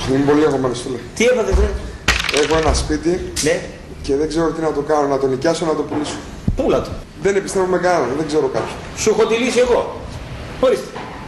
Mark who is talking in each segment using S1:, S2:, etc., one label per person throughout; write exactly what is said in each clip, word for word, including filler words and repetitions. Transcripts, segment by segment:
S1: Είμαι πολύ αγχωμένος, φίλε.
S2: Τι έπατε, βρε?
S1: Έχω ένα σπίτι,
S2: ναι,
S1: και δεν ξέρω τι να το κάνω, να το νοικιάσω, να το πουλήσω.
S2: Πούλα το.
S1: Δεν επιστρέφω με κανέναν, δεν ξέρω κάποιον.
S2: Σου έχω τη λύση εγώ. Ορίστε.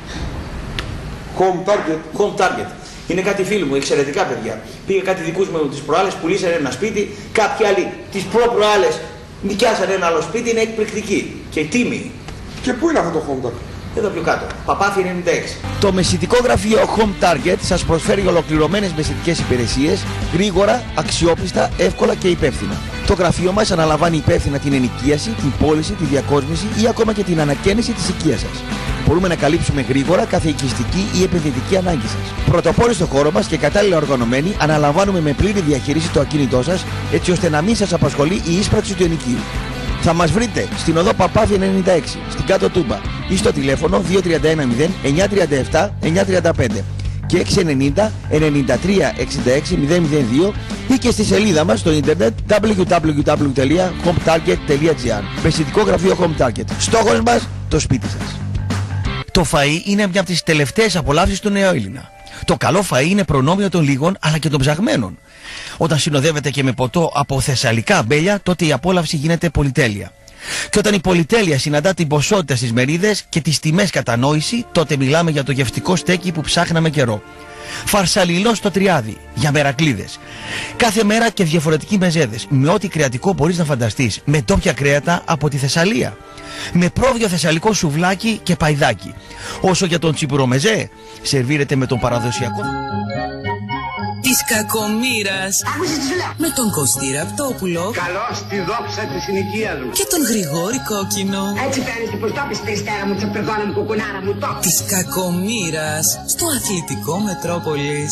S1: Home Target.
S2: Home Target. Είναι κάτι φίλοι μου, εξαιρετικά παιδιά. Πήγε κάτι δικούς μου τις προάλλες, πουλήσανε ένα σπίτι, κάποιοι άλλοι τις προ-προάλλες νοικιάσανε ένα άλλο σπίτι, είναι εκπληκτική και τίμη.
S1: Και πού είναι αυτό το Home Target?
S2: Εδώ πιο κάτω, Παπάθη ενενήντα έξι.
S3: Το μεσητικό γραφείο Home Target σας προσφέρει ολοκληρωμένες μεσητικές υπηρεσίες, γρήγορα, αξιόπιστα, εύκολα και υπεύθυνα. Το γραφείο μας αναλαμβάνει υπεύθυνα την ενοικίαση, την πώληση, τη διακόσμηση ή ακόμα και την ανακαίνιση της οικίας σας. Μπορούμε να καλύψουμε γρήγορα κάθε οικιστική ή επενδυτική ανάγκη σας. Πρωτοπόροι στο χώρο μας και κατάλληλα οργανωμένοι, αναλαμβάνουμε με πλήρη διαχείριση το ακίνητό σας, έτσι ώστε να μην σας απασχολεί η ίσπραξη του ενοικίου. Θα μας βρείτε στην οδό Παπάθη ενενήντα έξι, στην Κάτω Τούμπα ή στο τηλέφωνο δύο τρία ένα μηδέν εννιά τρία επτά εννιά τρία πέντε και έξι ενενήντα ενενήντα τρία εξήντα έξι μηδέν μηδέν δύο ή και στη σελίδα μας στο ίντερνετ double-u double-u double-u τελεία home target τελεία gr. Μεσητικό γραφείο Home Target. Στόχος μας, το σπίτι σας. Το φαΐ είναι μια από τις τελευταίες απολαύσεις του νεοέλληνα. Το καλό φαΐ είναι προνόμιο των λίγων αλλά και των ψαγμένων. Όταν συνοδεύεται και με ποτό από θεσσαλικά αμπέλια, τότε η απόλαυση γίνεται πολυτέλεια. Και όταν η πολυτέλεια συναντά την ποσότητα στις μερίδες και τις τιμές κατανόηση, τότε μιλάμε για το γευτικό στέκι που ψάχναμε καιρό. Φαρσαλινό στο τριάδι, για μερακλίδες. Κάθε μέρα και διαφορετικοί μεζέδες, με ό,τι κρεατικό μπορείς να φανταστείς, με ντόπια κρέατα από τη Θεσσαλία. Με πρόβιο θεσσαλικό σουβλάκι και παϊδάκι. Όσο για τον τσιπουρομεζέ, σερβίρεται με τον παραδοσιακό
S4: της κακομοίρας.
S5: Άκουσες τι σου λέω.
S4: Με τον Κωστή Ραπτόπουλο.
S5: Καλώς τη δόξα της συνοικίας μου.
S4: Και τον Γρηγόρη Κόκκινο.
S5: Έτσι παίρνεις την προστόπιση περιστέρα μου, τσαπεργόνα μου, κουκουνάρα μου, το.
S4: Της κακομοίρας στο αθλητικό Μετρόπολης.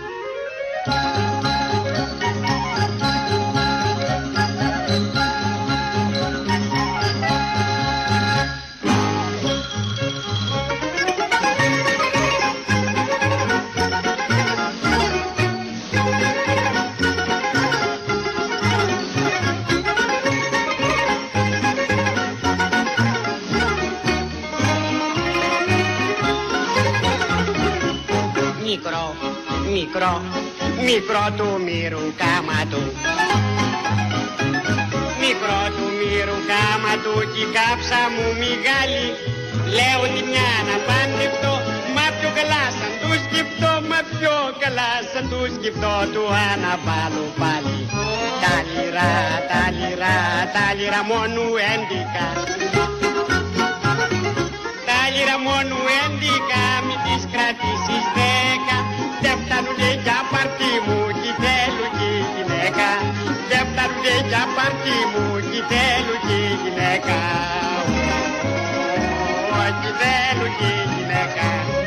S5: Μικρό, μικρό, μικρό του μύρου κάμα του. Μικρό του μύρου κάμα του κι η κάψα μου μεγάλη. Λέω τη μια να παντρευτώ, μα πιο καλά σαν του σκεφτώ, μα πιο καλά σαν του σκεφτώ, του αναβάλω πάλι. Τα λιρά, τα λιρά, τα λιρά μόνου έντικα. Τα λιρά μόνου έντικα, μη τις κρατήσεις δέκα. Δεν φτάνουνε για παρτί μου κι θέλω κι γυναίκα. Δεν φτάνουνε για παρτί μου κι θέλω κι γυναίκα. Κι θέλω κι γυναίκα.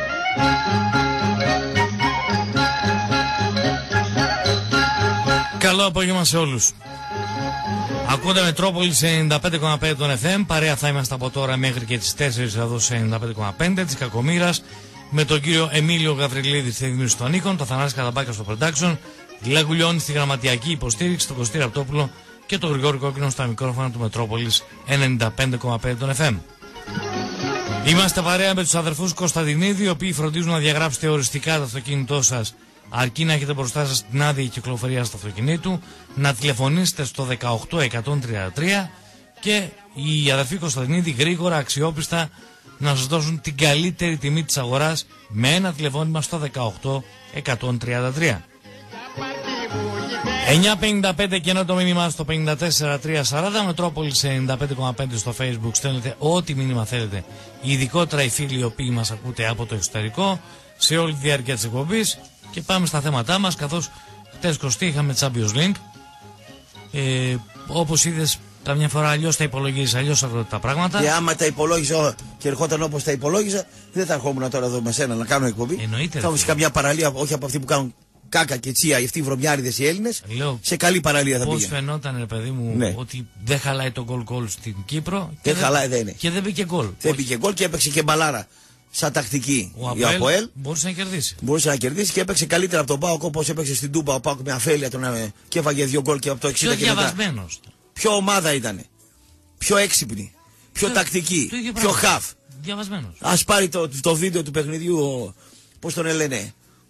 S6: Καλό απόγευμα σε όλους. Ακούτε Μετρόπολης ενενήντα πέντε κόμμα πέντε των εφ εμ. Παρέα θα είμαστε από τώρα μέχρι και τις τέσσερις εδώ σε ενενήντα πέντε κόμμα πέντε της Κακομοίρας. Με τον κύριο Εμίλιο Γαβριλίδη στη δημιουργία των Νίκων, τον Θανάση Καταμπάκα στο production, τη Λαγουλιώνη στη γραμματιακή υποστήριξη, τον Κωστή Ραπτόπουλο και τον Γρηγόρη Κόκκινο στα μικρόφωνα του Μετρόπολης ενενήντα πέντε κόμμα πέντε των εφ εμ. Είμαστε παρέα με τους αδερφούς Κωνσταντινίδη, οι οποίοι φροντίζουν να διαγράψετε οριστικά το αυτοκίνητό σας, αρκεί να έχετε μπροστά σας την άδεια κυκλοφορίας του αυτοκινήτου, να τηλεφωνήσετε στο δεκαοκτώ εκατόν τριάντα τρία και οι αδερφοί Κωνσταντινίδη γρήγορα, αξιόπιστα να σας δώσουν την καλύτερη τιμή της αγοράς με ένα τηλεφώνημα στο δεκαοκτώ εκατόν τριάντα τρία. εννιά πενήντα πέντε και ενώ το μήνυμά στο πενήντα τέσσερα τριακόσια σαράντα, Μετρόπολης ενενήντα πέντε κόμμα πέντε στο Facebook, στέλνετε ό,τι μήνυμα θέλετε, ειδικότερα οι φίλοι οι οποίοι μας ακούτε από το εξωτερικό, σε όλη τη διάρκεια της εκπομπής. Και πάμε στα θέματά μας, καθώς χτες Κωστή είχαμε Champions League. Ε, όπως είδες, τα μια φορά αλλιώς τα υπολογίζεις, αλλιώς έρχονται τα πράγματα.
S3: Και άμα τα υπολόγιζα και ερχόταν όπως τα υπολόγιζα, δεν θα ερχόμουν τώρα εδώ με σένα να κάνω εκπομπή.
S6: Εννοείται.
S3: Θα βρει καμιά παραλία, όχι από αυτή που κάνουν κάκα και τσία, αυτοί οι βρωμιάριδες οι Έλληνες.
S6: Λέω,
S3: σε καλή παραλία θα πήγαινε.
S6: Πώς φαινόταν, ρε παιδί μου, ναι, ότι δεν χαλάει το γκολ γκολ στην Κύπρο. Και
S3: δεν,
S6: δεν
S3: χαλάει, δεν είναι.
S6: Και δεν μπήκε γκολ.
S3: Δεν μπήκε γκολ και έπαιξε και μπαλάρα. Σαν τακτική
S6: ο
S3: η ΑΠΟΕΛ
S6: μπορούσε να κερδίσει.
S3: Μπορούσε να κερδίσει και έπαιξε καλύτερα από τον ΠΑΟΚ, όπως έπαιξε στην Τούμπα. Ο ΠΑΟΚ με αφέλεια τον, και έφαγε δύο γκολ και από το εξήντα
S6: πιο
S3: και μετά.
S6: διαβασμένος.
S3: Πιο ομάδα ήταν. Πιο έξυπνη. Πιο το, τακτική. Το πιο χαφ.
S6: Διαβασμένος.
S3: Ας πάρει το, το βίντεο του παιχνιδιού, πώς τον λένε,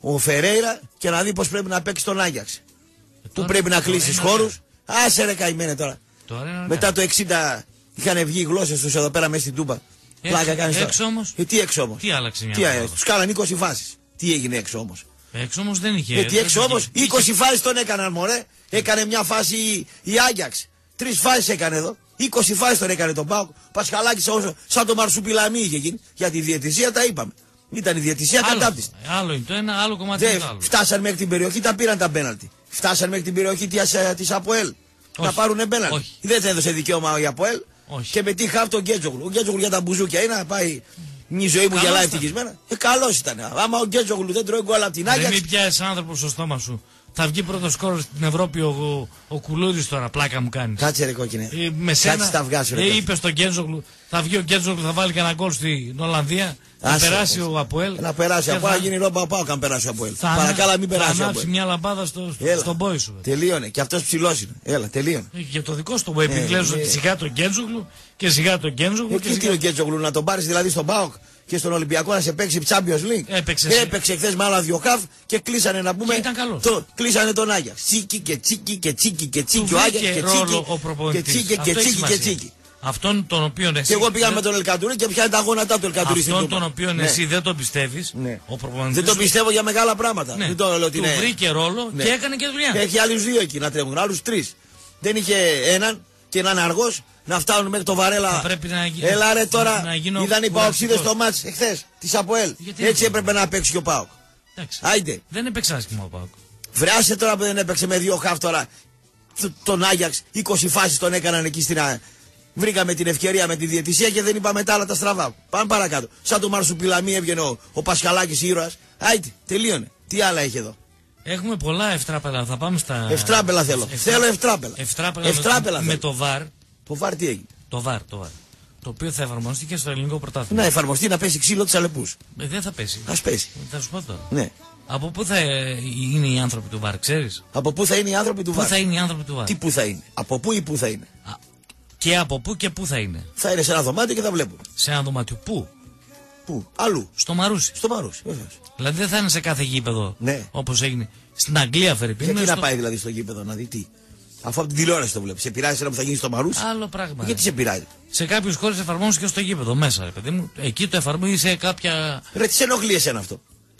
S3: ο Φερέιρα και να δει πως πρέπει να παίξει τον Άγιαξ. Πού
S6: τώρα-
S3: πρέπει να
S6: τώρα
S3: κλείσει
S6: είναι
S3: χώρους. Άσε ρε καημένε τώρα.
S6: Τώρα είναι ωραία.
S3: Μετά το εξήντα είχαν βγει οι γλώσσες τους εδώ πέρα μέσα στην Τούμπα.
S6: Έξω-
S3: Πλάκα κάνεις τώρα.
S6: έξω όμως.
S3: Ε, τι έξω όμως.
S6: Τι άλλαξε μια
S3: Τι,
S6: φορά.
S3: ε, τους κάναν είκοσι φάσεις. Τι έγινε έξω όμως.
S6: Έξω όμως δεν είχε.
S3: Γιατί
S6: δεν
S3: έξω
S6: είχε-
S3: όμως
S6: είχε-
S3: είκοσι φάσεις τον έκαναν μωρέ. Έκανε μια φάση η- η Άγιαξ. Τρεις φάσεις έκανε εδώ. είκοσι φάσεις τον έκανε τον Πάοκ. Πασχαλάκης όσο, σαν το μαρσουπιλαμί είχε γίνει. Για τη διαιτησία τα είπαμε. Ήταν η διαιτησία
S6: Άλλο,
S3: κατάπτυστη.
S6: άλλο είναι το ένα, άλλο κομμάτι είναι
S3: Δεν
S6: το άλλο.
S3: φτάσαν μέχρι την περιοχή, τα πήραν τα πέναλτι. Φτάσαν μέχρι την περιοχή της ΑΠΟΕΛ. Να
S6: Όχι.
S3: πάρουν πέναλτι.
S6: Όχι.
S3: Δεν θα έδωσε δικαίωμα η ΑΠΟΕΛ.
S6: Όχι.
S3: Και με τι χάφ τον Γκέτζογλου. Ο Γκέτζογλου για τα μπουζούκια είναι να πάει. Η ζωή μου
S6: Καλός
S3: γελάει
S6: ήταν.
S3: ευτυχισμένα. Ε, καλό ήταν. Άμα ο Γκέτζογλου δεν τρώει γκολ από την
S6: Δεν
S3: Άγιαξ.
S6: μην πιάσει άνθρωπο στο στόμα σου. Θα βγει πρώτο σκόρ στην Ευρώπη ο, ο, ο Κουλούρης τώρα, πλάκα μου κάνει.
S3: Κάτσε ρε κόκκινε.
S6: Ε, με σένα,
S3: Κάτσε τα αυγά σου, ρε,
S6: ε,
S3: κάτσε.
S6: είπε στον Γκέτζογλου, θα βγει ο Γκέτζογλου, θα βάλει και ένα γκολ στην Ολλανδία. Θα
S3: Άσε,
S6: περάσει
S3: άσε.
S6: ο Αποέλ.
S3: Να περάσει
S6: και
S3: από
S6: θα-
S3: να γίνει ρόμπα πάω αν περάσει ο Αποέλ.
S6: θα ανα-
S3: Παρακάλα μην
S6: θα
S3: περάσει ο
S6: ανάψει
S3: Αποέλ.
S6: μια λαμπάδα στο,
S3: Έλα.
S6: στον πόη σου.
S3: Τελείωνε. Και αυτό ψηλό είναι. Έλα, τελείωνε.
S6: Ε, Για το δικό σου το πόη, επειδή
S3: Ε,
S6: λες
S3: ε.
S6: ότι σιγά τον Γκέτζογλου και σιγά τον Γκέτζογλου.
S3: Ε,
S6: και
S3: και τι
S6: σιγά-
S3: ο Γκέτζογλου να τον πάρει δηλαδή στον ΠΑΟΚ και στον Ολυμπιακό να σε παίξει Champions League.
S6: Έπαιξε.
S3: Έπαιξε χθε με άλλα δυο χαφ και κλείσανε να πούμε.
S6: Και ήταν καλός.
S3: Το, κλείσανε τον Άγιαξ. Τσίκι και τσίκι και τσίκι και τσίκι.
S6: Του
S3: Ο Άγιαξ
S6: βρήκε
S3: και
S6: ρόλο
S3: τσίκι.
S6: ο
S3: Και
S6: προπονητής.
S3: τσίκι και
S6: Αυτό έχει
S3: τσίκι και
S6: σημασία.
S3: τσίκι.
S6: Αυτόν τον οποίο εσύ.
S3: Και εγώ πήγα
S6: δεν-
S3: με τον Ελκαντουρί και πιάνει τα γόνατά του Ελκαντουρί στην
S6: Αυτόν
S3: Τούμπα.
S6: τον οποίο
S3: Ναι.
S6: εσύ δεν τον πιστεύει.
S3: Ναι.
S6: Ο προπονητής
S3: Δεν το
S6: σου-
S3: πιστεύω για μεγάλα πράγματα.
S6: Ναι.
S3: Δεν το λέω ότι
S6: του
S3: είναι.
S6: βρήκε ρόλο
S3: Ναι.
S6: και έκανε και δουλειά.
S3: Έχει άλλου δύο εκεί να τρέχουν, άλλου τρει. Δεν είχε έναν και έναν αργό να φτάνουν μέχρι το Βαρέλα.
S6: Θα πρέπει να γι-
S3: Έλα ρε
S6: να-
S3: τώρα.
S6: να γίνω
S3: Είδαν οι Παοξίδε
S6: κουραστικός.
S3: στο μάτς εχθέ τη ΑΠΟΕΛ.
S6: Γιατί
S3: Έτσι
S6: δεν-
S3: έπρεπε να παίξει και ο Πάοκ.
S6: Εντάξει.
S3: Άιντε.
S6: Δεν έπαιξε άσχημα ο Πάοκ.
S3: Βρεάσε τώρα που δεν έπαιξε με δύο χαφ τώρα. Τ- Τον Άγιαξ, είκοσι φάσεις τον έκαναν εκεί στην. Α- Βρήκαμε την ευκαιρία με τη διαιτησία και δεν είπαμε τα άλλα τα στραβά. Πάμε παρακάτω. Σαν το Μαρσουπιλαμί έβγαινε ο, ο Πασχαλάκης ήρωας. Άιντε, τελείωνε. Τι άλλα έχει εδώ.
S6: Έχουμε πολλά ευτράπελα. Θα πάμε στα.
S3: Ευτράπελα θέλω.
S6: Εφτρά-
S3: Θέλω ευτράπελα.
S6: Ευτράπελα,
S3: Ευτράπελα
S6: με, με
S3: θέλω.
S6: το βαρ.
S3: Το βάρ τι έγινε.
S6: Το βαρ, το βαρ. Το οποίο θα εφαρμοστεί και στο ελληνικό πρωτάθλημα.
S3: Να εφαρμοστεί να πέσει ξύλο του αλεπού.
S6: Ε, δεν θα πέσει.
S3: Α πέσει.
S6: Θα σου πω τώρα.
S3: Ναι.
S6: Από πού θα ε, είναι οι άνθρωποι του βαρ, ξέρεις.
S3: Από πού θα είναι οι άνθρωποι του
S6: Πού
S3: βάρ.
S6: θα είναι οι άνθρωποι του βαρ.
S3: Τι πού θα είναι. Από πού ή πού θα είναι.
S6: Α, και από πού και πού θα είναι.
S3: Θα είναι σε ένα δωμάτιο και θα βλέπουν.
S6: Σε ένα δωμάτιο. Πού.
S3: Πού. Αλλού.
S6: Στο Μαρούσι.
S3: Στο Μαρούσι, βεβαίω.
S6: Δηλαδή δεν θα είναι σε κάθε γήπεδο.
S3: Ναι.
S6: Όπως έγινε στην Αγγλία, Φερρυπίν.
S3: Γιατί
S6: είναι
S3: να
S6: στο-
S3: πάει δηλαδή στο γήπεδο να δει τι. Αφού από την τηλεόραση το βλέπει. Σε πειράζει ένα που θα γίνει στο Μαρούσι.
S6: Άλλο πράγμα.
S3: Γιατί
S6: ρε.
S3: σε πειράζει.
S6: Σε κάποιου χώρε εφαρμόζεται και στο γήπεδο μέσα, ρε παιδί μου. Εκεί το εφαρμόζει σε κάποια.
S3: Ρε τι σε ενοχλεί εσένα αυτό.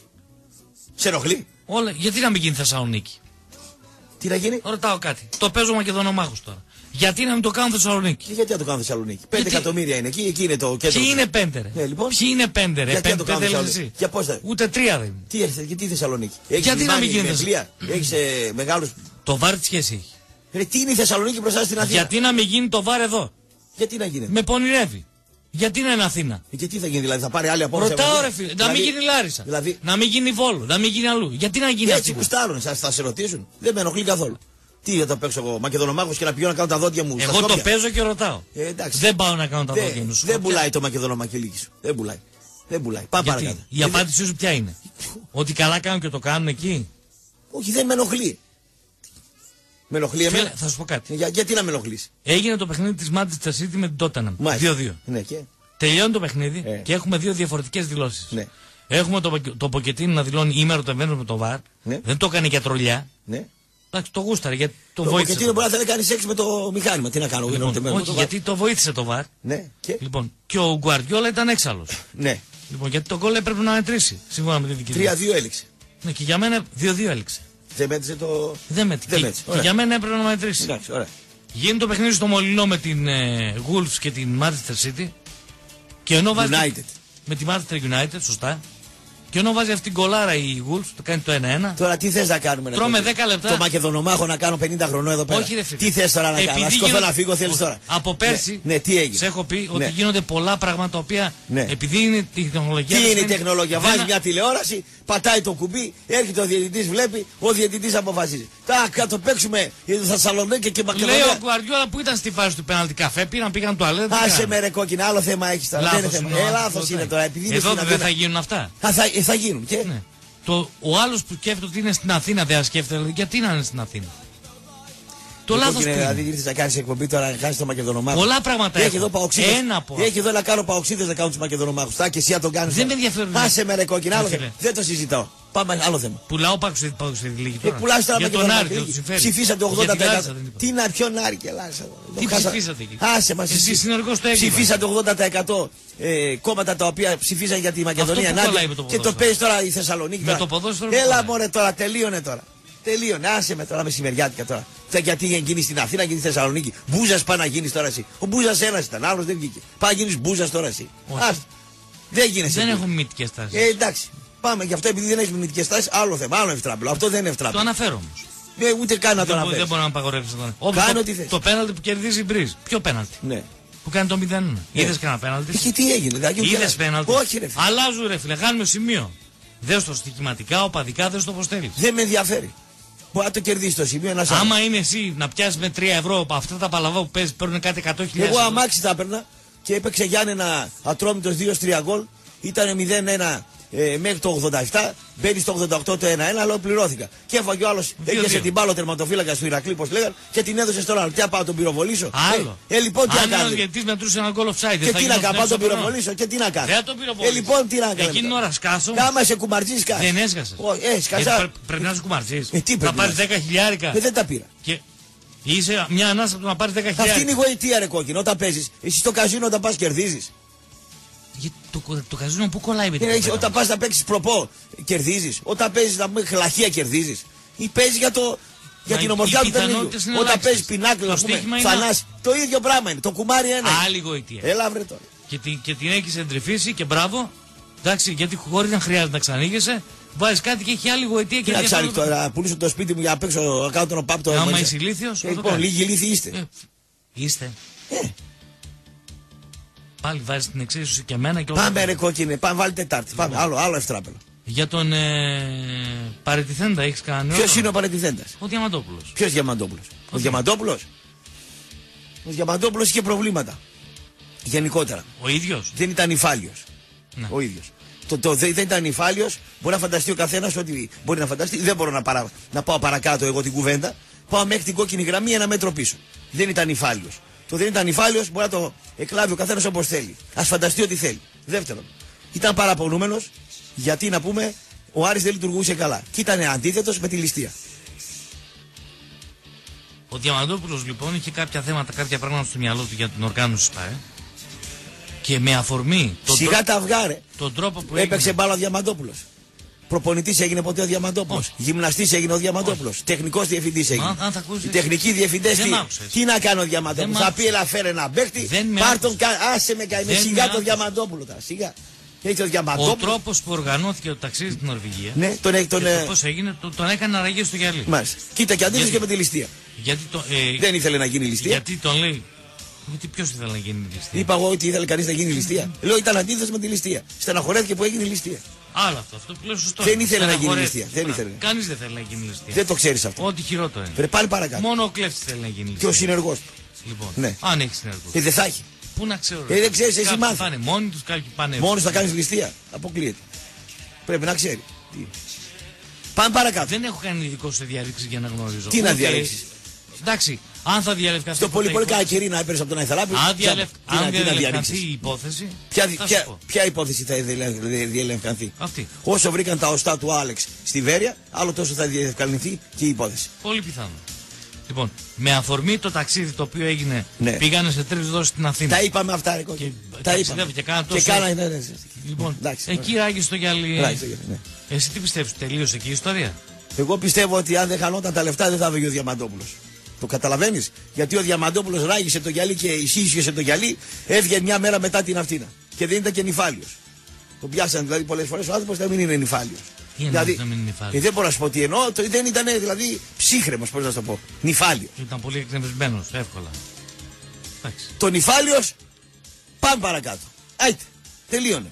S3: Σε ενοχλεί.
S6: Όλα... Γιατί να μην γίνει Θεσσαλονίκη.
S3: Τι να γίνει.
S6: Ρωτάω κάτι. Το παίζω Μακεδονομάχος τώρα. Γιατί να μην το κάνουν Θεσσαλονίκη.
S3: Και γιατί να το κάνουν Θεσσαλονίκη. Πέντε
S6: Γιατί-
S3: εκατομμύρια είναι εκεί, εκεί είναι το κέντρο.
S6: Ποιοι είναι πέντε, ρε.
S3: Ναι, λοιπόν.
S6: Ποιοι είναι πέντε, ρε.
S3: Γιατί να το
S6: Πέντε,
S3: κάνουν
S6: πέντε
S3: Θεσσαλονίκη.
S6: εσύ.
S3: Για πώς θα-
S6: Ούτε τρία δεν είναι.
S3: Τι έρχεται, γιατί Θεσσαλονίκη. Έχεις
S6: Γιατί να μην
S3: λιμάνι,
S6: γίνει
S3: με πλοία, έχεις ε, μεγάλους.
S6: Το βάρ τι σχέση έχει.
S3: Ρε τι είναι η Θεσσαλονίκη μπροστά στην Αθήνα.
S6: Γιατί να μην γίνει το βάρ εδώ.
S3: Γιατί να γίνεται.
S6: Με πονηρεύει. Γιατί να είναι Αθήνα.
S3: Ε, Και τι θα γίνει, δηλαδή θα πάρει άλλη απόφαση.
S6: Ρωτάω
S3: από
S6: ρε
S3: εκεί?
S6: φίλε. Να
S3: Δηλαδή-
S6: μην γίνει Λάρισα.
S3: Δηλαδή,
S6: Να μην γίνει Βόλο. Να μην γίνει αλλού. Γιατί να γίνει
S3: έτσι
S6: αυτή.
S3: κουστάρουν, σας θα σε ρωτήσουν. Δεν με ενοχλεί καθόλου. Τι θα το παίξω εγώ, Μακεδονομάχος και να πηγαίνω να κάνω τα δόντια μου. στα
S6: Εγώ το
S3: Σκόπια.
S6: παίζω και ρωτάω.
S3: Ε, εντάξει.
S6: Δεν πάω να κάνω τα
S3: Δεν-
S6: δόντια μου.
S3: Δεν πουλάει το Μακεδονομακυλίκι σου. Δεν πουλάει. Δεν πουλάει. Πάμε
S6: Γιατί
S3: παρακάτω.
S6: η
S3: Ε,
S6: απάντησή σου ποια είναι. Ότι καλά κάνουν και το κάνουν εκεί.
S3: δεν- Όχι, δεν με ενοχλεί. Με ενοχλεί
S6: Φίλε,
S3: εμένα.
S6: θα σου πω κάτι.
S3: Για, γιατί να με ενοχλείς.
S6: Έγινε το παιχνίδι τη Manchester City με την Tottenham.
S3: Μάλιστα.
S6: δύο δύο.
S3: Ναι, και.
S6: Τελειώνει το παιχνίδι
S3: Ε.
S6: και έχουμε δύο διαφορετικές δηλώσεις.
S3: Ναι.
S6: Έχουμε το, το Ποκετίνο να δηλώνει είμαι ερωτευμένος με το βαρ.
S3: Ναι.
S6: Δεν το έκανε για τρολιά.
S3: Ναι.
S6: Εντάξει, το γούσταρε γιατί το,
S3: Το
S6: βοήθησε.
S3: Ποκετίνο μπορεί να θέλει να κάνει σεξ με το μηχάνημα. Τι να κάνω,
S6: Λοιπόν,
S3: εγώ ερωτευμένος με
S6: όχι,
S3: το βάρ.
S6: γιατί το βοήθησε το βαρ.
S3: Ναι, και.
S6: Λοιπόν, και ο Γκουαρδιόλα ήταν έξαλλος.
S3: Ναι.
S6: Λοιπόν, γιατί το γκολ έπρεπε να μετρήσει. Σύμφωνα με τη δική
S3: τρία
S6: του.
S3: δύο έληξε.
S6: Ναι, και για μένα δύο δύο έληξε.
S3: Δεν μέτρησε το.
S6: Δεν μέτρησε.
S3: Δεν
S6: Και,
S3: μέτρησε.
S6: και
S3: Ωραία.
S6: για μένα έπρεπε να μετρήσει.
S3: Εντάξει, ωραία.
S6: Γίνεται το παιχνίδι στο Μολυνό με την ε, Wolves και την Manchester City. Και ενώ βάζει.
S3: United.
S6: Με τη Manchester United, σωστά. Και ενώ βάζει αυτήν την κολάρα η Wolves, το κάνει το ένα ένα.
S3: Τώρα τι θες να κάνουμε, ρε
S6: Τρώμε
S3: παιδί?
S6: δέκα λεπτά.
S3: Το Μακεδονομάχο να κάνω πενήντα χρονών εδώ πέρα.
S6: Όχι, ρε φίλε.
S3: Τι θες τώρα να κάνω, να
S6: Επειδή
S3: σηκωθώ
S6: γίνονται-
S3: να φύγω, θέλεις
S6: Όχι.
S3: τώρα.
S6: Από πέρσι,
S3: Ναι, ναι, τι έγινε.
S6: σε έχω πει
S3: Ναι.
S6: ότι γίνονται πολλά πράγματα τα οποία
S3: Ναι.
S6: επειδή είναι η τεχνολογία.
S3: Τι
S6: δεν
S3: είναι η
S6: είναι-
S3: τεχνολογία,
S6: δεν
S3: βάζει
S6: α-
S3: μια τηλεόραση, πατάει το κουμπί, έρχεται ο διαιτητής, βλέπει, ο διαιτητής αποφασίζει. Τα το παίξουμε για το Θεσσαλονίκη και
S6: Λέει ο
S3: Μακεδονία.
S6: Γκουαρδιόλα που ήταν στη φάση του πέναλτι καφέ, πήραν, πήγαν τουαλέτα. τι
S3: Άσε
S6: κάνανε.
S3: με ρε κόκκινα, άλλο θέμα έχεις τώρα. Δεν είναι
S6: Λάθος
S3: θέμα.
S6: είναι ο
S3: Ε,
S6: άνθρωπος,
S3: λάθος είναι
S6: δεν.
S3: τώρα, επειδή είναι
S6: Εδώ
S3: στην
S6: δεν θα
S3: Αθήνα.
S6: γίνουν αυτά.
S3: Α, θα, ε, θα γίνουν και.
S6: Ναι. Το, ο άλλο που σκέφτεται ότι είναι στην Αθήνα δεν θα σκέφτεται, δηλαδή, γιατί να είναι στην Αθήνα. Το
S3: Ε,
S6: λάθος
S3: κόκκινε,
S6: που είναι.
S3: δηλαδή ήρθες να κάνεις εκπομπή τώρα να κάνεις το Μακεδονομάχο.
S6: Πολλά πράγματα
S3: Έχει
S6: έχω.
S3: εδώ παοξίδες.
S6: Ένα από
S3: Έχει εδώ να κάνω παοξίδες να κάνουν τους Μακεδονομάχους. Θα και εσύ να τον κάνεις.
S6: Δεν
S3: τώρα.
S6: με ενδιαφέρουν.
S3: Άσε με ρε κόκκινα, άλλο
S6: Φίλε.
S3: θέμα. Δεν το συζητάω. Πάμε άλλο θέμα.
S6: Πουλάω Παγκοσμιοθήκη τώρα.
S3: Ε, πουλάς τώρα
S6: για
S3: με
S6: τον
S3: και
S6: Άρη,
S3: τον
S6: το συμφέρει.
S3: Ψηφίσατε ογδόντα τοις εκατό.
S6: Για τη Λάρισα δεν είπα.
S3: Τι να ποιον Άρη και Λάρισα.
S6: Τι
S3: Το χάσα-
S6: ψηφίσατε εκεί?
S3: Άσε μας.
S6: Εσύ
S3: εσείς.
S6: συνεργός το έγκλημα.
S3: Ψηφίσατε ογδόντα τοις εκατό ε, κόμματα τα οποία ψηφίσαν για τη Μακεδονία
S6: που κολλάει
S3: ενάντια
S6: με το
S3: και το
S6: ποδόσφαιρο.
S3: παίζει τώρα η Θεσσαλονίκη.
S6: Με
S3: τώρα.
S6: το ποδόσφαιρο που
S3: Έλα
S6: κολλάει.
S3: μωρέ τώρα, τελείωνε τώρα. Τελείωνε, άσε με τώρα μεσημεριάτικα τώρα. Θε γιατί είχε γίνει στην Αθήνα και στη Θεσσαλονίκη. Μπούζα πάει να γίνει τώρα εσύ. Ο Μπούζα ένα ήταν, άλλο δεν βγήκε. Πάει να γίνει Μπούζα τώρα εσύ.
S6: Όχι.
S3: Άστα. Δεν γίνεσαι.
S6: Δεν
S3: Μπούζα.
S6: έχουν μυτικές τάσεις.
S3: Ε, εντάξει. Πάμε γι' αυτό επειδή δεν έχει μυθικές τάσεις, άλλο θέμα, άλλο ευτράπελο. Αυτό δεν είναι
S6: Το
S3: ευτράπελο.
S6: αναφέρω όμως.
S3: Ε, ούτε καν να το
S6: Δεν, μπο-
S3: αναφέρεις.
S6: δεν μπορεί να απαγορεύσει τον. Όπως
S3: Κάνε
S6: το,
S3: ό,τι θες.
S6: το πέναλτι που κερδίζει η Μπριζ. Ποιο πέναλτι?
S3: Ναι.
S6: Που κάνει το μηδέν ένα. Είδες κανένα πέναλτι?
S3: Και τι έγινε, δηλαδή. ούτε
S6: Είδες
S3: ένα-
S6: πέναλτι?
S3: Όχι, ρε φίλε.
S6: Αλλάζουν ρε φίλε, χάνουμε σημείο. Δες το στοιχηματικά, οπαδικά, δες το πως θέλεις.
S3: Δεν με ενδιαφέρει. Μπορεί να το κερδίσει το σημείο ένα άλλο.
S6: Άμα είναι εσύ να πιάσεις με τρία ευρώ από αυτά τα παλαβά που παίζεις, παίρνουν κάτι εκατό χιλιάδες.
S3: Εγώ αμάξι τα έπαιρνα και έπαιξε Γιάννενα Ατρόμητος δύο τρία γκολ. Ήταν μηδέν ένα ε, μέχρι το ογδόντα επτά. Μπαίνει στο ογδόντα οκτώ το ένα ένα, αλλά πληρώθηκα. Και έφαγε ο άλλο,
S6: δύο
S3: έπιασε
S6: δύο.
S3: την μπάλα ο τερματοφύλακα του Ηρακλή, πώ λέγανε, και την έδωσε στον άλλο. Τι να πάω τον πυροβολήσω.
S6: Άλλο.
S3: Ε, ε, λοιπόν, τι να
S6: Αν ένας
S3: κάνω.
S6: διαιτητής μετρούσε ένα goal offside,
S3: Και τι να κάνω, πάω τον πυροβολήσω και τι να κάνω.
S6: Δεν θα τον
S3: Ε,
S6: πυροβολήσεις.
S3: λοιπόν, τι να κάνω.
S6: Εκείνη την ώρα σκάσω.
S3: Κάμα σε κουμαρτζή κάτω.
S6: Δεν έσχασες.
S3: Ε, σκασά.
S6: Πρέπει να είσαι κουμαρτζής.
S3: Ε, τι
S6: Να
S3: πρέπει
S6: πάρεις
S3: να
S6: δέκα χιλιάρικα.
S3: Ε, δεν τα πήρα.
S6: Και είσαι μια ανάσα του να πάρεις δέκα
S3: Αυτή είναι η
S6: χιλιάρικα.
S3: γοητεία, ρε κόκκινο. Όταν παίζει, εσύ στο καζίνο όταν πα κερδίζει.
S6: Γιατί Το, το καζίνο που κολλάει με την
S3: Ε,
S6: κοπέλα
S3: Όταν
S6: μας.
S3: πα να παίξει προπό, κερδίζει. Όταν παίζει να πούμε χλαχία, κερδίζει. Ή παίζει για, το, για
S6: Μα
S3: την
S6: οι
S3: ομορφιά του
S6: πιθανότητες
S3: παιχνιδιού.
S6: είναι
S3: Όταν παίζει
S6: ελάχιστες.
S3: πινάκλο,
S6: Το
S3: να πούμε,
S6: στοίχημα είναι-
S3: θανάσι. Το ίδιο πράγμα είναι. Το κουμάρι ένα. είναι.
S6: Άλλη γοητεία.
S3: Έλα, βρε τώρα.
S6: Και, την, και την έχεις εντρυφήσει και μπράβο. Εντάξει, γιατί χωρίς να χρειάζεται να ξανανοίγεσαι, βάζεις κάτι και έχει άλλη γοητεία
S3: Τι
S6: και
S3: να
S6: ενδιαφέρον.
S3: ξάνει τώρα, να πουλήσω το σπίτι μου για να παίξω να κάνω τον ΟΠΑΠ το
S6: Άμα
S3: εμβόλιο.
S6: είσαι ηλίθιος,
S3: Ε,
S6: να το
S3: Λοιπόν,
S6: κάνεις.
S3: λίγοι ηλίθιοι είστε.
S6: Ε, Είστε.
S3: Ε,
S6: Πάλι βάζεις την εξίσωση και εμένα και όλα.
S3: Πάμε ρε κόκκινε, πάμε βάλει Τετάρτη. Πάμε, άλλο, άλλο ευτράπελο.
S6: Για τον ε, παραιτηθέντα έχεις κάνει.
S3: Ποιο είναι ο παρετηθέντα.
S6: Ο Διαμαντόπουλος.
S3: Ποιο Διαμαντόπουλο. Ο Διαμαντόπουλο. Ο Διαμαντόπουλο είχε προβλήματα. Γενικότερα.
S6: Ο ίδιος.
S3: Δεν ήταν υφάλιο.
S6: Ναι.
S3: Ο ίδιο. Το, το δεν δεν ήταν υφάλιο. Μπορεί να φανταστεί ο καθένα ό,τι μπορεί να φανταστεί. Δεν μπορώ να, παρα, να πάω παρακάτω εγώ την κουβέντα. Πάω μέχρι την κόκκινη γραμμή ένα μέτρο πίσω. Δεν ήταν υφάλιο. Το δεν ήταν υφάλιο μπορεί να το εκλάβει ο καθένα όπω θέλει. Α φανταστεί ό,τι θέλει. Δεύτερον, ήταν παραπονούμενο γιατί να πούμε ο Άρης δεν λειτουργούσε καλά. Και ήταν αντίθετο με τη ληστεία.
S6: Ο Διαμαντόπουλος λοιπόν είχε κάποια θέματα, κάποια πράγματα στο μυαλό του για την οργάνωση ΣΠΑΕ. Και με αφορμή τον,
S3: Σιγά
S6: τρό-
S3: τα αυγάρε.
S6: τον τρόπο που
S3: Έπαιξε
S6: έγινε.
S3: μπάλα ο Διαμαντόπουλο. Προπονητή έγινε ποτέ ο Διαμαντόπουλο.
S6: Όχι.
S3: Γυμναστή έγινε ο Διαμαντόπουλο. Τεχνικό διευθυντή έγινε.
S6: αν- αν θα ακούσεις-
S3: Οι τεχνικοί διευθυντέ
S6: Δεν
S3: τι,
S6: μ' άκουσες.
S3: τι να κάνω ο Διαμαντόπουλο.
S6: Δεν μ'
S3: Θα
S6: άκουσες.
S3: πει έλα φέρε ένα παίχτη.
S6: Δεν με
S3: Πάρ' τον
S6: άκουσες.
S3: κα... άσε με καημέ.
S6: Δεν
S3: Σιγά
S6: με
S3: το
S6: άκουσες.
S3: Διαμαντόπουλο τώρα. Σιγά. Έχει το
S6: Ο
S3: Διαμαντόπουλο.
S6: τρόπος που οργανώθηκε το ταξίδι στην Νορβηγία.
S3: Ναι, τον έχει τον.
S6: Και το
S3: ε,
S6: πώς έγινε, το- τον έκανε να ραγεί στο γυαλί.
S3: Μάλιστα. Κοίτα και αντίθεση
S6: Γιατί-
S3: και με τη ληστεία.
S6: Γιατί, το, ε,
S3: Δεν ήθελε να γίνει ληστεία.
S6: γιατί τον λέει. Γιατί ποιος ήθελε να γίνει ληστεία.
S3: Είπα εγώ ότι ήθελε κανεί να γίνει ληστεία. Λέω ήταν αντίθεση με τη ληστεία. Στεναχωρέθηκε που έγινε ληστεία.
S6: Άλλο αυτό. Αυτό που λέω σωστό.
S3: Δεν
S6: είναι.
S3: ήθελε να γίνει
S6: Στεναχωρέθηκε.
S3: ληστεία. Δεν ήθελε.
S6: Κανείς δεν θέλει να γίνει ληστεία.
S3: Δεν το ξέρει αυτό.
S6: Ό,τι χειρότερο είναι.
S3: Πρέπει πάλι παρακάτω.
S6: Μόνο ο κλέφτης θέλει να γίνει
S3: Και
S6: ληστεία.
S3: ο συνεργό του.
S6: Λοιπόν,
S3: Ναι.
S6: αν έχει συνεργό.
S3: Ε, δεν θα έχει.
S6: Πού να ξέρω.
S3: Ε, δεν ξέρεις, εσύ
S6: Κάποιοι
S3: μάθε.
S6: πάνε μόνοι τους, κάποιοι πάνε.
S3: Μόνο θα κάνει ληστεία. Αποκλείεται. Πρέπει να ξέρει. Τι. Πάμε παρακάτω.
S6: Δεν έχω κάνει ειδικό σε διαρρήξη για να γνωρίζω.
S3: Τι να
S6: Ούτε-
S3: διαρρήξεις?
S6: Εντάξει, αν θα διαλευκανθεί.
S3: Στο πολύ πολύ κακερί να έπαιρνε από τον Αϊθαλάπη.
S6: Αν, διαλευ...
S3: Τι
S6: αν
S3: να- τι να
S6: διαλευκανθεί
S3: διαρρήξεις.
S6: η υπόθεση.
S3: Ποια,
S6: θα σου
S3: ποια,
S6: πω.
S3: ποια υπόθεση θα διελε- διελευκανθεί.
S6: Αυτή.
S3: Όσο βρήκαν τα οστά του Άλεξ στη Βέρεια, άλλο τόσο θα διευκολυνθεί και η υπόθεση.
S6: Πολύ πιθανό. Λοιπόν, με αφορμή το ταξίδι το οποίο έγινε,
S3: Ναι.
S6: πήγανε σε τρεις δόσεις στην Αθήνα.
S3: Τα είπαμε αυτά, ρε κόκκι.
S6: Και
S3: Τα
S6: ταξιδεύει
S3: είπαμε.
S6: και κάνα
S3: Και
S6: τόσο-
S3: κάνα, ναι, ναι, ναι.
S6: Λοιπόν,
S3: Εντάξει,
S6: εκεί ράγει το γυαλί.
S3: Ράγισε το γυαλί, ναι.
S6: Εσύ τι πιστεύεις, τελείωσε εκεί η ιστορία.
S3: Εγώ πιστεύω ότι αν δεν χανόταν τα λεφτά δεν θα βγει ο Διαμαντόπουλο. Το καταλαβαίνει. Γιατί ο Διαμαντόπουλο ράγισε το γυαλί και ισχύσε το γυαλί, έφυγε μια μέρα μετά την Αυτίνα. Και δεν ήταν και νυφάλιο. Τον πιάσαν δηλαδή πολλέ φορέ ο άνθρωπο να μην είναι νυφάλιο.
S6: Τι εννοείς να μην είναι νυφάλιος?
S3: ε, δεν μπορώ να σου πω τι εννοώ, το, δεν ήταν δηλαδή ψύχρεμο, πώ να σου το πω. Νυφάλιο.
S6: Ήταν πολύ εκνευρισμένος, εύκολα. Εντάξει.
S3: Το νυφάλιο, πάμε παρακάτω. Άιτε, τελείωνε.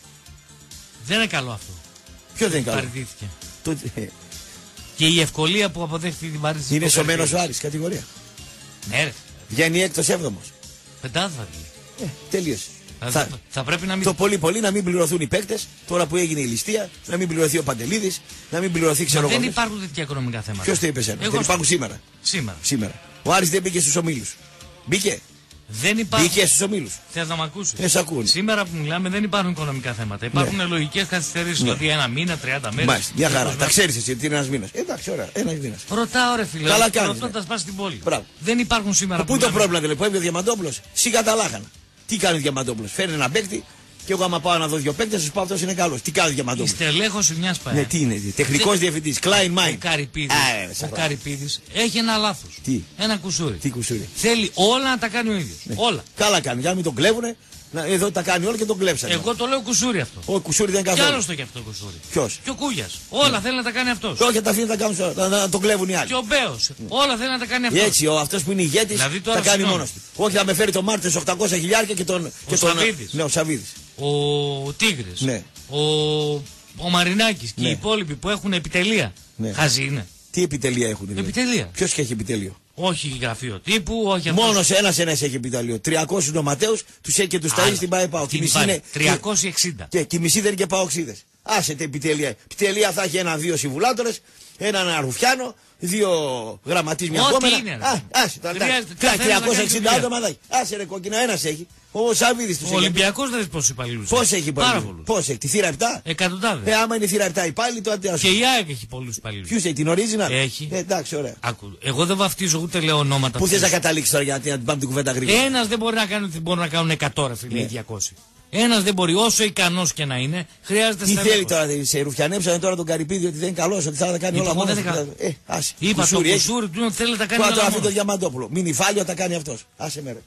S6: Δεν είναι καλό αυτό.
S3: Ποιο δεν είναι καλό.
S6: Παραιτήθηκε.
S3: Το, ε,
S6: Και η ευκολία που αποδέχθηκε την παρέτηση.
S3: είναι
S6: του
S3: σωμένο ο
S6: Καρδέλη.
S3: Άρης, κατηγορία.
S6: Ναι, ρε.
S3: Βγαίνει έκτο έβδομο.
S6: Πεντάδα θα βγει.
S3: Ε, τελείωσε.
S6: Δηλαδή,
S3: Θα-
S6: θα... θα πρέπει να μην.
S3: Το πολύ πολύ να μην πληρωθούν οι παίκτε, τώρα που έγινε η ληστεία, να μην πληρωθεί ο Παντελίδη, να μην πληρωθεί
S6: Μα
S3: ξέρω εγώ.
S6: δεν υπάρχουν τέτοια οικονομικά θέματα.
S3: Ποιο το είπε εσένα,
S6: Εγώ
S3: δεν
S6: στο-
S3: υπάρχουν σήμερα.
S6: Σήμερα.
S3: σήμερα. Ο Άρης δεν μπήκε στου ομίλου. Μπήκε.
S6: Δεν υπάρχουν.
S3: Μπήκε στους ομίλους.
S6: Θες να μ' ακούσεις.
S3: Ναι, σ' ακούνε.
S6: Σήμερα που μιλάμε δεν υπάρχουν οικονομικά θέματα. Υπάρχουν ναι. λογικές καθυστερήσεις. Ναι. Δηλαδή ένα μήνα, τριάντα μέρες.
S3: Μάλιστα, μια χαρά. Τα ξέρεις εσύ ότι είναι ένας μήνας. Εντάξει, ωραία, ένας μήνας.
S6: Ρωτάω ρε φίλε.
S3: Καλά κάνεις.
S6: Ρωτώντας πας στην πόλη.
S3: Μπράβο.
S6: Δεν υπάρχουν σήμερα.
S3: Πού το πρόβλημα δηλαδή που έβγαινε ο Διαμαντόπουλος. Σιγά τα λάχανα. Τι κάνει ο Διαμαντόπουλος. Φέρνει ένα παίκτη. Και εγώ, άμα πάω να δω δύο παίκτες, σου πω αυτός είναι καλός. Τι κάνει ο Διαμαντόπουλος.
S6: Η στελέχωση μιας ΠΑΕ.
S3: Ναι, τι είναι, τεχνικός
S6: Δε...
S3: διευθυντής, Klein Mind.
S6: Ο Καρυπίδης, ο Καρυπίδης έχει ένα λάθος.
S3: Τι?
S6: Ένα κουσούρι.
S3: Τι κουσούρι.
S6: Θέλει όλα να τα κάνει ο ίδιος. Ναι. Όλα.
S3: Καλά κάνει, για να μην τον κλέβουνε. Να, εδώ τα κάνει όλα και τον κλέψανε.
S6: Εγώ το λέω κουσούρι αυτό.
S3: Ο κουσούρι δεν είναι
S6: Κι
S3: καθόλου.
S6: άλλος το έχει αυτό το κουσούρι.
S3: Ποιος?
S6: Και ο Κούγιας. Όλα ναι. θέλει να τα κάνει αυτός.
S3: Όχι, τα αφήνει να τα κάνουν να, να, να τον κλέβουν οι άλλοι.
S6: Και ο Μπέος. Ναι. Όλα θέλει να τα κάνει αυτός.
S3: Έτσι, ο αυτός που είναι ηγέτης δηλαδή, τα κάνει μόνος του. Όχι, θα με φέρει το Μάρτιο οκτακόσια χιλιάρια και τον.
S6: Ο Σαββίδης.
S3: Ναι, ο Σαββίδης.
S6: Ο Τίγρης.
S3: Ναι.
S6: Ο, ο Μαρινάκης και ναι. οι υπόλοιποι που έχουν επιτελεία. Ναι. Χαζί είναι.
S3: Τι επιτελεία έχουν δηλαδή.
S6: Επιτελεία.
S3: Ποιος έχει επιτελείο.
S6: Όχι γραφείο τύπου, όχι αυτό.
S3: Μόνος ένας ένας έχει επιτελείο. τριακόσιους νοματέους τους έχει και τους ταΐζει στην ΠΑΕ ΠΑΟΚ.
S6: τριακόσια εξήντα.
S3: Και, και η μισή δεν είναι και παοξίδες. Άσετε επιτελεία. Επιτελεία θα έχει ένα-δύο συμβουλάτορες, έναν αρουφιάνο, δύο γραμματείς μια κόμμενα.
S6: Ό,τι είναι.
S3: Α, άσε τα τριακόσια εξήντα άτομα θα έχει. Άσε ρε κόκκινα, ένας έχει. Ο Σαββίδης τους
S6: έχει. Ο Ολυμπιακός δεν έχει πόσους υπαλλήλους.
S3: Πώς έχει υπαλλήλους. Πώς έχει, τη θύρα επτά.
S6: Εκατοντάδες.
S3: Ε, άμα είναι η θύρα επτά υπάλληλοι, τότε ας.
S6: Και η ΑΕΚ έχει πολλούς υπαλλήλους.
S3: Ποιους έχει, την original.
S6: Έχει.
S3: Ε, εντάξει, ωραία.
S6: Άκου, εγώ δεν βαφτίζω ούτε λέω ονόματα.
S3: Πού θες να καταλήξεις τώρα γιατί να την πάμε την κουβέντα γρήγορα.
S6: Ένας δεν μπορεί να κάνει ότι μπορούν να κάνουν εκατό ρε φίλε ή διακόσια. Ένας δεν μπορεί, όσο ικανός και να είναι, χρειάζεται
S3: τι θέλει τώρα, σε ρουφιανέψανε τώρα τον Καρυπίδη ότι δεν είναι καλός, ότι θα τα κάνει όλα μόνος. Ε, άσε.
S6: Είπα το κουσούρι του θέλει να τα κάνει όλα
S3: μόνος. Τώρα το Διαμαντόπουλο. Μην υφάλιο τα κάνει αυτός. Άσε με ρε.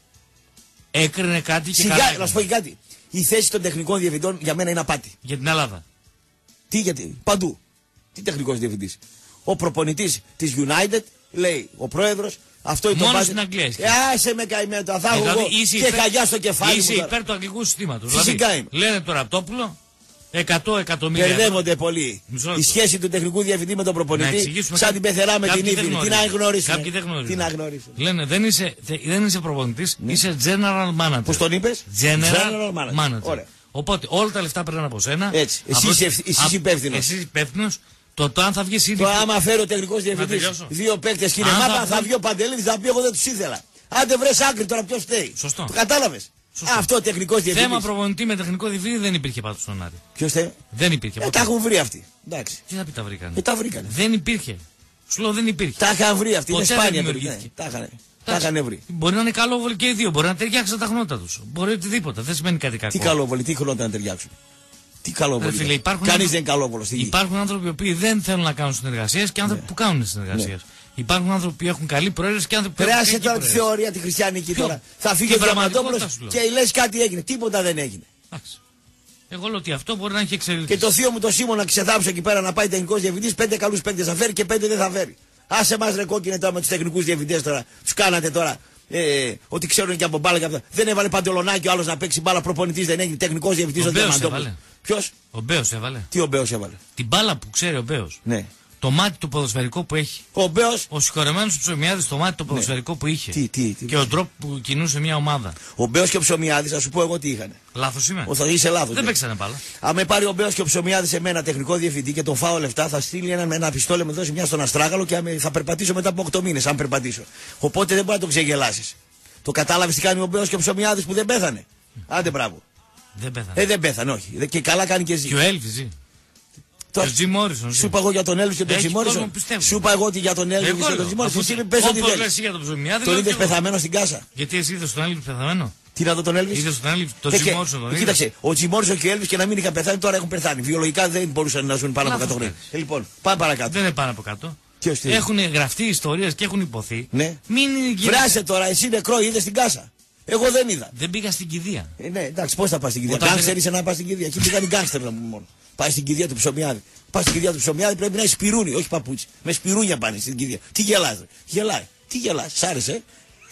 S6: Έκρινε κάτι και
S3: Σιγά,
S6: καλά.
S3: να σου πω και κάτι. Η θέση των τεχνικών διευθυντών για μένα είναι απάτη.
S6: Για την Ελλάδα.
S3: Τι γιατί, παντού. Τι τεχνικός διευθυντής. Ο προπονητής της United λέει, ο πρόεδρος, αυτό είναι το
S6: μόνο στην Αγγλία. Ε,
S3: άσε με καημένο, θα έχω
S6: δηλαδή,
S3: εγώ και
S6: υπέρ,
S3: χαγιά στο κεφάλι
S6: είσαι
S3: μου.
S6: Είσαι υπέρ του αγγλικού συστήματος.
S3: Φυσικά
S6: δηλαδή, είμαι. Λένε το Ραπτόπουλο, εκατό εκατομμύρια.
S3: Μπερδεύονται πολύ. Η σχέση του τεχνικού διευθυντή με τον προπονητή, σαν την πεθερά με την ύφη. Τι να γνωρίσουν.
S6: Κάποιοι δεν γνωρίζουν.
S3: Τι να γνωρίσουν.
S6: Λένε δεν είσαι, δεν είσαι προπονητής, ναι. είσαι general manager.
S3: Πώς τον είπες?
S6: General, general manager.
S3: Ωραία.
S6: Οπότε όλα τα λεφτά περνάνε από σένα.
S3: Έτσι. Εσύ είσαι υπεύθυνος.
S6: Εσύ υπεύθυνος. Το, το αν θα βγει είναι.
S3: Το άμα φέρει ο τεχνικός διευθυντής δύο παίκτες και είναι μάπα, θα, θα βγει ο Παντελίδης θα πει εγώ δεν τους ήθελα. Άντε βρες άκρη τώρα ποιος φταίει.
S6: Σωστό.
S3: Το κατάλαβες. Αυτό ο τεχνικός διευθυντής.
S6: Θέμα προπονητή με τεχνικό διευθυντή δεν υπήρχε πάντως στον Άρη.
S3: Ποιος θέλει.
S6: Δεν υπήρχε.
S3: Ε, τα έχουν βρει αυτοί. Εντάξει.
S6: Τι θα πει τα βρήκανε.
S3: Ε, τα βρήκανε.
S6: Δεν υπήρχε. Σου λέω δεν υπήρχε.
S3: Τα είχαν βρει αυτοί. Είναι σπάνια
S6: παιδιά.
S3: Τα είχαν. Τα είχαν βρει.
S6: Μπορεί να είναι καλόβολοι και οι δύο. Μπορεί να ταιριάξουν τα χνότα του. Μπορεί οτιδήποτε. Δεν σημαίνει κάτι κακό.
S3: Τι καλόβολοι, τι χνότα να ταιριάξουν. Τι καλόβολοι. Κανείς δεν είναι καλόβολο στη γη.
S6: Υπάρχουν άνθρωποι που δεν θέλουν να κάνουν συνεργασίες και άνθρωποι ναι. που κάνουν συνεργασίες. Ναι. Υπάρχουν άνθρωποι που έχουν καλή προαίρεση και άνθρωποι που έχουν.
S3: Περάσε τώρα τη θεωρία τη χριστιανική τώρα. Θα φύγει ο Διαμαντόπουλος και λες κάτι έγινε. Τίποτα δεν έγινε.
S6: Εντάξει. Εγώ λέω ότι αυτό μπορεί να έχει εξελιχθεί.
S3: Και το θείο μου το Σίμω να ξεθάψω εκεί πέρα να πάει τεχνικός διευθυντής, πέντε καλούς παίκτες θα φέρει και πέντε δεν θα φέρει. Άσε μας ρε κόκκινε τώρα με τους τεχνικούς διευθυντές τώρα. Τους κάνατε τώρα. Ε, ότι ξέρουν και από μπάλα και αυτά. Δεν έβαλε παντελονάκι ο άλλος να παίξει μπάλα, προπονητής δεν έγινε, τεχνικός διευθυντής ο Διαμαντόπουλος.
S6: Ποιος? Ο Μπέος έβαλε.
S3: Τι ο Μπέος έβαλε.
S6: Την μπάλα που ξέρει ο Μπέος.
S3: Ναι.
S6: Το μάτι του ποδοσφαιρικό που έχει.
S3: Ο Μπέος.
S6: Ο συγχωρεμένος Ψωμιάδης το μάτι το ποδοσφαιρικό ναι. που είχε.
S3: Τι, τι, τι,
S6: και ο τρόπο που κινούσε μια ομάδα.
S3: Ο Μπέος και ο Ψωμιάδης, θα σου πω εγώ τι είχαν.
S6: Λάθος είμαι.
S3: Ο, θα είσαι λάθος.
S6: Δεν παίξανε μπάλα.
S3: Αν με πάρει ο Μπέος και ο Ψωμιάδης σε μένα τεχνικό διευθυντή και τον φάω λεφτά, θα στείλει ένα, ένα πιστόλαιο με δώσει μια στον Αστράγαλο και θα περπατήσω μετά από οκτώ μήνες. Αν περπατήσω. Οπότε δεν μπορεί να τον ξεγελάσει. Το κατάλαβε τι κάνει ο Μπέος και ο Ψωμιάδης που δεν πέθανε. Άντε μπράβο.
S6: Δεν πέθανε.
S3: Ε, δεν πέθανε, όχι. Και καλά κάνει και ζει.
S6: Και ο Έλβη ζει. Το... Και ο Τζι Μόρισον.
S3: Σου είπα εγώ για τον Έλβη και τον Τζι Μόρισον. Σου είπα εγώ ότι για τον Έλβη και τον Τζι Μόρισον. Εσύ πες ότι δεν.
S6: Για τον Ψωμιάδη.
S3: Τον είδες πεθαμένο στην κάσα.
S6: Γιατί εσύ είδες τον Έλβη πεθαμένο.
S3: Τι να δω τον Έλβη.
S6: Είδες τον Έλβη, τον Τζι Μόρισον.
S3: Κοίταξε, ο Τζι Μόρισον και ο Έλβη και να μην είχαν πεθάνει τώρα έχουν πεθάνει. Βιολογικά δεν μπορούσαν να ζουν πάνω από εκατό χρόνια. Λοιπόν, πάμε παρακάτω.
S6: Δεν είναι πάνω από κάτω.
S3: Ποιος
S6: έχουν γραφτεί ιστορίες και έχουν υποθεί.
S3: Ναι.
S6: Μην
S3: Βράσε τώρα, εσύ νεκρό είδε στην κάσα. Εγώ δεν είδα.
S6: Δεν πήγα στην κηδεία.
S3: Ε, ναι, εντάξει, πώς θα πας στην κηδεία. Γκάνγκστερ είσαι να πας στην κηδεία. Εκεί πήγαν οι γκάνγκστερ μόνο. Πάει στην κηδεία του Ψωμιάδη. Πας στην κηδεία του Ψωμιάδη πρέπει να έχει σπιρούνι, όχι παπούτσι. Με σπιρούνια πάνε στην κηδεία. Τι γελάς, ρε. Γελάει. Τι γελάς, σ' άρεσε.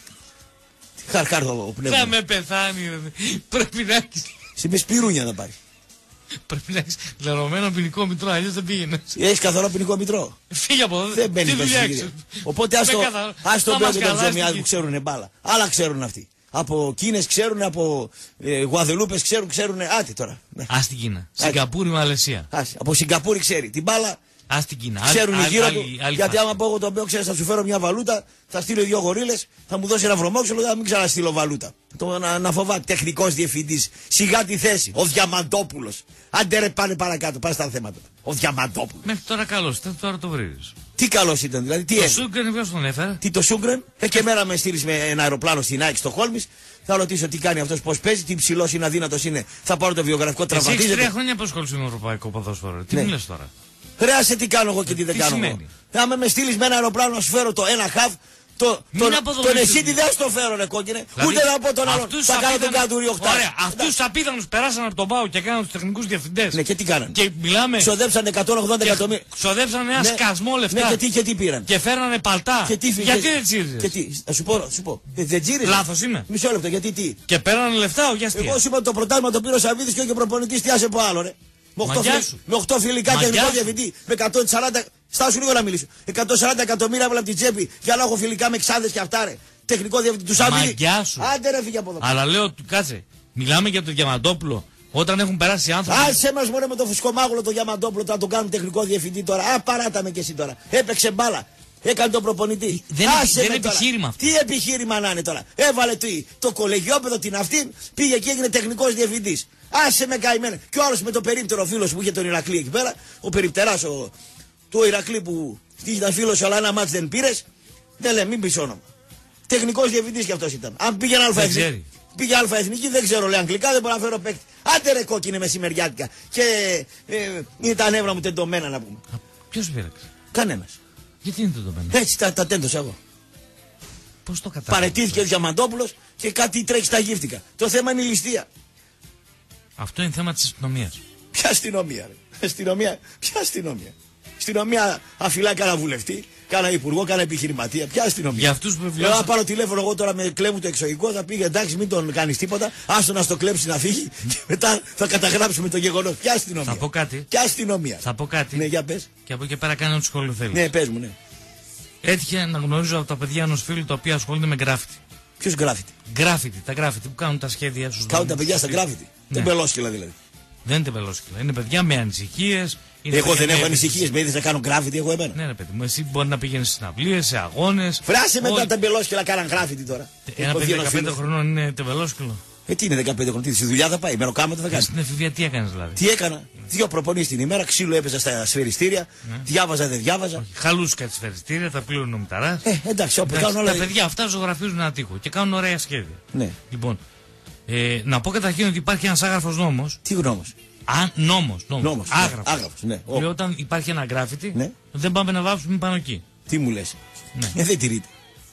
S3: Χαρ, χαρ το πνεύμα.
S6: Θα με πεθάνει, πρέπει να έχεις.
S3: Σε με σπιρούνια να πάει.
S6: Πρέπει να έχεις λερωμένο ποινικό μητρό, αλλιώς δεν πήγαινε.
S3: Έχεις καθαρό ποινικό μητρό.
S6: Φύγε από εδώ.
S3: Δεν μπαίνει μέσα στην κηδεία. Οπότε ας το μπαίνει τον Ψωμιάδη που ξέρουν μπάλα. Άλλα ξέρουν αυτοί. Από Κίνες ξέρουν, από ε, Γουαδελούπες ξέρουν, ξέρουν. Άτι τώρα.
S6: Α την Κίνα. Σιγκαπούρη, Μαλαισία.
S3: Άς, από Σιγκαπούρη ξέρει. Την μπάλα
S6: Α την Κίνα.
S3: Ξέρουν οι γύρω
S6: άλλη,
S3: του.
S6: άλλη
S3: Γιατί
S6: φάση.
S3: άμα πω εγώ τον Μπέο, ξέρει, θα σου φέρω μια βαλούτα, θα στείλω δύο γορίλες, θα μου δώσει ένα βρωμόξυλο, θα μην ξαναστείλω βαλούτα. Το να, να φοβάται. Τεχνικός διευθυντής. Σιγά τη θέση. Ο Διαμαντόπουλος. Άντε ρε, πάνε παρακάτω, πάνε στα θέματα. Ο Διαμαντόπουλος.
S6: Μέχρι τώρα καλός ήταν, τώρα το βρίζεις.
S3: Τι καλός ήταν, δηλαδή, τι
S6: Το
S3: έφερε.
S6: Σούγκρεν ποιος τον έφερε.
S3: Τι το Σούγκρεν, ε, και μέρα με στείλει με ένα αεροπλάνο στην ΑΕΚ στο Χόλμης. Θα ρωτήσω τι κάνει αυτός, πώς παίζει, τι ψηλός είναι, αδύνατος είναι. Θα πάρω το βιογραφικό,
S6: Εσύ έχεις
S3: τραυματίζεται.
S6: τρία χρόνια που ασχολείσαι με ευρωπαϊκό ποδόσφαιρο. Τι
S3: Ναι.
S6: μιλες τώρα.
S3: Ρε, άσε τι κάνω εγώ και τι δεν
S6: τι
S3: κάνω εγώ.
S6: σημαίνει?
S3: Άμα με στείλει με ένα αεροπλάνο να σου φέρω το ένα χαβ, το,
S6: Μην
S3: τον,
S6: αποδομήσεις.
S3: τον εσύ τι δεν στο φέρω, ρε κόκκινε.
S6: Δηλαδή,
S3: Ούτε να πω τον άλλον.
S6: αυτούς
S3: Θα κάνω τον
S6: απίθανους-
S3: καντουρί οχτά.
S6: Ωραία, αυτούς τους απίθανους περάσαν από τον ΠΑΟ και κάναν τους τεχνικούς διευθυντές.
S3: Ναι, και τι κάνανε.
S6: Και μιλάμε.
S3: Ξοδέψαν εκατόν ογδόντα
S6: και
S3: εκατομμύρια.
S6: Ξοδέψαν ένα
S3: Ναι,
S6: σκασμό λεφτά.
S3: Ναι, και τι, και τι πήραν.
S6: Και φέρνανε παλτά.
S3: Και τι,
S6: Γιατί
S3: και-
S6: δεν τσίριζες.
S3: Και τι, θα σου πω, θα σου πω. Ε, δεν τσίριζες.
S6: Λάθος είμαι.
S3: Μισό λεπτό, γιατί τι.
S6: Και παίρνανε λεφτά, όχι αστεία.
S3: Εγώ σου είπα ότι το πρωτάθλημα το πήρε ο Σαββίδης και όχι ο προπονητής, τι άσε από άλλο, ρε. Με οχτώ
S6: Μαγιά
S3: φιλ-
S6: σου.
S3: με οκτώ φιλικά
S6: Μαγιά
S3: τεχνικό
S6: σου.
S3: διευθυντή. Με εκατόν σαράντα. Στάσου λίγο να μιλήσω. εκατόν σαράντα εκατομμύρια έβαλα από την τσέπη για να έχω φιλικά με ξάδες και αυτά, ρε. Τεχνικό διευθυντή του Σαββίδη.
S6: Μαγιά σου.
S3: Άντε ρε, φύγε από εδώ.
S6: Αλλά λέω, κάτσε, μιλάμε για τον Διαμαντόπουλο όταν έχουν περάσει οι άνθρωποι.
S3: Άσε μας μωρέ με το φουσκομάγουλο το Διαμαντόπουλο, θα τον κάνουν τεχνικό διευθυντή τώρα. Α, παράτα με και εσύ τώρα. Έπαιξε μπάλα. Έκανε τον προπονητή.
S6: Δεν
S3: Άσε
S6: είναι-
S3: με
S6: δεν
S3: τώρα.
S6: επιχείρημα αυτό.
S3: Τι επιχείρημα να είναι τώρα. Έβαλε το, το κολεγιόπεδο την αυτή, πήγε και έγινε τεχνικός διευθυντής. Άσε με καημένα. Και ο άλλος με το περίπτερο φίλος που είχε τον Ηρακλή εκεί πέρα, ο περιπτεράς ο, του Ηρακλή που ήταν φίλος, αλλά ένα μάτς δεν πήρες. Δεν λέει, μην πεις όνομα. Τεχνικός διευθυντής κι αυτός ήταν. Αν πήγαινε αλφα
S6: Δεν
S3: εθνική,
S6: ξέρει.
S3: πήγε αλφα εθνική, δεν ξέρω, λέει αγγλικά, δεν μπορώ να φέρω παίκτη. Άντε ρε κόκκινε μεσημεριάτικα. Και ε, είναι τα νεύρα μου τεντωμένα να πούμε.
S6: Ποιος πήραξε.
S3: Κανένας.
S6: Γιατί είναι το δεδομένο.
S3: Έτσι τα, τα τέντωσα εγώ.
S6: Πώς το κατάλαβα.
S3: Παρετήθηκε ο Διαμαντόπουλος και κάτι τρέχει στα γύφτικα. Το θέμα είναι η ληστεία.
S6: Αυτό είναι θέμα της αστυνομίας.
S3: Ποια αστυνομία, ρε. Αστυνομία, ποια αστυνομία. Αστυνομία αφιλά κάνα βουλευτή, κάνα υπουργό, κάνα επιχειρηματία. Ποια αστυνομία.
S6: Για αυτούς που
S3: Εγώ
S6: βιώσαν.
S3: να πάρω τηλέφωνο εγώ τώρα με κλέβουν το εξωγικό, θα πήγε εντάξει, μην τον κάνει τίποτα. Άστο να στο κλέψει να φύγει και μετά θα καταγράψουμε το γεγονός. Ποια αστυνομία.
S6: Θα πω κάτι.
S3: Ποια αστυνομία.
S6: Θα πω κάτι.
S3: Ναι, για πες.
S6: Και από εκεί πέρα κάνει ό,τι σχόλιο θέλει.
S3: Ναι, πες μου, ναι.
S6: Έτυχε να γνωρίζω από τα παιδιά ενός φίλου τα οποία ασχολούνται με γκράφιτι.
S3: Ποιο γκράφιτι.
S6: Γκράφιτι, τα γκράφιτι που κάνουν τα σχέδια στους
S3: Κάνουν τα
S6: δρόμους,
S3: παιδιά στα
S6: στους
S3: γκράφιτι.
S6: Ναι.
S3: Τεμπελόσκυλα δηλαδή.
S6: Δεν είναι τεμπελόσκυλα. Είναι παιδιά με ανησυχίες. είναι
S3: Εγώ
S6: παιδιά
S3: δεν έχω
S6: με
S3: ανησυχίες, με είδες να κάνω γκράφιτι εγώ εμένα.
S6: Ναι, ρε παιδί μου, εσύ μπορεί να πηγαίνει στις συναυλίες, σε αγώνες.
S3: Φράσε μετά
S6: Όλοι-
S3: τα τεμπελόσκυλα κάναν γκράφιτι τώρα.
S6: Ένα
S3: Έχω
S6: παιδί
S3: δει ένας
S6: δεκαπέντε
S3: φίλος.
S6: χρονών είναι τεμπελόσκυλο.
S3: Ε, τι είναι δεκαπέντε χρονών, τι στη δουλειά θα πάει, μεροκάματο θα κάνει.
S6: Στην εφηβεία τι έκανε δηλαδή.
S3: Τι έκανα, δύο προπονήσεις την ημέρα, ξύλο έπαιζα στα σφαιριστήρια, διάβαζα δεν διάβαζα.
S6: Χαλούσκα τη σφαιριστήρια, τα πλήρωνε ο μηταράς.
S3: Ε, εντάξει, όπου
S6: Εντάξει,
S3: κάνουν όλα.
S6: τα παιδιά αυτά ζωγραφίζουν ένα τείχο και κάνουν ωραία σχέδια.
S3: Ναι,
S6: Λοιπόν, ε, να πω καταρχήν ότι υπάρχει ένας άγραφος νόμος.
S3: τι γνώμος.
S6: Α, νόμος, νόμος.
S3: Νόμος, ναι,
S6: Άγραφος.
S3: άγραφος, ναι. Ο.
S6: Λέει, όταν υπάρχει ένα γκράφιτι,
S3: Ναι.
S6: δεν πάμε να βάψουμε πάνω εκεί.
S3: Τι μου λες.
S6: Ναι.
S3: Ε, δεν τηρείται.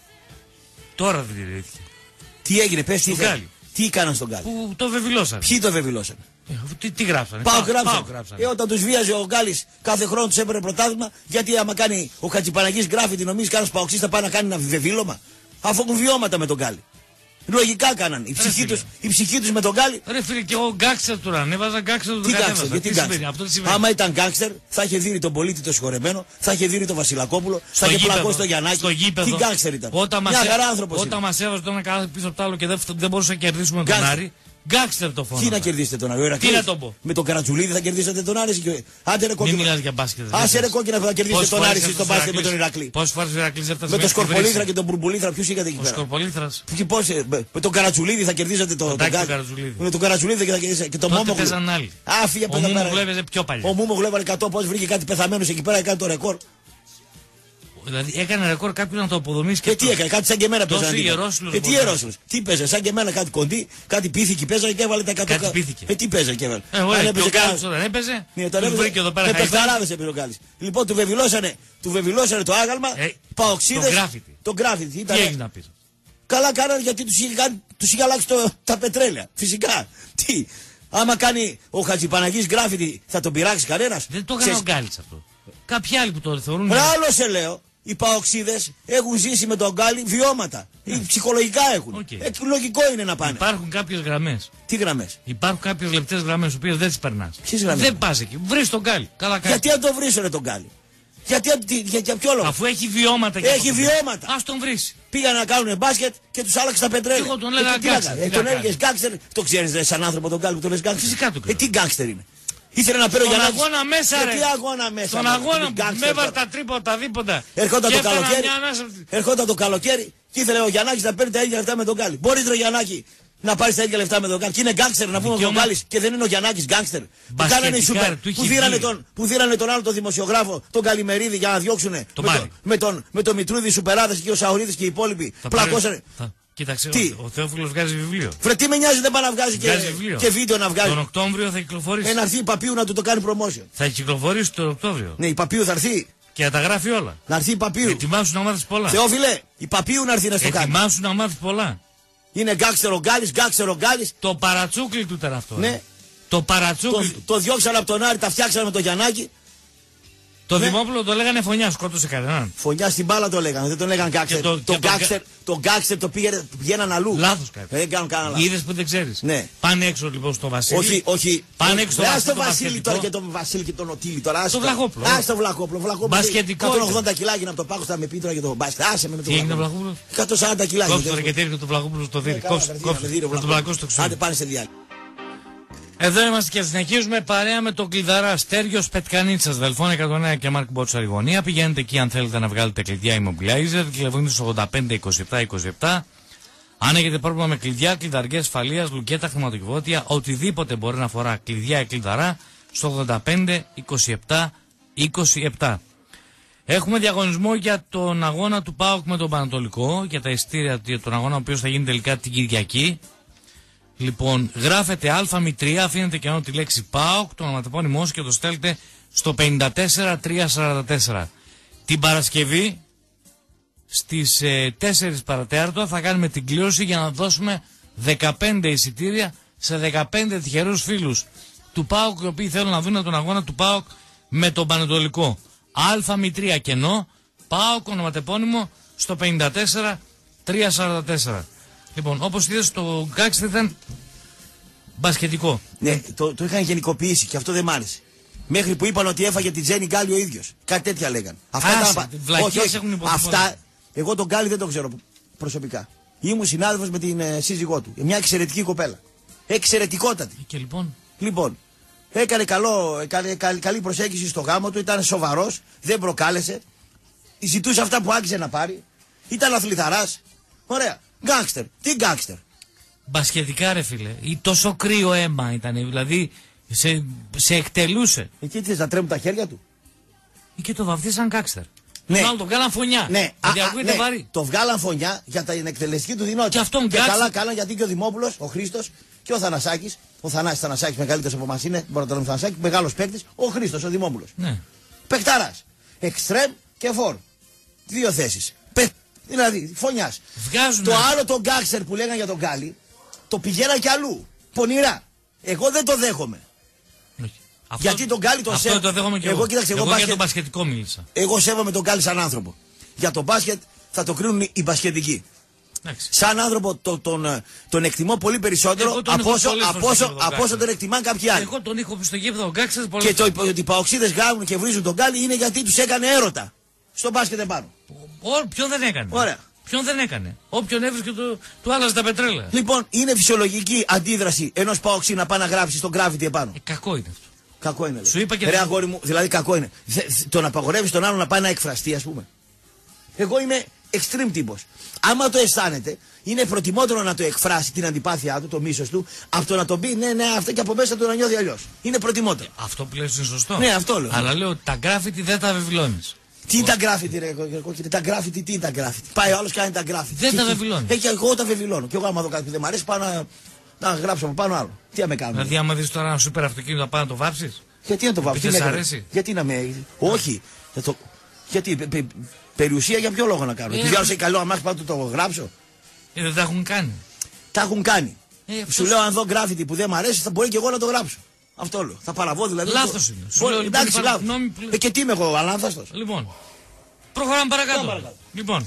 S6: Τώρα δεν τηρήθηκε.
S3: Τι έγινε, πες τι
S6: Στον
S3: ήθελε.
S6: Γκάλι.
S3: Τι κάναν στον Γκάλι.
S6: Που το βεβηλώσαν.
S3: Ποιοι το βεβηλώσαν.
S6: Ε, τι, τι γράψανε.
S3: Πάω
S6: Πάω
S3: γράψαν.
S6: γράψανε.
S3: Ε, όταν του βίαζε ο Γκάλης κάθε χρόνο του έπαιρνε πρωτάθλημα, γιατί άμα κάνει ο Χατζηπαναγής γκράφιτι, νομίζει κανένα παοξής θα πάει να κάνει ένα βεβήλωμα. Αφού έχουν βιώματα με τον Γκάλι. Λογικά κάναν. Η ψυχή
S6: φίλε.
S3: τους, η ψυχή τους με τον Γκάλι.
S6: Ρε φίλε, και εγώ γκάξερ του ανέβαζα, γκάξερ του
S3: Τι
S6: δεν
S3: γκάξτερ,
S6: κατέβαζα.
S3: γιατί
S6: Τι
S3: γκάξτερ.
S6: σημαίνει, αυτό τι σημαίνει.
S3: Άμα ήταν γκάξτερ, θα είχε δει τον πολίτη το συγχωρεμένο, θα είχε δει τον Βασιλακόπουλο, θα είχε
S6: γήπεδο,
S3: πλακώσει το Γιαννάκη.
S6: στο γήπεδο,
S3: Τι γκάξτερ ήταν.
S6: Όταν μας,
S3: Μια
S6: έ-
S3: χαρά άνθρωπος.
S6: όταν
S3: είναι.
S6: μας έβαζε το ένα κάθε πίσω από το άλλο και δεν, δεν μπορούσε να κερδίσουμε τον
S3: Γκάξτερ.
S6: Άρη, γκάξτερ το φόνο.
S3: Τι να κερδίσετε τον Άρη, ο Ηρακλής.
S6: Τι να το πω.
S3: Με τον Καρατζουλίδη θα κερδίσετε τον Άρη. και- Άντε ρε
S6: Μην
S3: κόκκινα.
S6: μιλάς για μπάσκετ.
S3: Άσε ρε κόκκινα που θα κερδίσετε τον Άρη στο μπάσκετ με τον Ηρακλή.
S6: Πόσες φορές ο Ηρακλής έφτασε
S3: Με τον
S6: μέχρι τη
S3: Σκορπολίθρα
S6: βρύση.
S3: και τον Μπουρμπουλίθρα, ποιου είχατε εκεί
S6: Ο
S3: πέρα.
S6: Σκορπολίθρας.
S3: Και πώς, ε, με με τον Καρατσουλίδη θα κερδίσατε το, τον
S6: Εντάξει, τον
S3: Γκάλι.
S6: Καρατσουλίδη.
S3: Με τον Καρατσουλίδη και θα κερδίσατε. Και τον
S6: Τότε
S3: Μόμογλου.
S6: παίζαν άλλοι.
S3: Άφηγε
S6: Ο
S3: από εδώ
S6: Μούμο
S3: πέρα.
S6: βλέπετε πιο παλιά.
S3: Ο Μούμο βλέπανε εκατό πώς βρήκε κάτι πεθαμένους εκεί πέρα και κάνει το ρεκόρ.
S6: Δηλαδή έκανε ρεκόρ κάποιον να το αποδομήσει
S3: Και τι έκανε, κάτι σαν και εμένα
S6: Τόσο
S3: παίζανε. αντίπαλοι.
S6: ιερόσυλος
S3: Ε, τι
S6: μπορεί να
S3: ιερόσυλος. Τι παίζε, σαν και εμένα κάτι κοντή, κάτι πίθηκη παίζανε και έβαλε τα εκατό.
S6: Κάτι
S3: κα-
S6: πίθηκε.
S3: Ε, τι παίζανε και έβαλε.
S6: Ε, ωραία,
S3: Αν
S6: και
S3: έπαιζε
S6: ο Γκάλης
S3: κανένας-
S6: όταν έπαιζε,
S3: Ναι, τον
S6: τους
S3: έβαλε-
S6: βρήκε εδώ πέρα
S3: με
S6: χαϊδάρι.
S3: παιχταράδες έπαιζε ο Γκάλης. Λοιπόν, του βεβηλώσανε, του βεβηλώσανε το άγαλμα,
S6: Ε,
S3: παοξίδες.
S6: το γκράφιτι.
S3: Το γκράφιτι.
S6: Τι
S3: Ήταν-
S6: έχει να πεις.
S3: Καλά κάνανε γιατί τους είχε, κάνει- τους είχε αλλάξει το, τα πετρέλαια. Φυσικά. Τι. Άμα κάνει ο Χατζηπαναγής γκράφιτι θα τον πειράξει κανένας.
S6: Δεν το έκανε ο
S3: Ξέρεις-
S6: Γκάλης αυτό. Κάποιοι άλλοι που το θεωρούν.
S3: Ρε, άλλο σε λέω. Οι παοξίδες έχουν ζήσει με τον Γκάλι βιώματα. Οι ψυχολογικά έχουν.
S6: Οκ.
S3: Ε, λογικό είναι να πάνε.
S6: Υπάρχουν κάποιες γραμμές.
S3: Τι γραμμές.
S6: Υπάρχουν κάποιες λεπτές γραμμές, τις οποίες δεν τις περνάς.
S3: Ποιες γραμμές?
S6: Δεν πας εκεί. Βρεις τον Γκάλι. Καλά κάνεις.
S3: Γιατί αν τον βρίσουνε τον Γκάλι. Γιατί, αν- τι- για, για ποιο λόγο.
S6: Αφού έχει βιώματα και
S3: Έχει
S6: από-
S3: βιώματα.
S6: Ας τον βρεις.
S3: Πήγαν να κάνουν μπάσκετ και τους άλλαξε τα πετρέλαια.
S6: Εγώ τον
S3: Ε,
S6: έλεγα
S3: τι- τι να
S6: γκάξτερ,
S3: κάνει. Ε,
S6: τι
S3: τον
S6: να
S3: έλεγες
S6: κάνει.
S3: γκάξτερ. Το ξέρεις ρε, σαν άνθρωπο τον Γκάλι που τον λες γκάξτερ.
S6: Φυσικά το
S3: Ε,
S6: ξέρω.
S3: τι γκάξτερ είναι. Ήθελε να παίρνει ο
S6: Στον
S3: Γιαννάκης.
S6: αγώνα μέσα, ρε.
S3: Τι αγώνα μέσα.
S6: Στον
S3: ρε,
S6: αγώνα
S3: τι
S6: που
S3: gangster
S6: με έβαλε
S3: τώρα.
S6: τα τρίποτα δίποτα.
S3: Ερχόταν
S6: Και
S3: το
S6: έφτανα
S3: καλοκαίρι.
S6: μια ανάσα.
S3: Ερχόταν το καλοκαίρι και ήθελε ο Γιαννάκης να παίρνει τα ίδια λεφτά με τον Γκάλι. Μπορεί ρε Γιαννάκη να πάρει τα ίδια λεφτά με τον Γκάλι. Και είναι γκάγκστερ να πούμε ο
S6: Δικαίωμα.
S3: Γκάλης και δεν είναι ο Γιαννάκης γκάγκστερ. Που κάνανε οι
S6: Μπασκετικά,
S3: σούπερ.
S6: του έχει
S3: Που δίρανε
S6: βγει.
S3: τον, που δίρανε τον άλλο τον δημοσιογράφο, τον Καλημερίδη για να διώξουνε.
S6: Το
S3: με,
S6: πάρει.
S3: το, με, τον, με τον Μητρούδη Σουπεράδες και ο Σαουρίδης και οι υπόλοιποι.
S6: Θα πάρει-
S3: Πλακώσανε.
S6: θα- Κοίταξε,
S3: Τι?
S6: ο, ο Θεόφιλος βγάζει βιβλίο.
S3: Φρε τι με νοιάζει δεν πάει να βγάζει και,
S6: Βγάζει βιβλίο.
S3: και βίντεο να βγάζει.
S6: Τον Οκτώβριο θα κυκλοφορήσει.
S3: Ε, να έρθει η Παπίου να του το κάνει promotion.
S6: Θα κυκλοφορήσει τον Οκτώβριο.
S3: Ναι, η Παπίου θα έρθει.
S6: Και θα τα γράφει όλα.
S3: Να έρθει η Παπίου.
S6: Ετοιμάσου να μάθει πολλά.
S3: Θεόφιλε, η Παπίου να έρθει να στο κάνει.
S6: Ετοιμάσου να μάθει πολλά.
S3: Είναι γκάγκστερ ο Γκάλης, γκάγκστερ ο Γκάλης.
S6: Το παρατσούκλι του ήταν αυτό.
S3: Ναι.
S6: ε. Το
S3: Το,
S6: παρατσούκλι. Το,
S3: το διώξανε από τον Άρη, τα φτιάξανε με τον Γιαννάκη.
S6: το
S3: ναι.
S6: Δημόπουλο το λέγανε φωνιά, σκότωσε κανέναν.
S3: Φωνιά στην μπάλα το λέγανε, δεν τον λέγανε γκάγκστερ.
S6: Και το-
S3: Το,
S6: και το-
S3: γκάγκστερ, το γκάγκστερ το πήγαινε, πηγαίναν αλλού.
S6: Λάθος κάνει.
S3: Δεν κάνουν κανένα λάθος.
S6: Είδε που δεν ξέρει.
S3: Ναι.
S6: Πάνε έξω λοιπόν στο Βασίλη.
S3: Όχι, όχι.
S6: Πάνε έξω στο
S3: Ας
S6: Βασίλη.
S3: το
S6: το
S3: Βασίλη
S6: μπασκετικό.
S3: τώρα και τον Βασίλη και τον Οτήλη τώρα. Ας
S6: Το
S3: το-
S6: Βλαχόπουλο.
S3: Ας το Βλαχόπουλο. Βλαχόπουλο.
S6: Μπασκετικό
S3: εκατόν
S6: ήταν.
S3: ογδόντα κιλά να από το πάγο θα με πει τώρα για τον μπάσκετ. Άσε με με τον
S6: Τι έγινε ο
S3: Βλαχόπουλο.
S6: Βλαχόπουλος?
S3: εκατόν σαράντα κιλά.
S6: Κόψε
S3: γίνεται.
S6: το ρακετήρι του Βλαχόπουλου στο δίρι.
S3: Ε, καλά,
S6: Κόψε
S3: θα
S6: κόψε.
S3: με δει, ρε,
S6: Θα τον
S3: Βλαχόπουλο.
S6: πλακώσει στο ξύλο.
S3: Άντε πάνε σε διάλειμμα.
S6: Εδώ είμαστε και συνεχίζουμε παρέα με τον κλειδαρά Στέργιος Πετκανίτσας, Δελφών εκατόν εννέα και Μάρκ Μπότσαρη γωνία. Πηγαίνετε εκεί αν θέλετε να βγάλετε κλειδιά Immobilizer. Τηλεφωνείτε στο ογδόντα πέντε είκοσι επτά είκοσι επτά. Αν έχετε πρόβλημα με κλειδιά, κλειδαργές ασφαλείας, λουκέτα, χρηματοκιβώτια, οτιδήποτε μπορεί να αφορά κλειδιά ή κλειδαρά, στο ογδόντα πέντε είκοσι επτά είκοσι επτά. Έχουμε διαγωνισμό για τον αγώνα του ΠΑΟΚ με τον Πανατολικό, για τα ειστήρια για τον αγώνα ο οποίος θα γίνει τελικά την Κυριακή. Λοιπόν, γράφετε Α μη τρία, αφήνετε κενό τη λέξη ΠΑΟΚ, το ονοματεπώνυμό σας και το στέλνετε στο πέντε τέσσερα τρία σαράντα τέσσερα. Την Παρασκευή στις ε, τέσσερις παρατέταρτο θα κάνουμε την κλήρωση για να δώσουμε δεκαπέντε εισιτήρια σε δεκαπέντε τυχερούς φίλους του ΠΑΟΚ, οι οποίοι θέλουν να δουν τον αγώνα του ΠΑΟΚ με τον Πανετολικό. Α μη τρία κενό, ΠΑΟΚ ονοματεπώνυμο στο πέντε τέσσερα τρία σαράντα τέσσερα. Λοιπόν, όπως είδες το γκάξ ήταν μπασκετικό.
S3: Ναι, το, το είχαν γενικοποιήσει και αυτό δεν μ' άρεσε. Μέχρι που είπαν ότι έφαγε την Τζένι Γκάλι ο ίδιος. Κάτι τέτοια λέγαν. Αυτά
S6: Άσε,
S3: τα-
S6: βλακίες
S3: όχι, όχι.
S6: έχουν υποθεί
S3: Αυτά.
S6: πολλά.
S3: Εγώ τον Γκάλι δεν τον ξέρω προσωπικά. Ήμουν συνάδελφος με την ε, σύζυγό του. Μια εξαιρετική κοπέλα. Εξαιρετικότατη.
S6: Και λοιπόν,
S3: Λοιπόν, έκανε, καλό, έκανε καλή, καλή προσέγγιση στο γάμο του, ήταν σοβαρός, δεν προκάλεσε. Ζητούσε αυτά που άκουσε να πάρει. Ήταν αθληθαράς. Ωραία. Γκάγκστερ. Τι γκάγκστερ.
S6: μπασκετικά ρε φίλε, ή τόσο κρύο αίμα ήταν, δηλαδή σε, σε εκτελούσε.
S3: Εκεί τι θες να τρέμουν τα χέρια του.
S6: Και το βαφτίσαν γκάξτερ.
S3: Ναι.
S6: Τον άλλο τον βγάλαν φωνιά.
S3: Ναι,
S6: γιατί
S3: α, α,
S6: ακούγεται
S3: ναι.
S6: βαρύ.
S3: Το βγάλαν φωνιά για την εκτελεστική του δυνότητα.
S6: Και αυτόν
S3: και
S6: γκάτσε.
S3: καλά κάναν γιατί και ο Δημόπουλος, ο Χρήστος και ο Θανασάκης. Ο Θανάσης Θανασάκης μεγαλύτερος από εμάς είναι, μπορεί να το λέμε Θανασάκη, μεγάλος παίκτης. Ο Χρήστος, ο Δημόπουλος.
S6: Ναι.
S3: Παιχταράς. Εξτρέμ και φορ. Δύο θέσεις. Πε, δηλαδή, φωνιάς.
S6: Βγάζουν.
S3: Το άλλο το γκάξερ που λέγαν για τον Γκάλι, το πηγαίναν κι αλλού. Πονηρά. Εγώ δεν το δέχομαι.
S6: Όχι. Αυτό,
S3: Γιατί τον Γκάλι τον
S6: Αυτό
S3: σέβομαι.
S6: το δέχομαι και εγώ.
S3: Εγώ, κοίταξε, εγώ
S6: εγώ για
S3: μπάσκετ-
S6: τον μπασκετικό μίλησα.
S3: Εγώ σέβομαι τον Γκάλι σαν άνθρωπο. Για το μπάσκετ θα το κρίνουν οι μπασκετικοί.
S6: Εντάξει.
S3: Σαν άνθρωπο το, τον, ε, τον εκτιμώ πολύ περισσότερο
S6: Εγώ τον
S3: από
S6: έχω
S3: όσο,
S6: πολλές φορές
S3: από όσο,
S6: στο γήπεδο
S3: από όσο
S6: Γκάλι.
S3: τον εκτιμάνε κάποιοι άλλοι.
S6: Εγώ τον είχα στο γήπεδο ο γκάξτερ πολλές
S3: Και το
S6: φορές.
S3: ότι οι παοξίδες γάμουν και βρίζουν τον Γκάλι είναι γιατί τους έκανε έρωτα. Στο μπάσκετ επάνω.
S6: Ο, ποιον δεν έκανε.
S3: Ωραία.
S6: Ποιον δεν έκανε. Όποιον έβρισκε του, του άλλαζε τα πετρέλαια.
S3: Λοιπόν, είναι φυσιολογική αντίδραση ενός παοξί να πάει να γράψει στον gravity επάνω.
S6: Ε, κακό είναι αυτό.
S3: Κακό είναι.
S6: Σου είπα και
S3: Ρε
S6: δεν-
S3: αγόρι μου, δηλαδή κακό είναι. Θε- Το να απαγορεύει τον άλλο να πάει να εκφραστεί, α πούμε. Εγώ είμαι extreme τύπος. Άμα το αισθάνεται, είναι προτιμότερο να το εκφράσει την αντιπάθειά του, το μίσος του, από το να το πει ναι, ναι, αυτό και από μέσα του να νιώθει αλλιώς. Είναι προτιμότερο.
S6: Αυτό που λες είναι σωστό.
S3: Ναι, αυτό λέω.
S6: Αλλά λέω τα γκράφιτι δεν τα βεβαιώνεις.
S3: Τι τα γκράφιτι, ρε κόκκινε, τα γκράφιτι, τι είναι τα γκράφιτι. Πάει ο άλλο κάνει τα γκράφιτι.
S6: Δεν
S3: Και-
S6: τα
S3: και-
S6: βεβαιώνει.
S3: Ε, και εγώ τα βεβαιώνω. Και εγώ άμα δω κάτι που δεν μου αρέσει, πάω να, να γράψω από πάνω άλλο. Τι να με κάνω.
S6: Δηλαδή, άμα δεις τώρα ένα σούπερ αυτοκίνητο να πάει να το βάψεις.
S3: Γιατί να το βάλω,
S6: Επειδή
S3: τι
S6: σ'
S3: με
S6: αρέσει.
S3: Γιατί να με. Όχι. Θα το... Γιατί, πε, πε, περιουσία για ποιο λόγο να κάνω.
S6: Ε,
S3: Επειδή άλλο έχει καλό αμάξι, πάω να το γράψω.
S6: Ε, δεν τα έχουν κάνει.
S3: Τα έχουν κάνει.
S6: Ε, αυτός-
S3: Σου λέω αν δω γκράφιτι που δεν μου αρέσει, θα μπορεί και εγώ να το γράψω. Αυτό λέω. Θα παραβώ δηλαδή.
S6: Λάθος
S3: το-
S6: είναι. Σου
S3: Μπορεί-
S6: λέω, λοιπόν,
S3: εντάξει,
S6: υπάρχει
S3: λάθος.
S6: γνώμη που-
S3: Ε, και τι είμαι εγώ, αλάνθαστος.
S6: Λοιπόν, προχωράμε παρακάτω.
S3: Πάμε παρακάτω.
S6: Λοιπόν,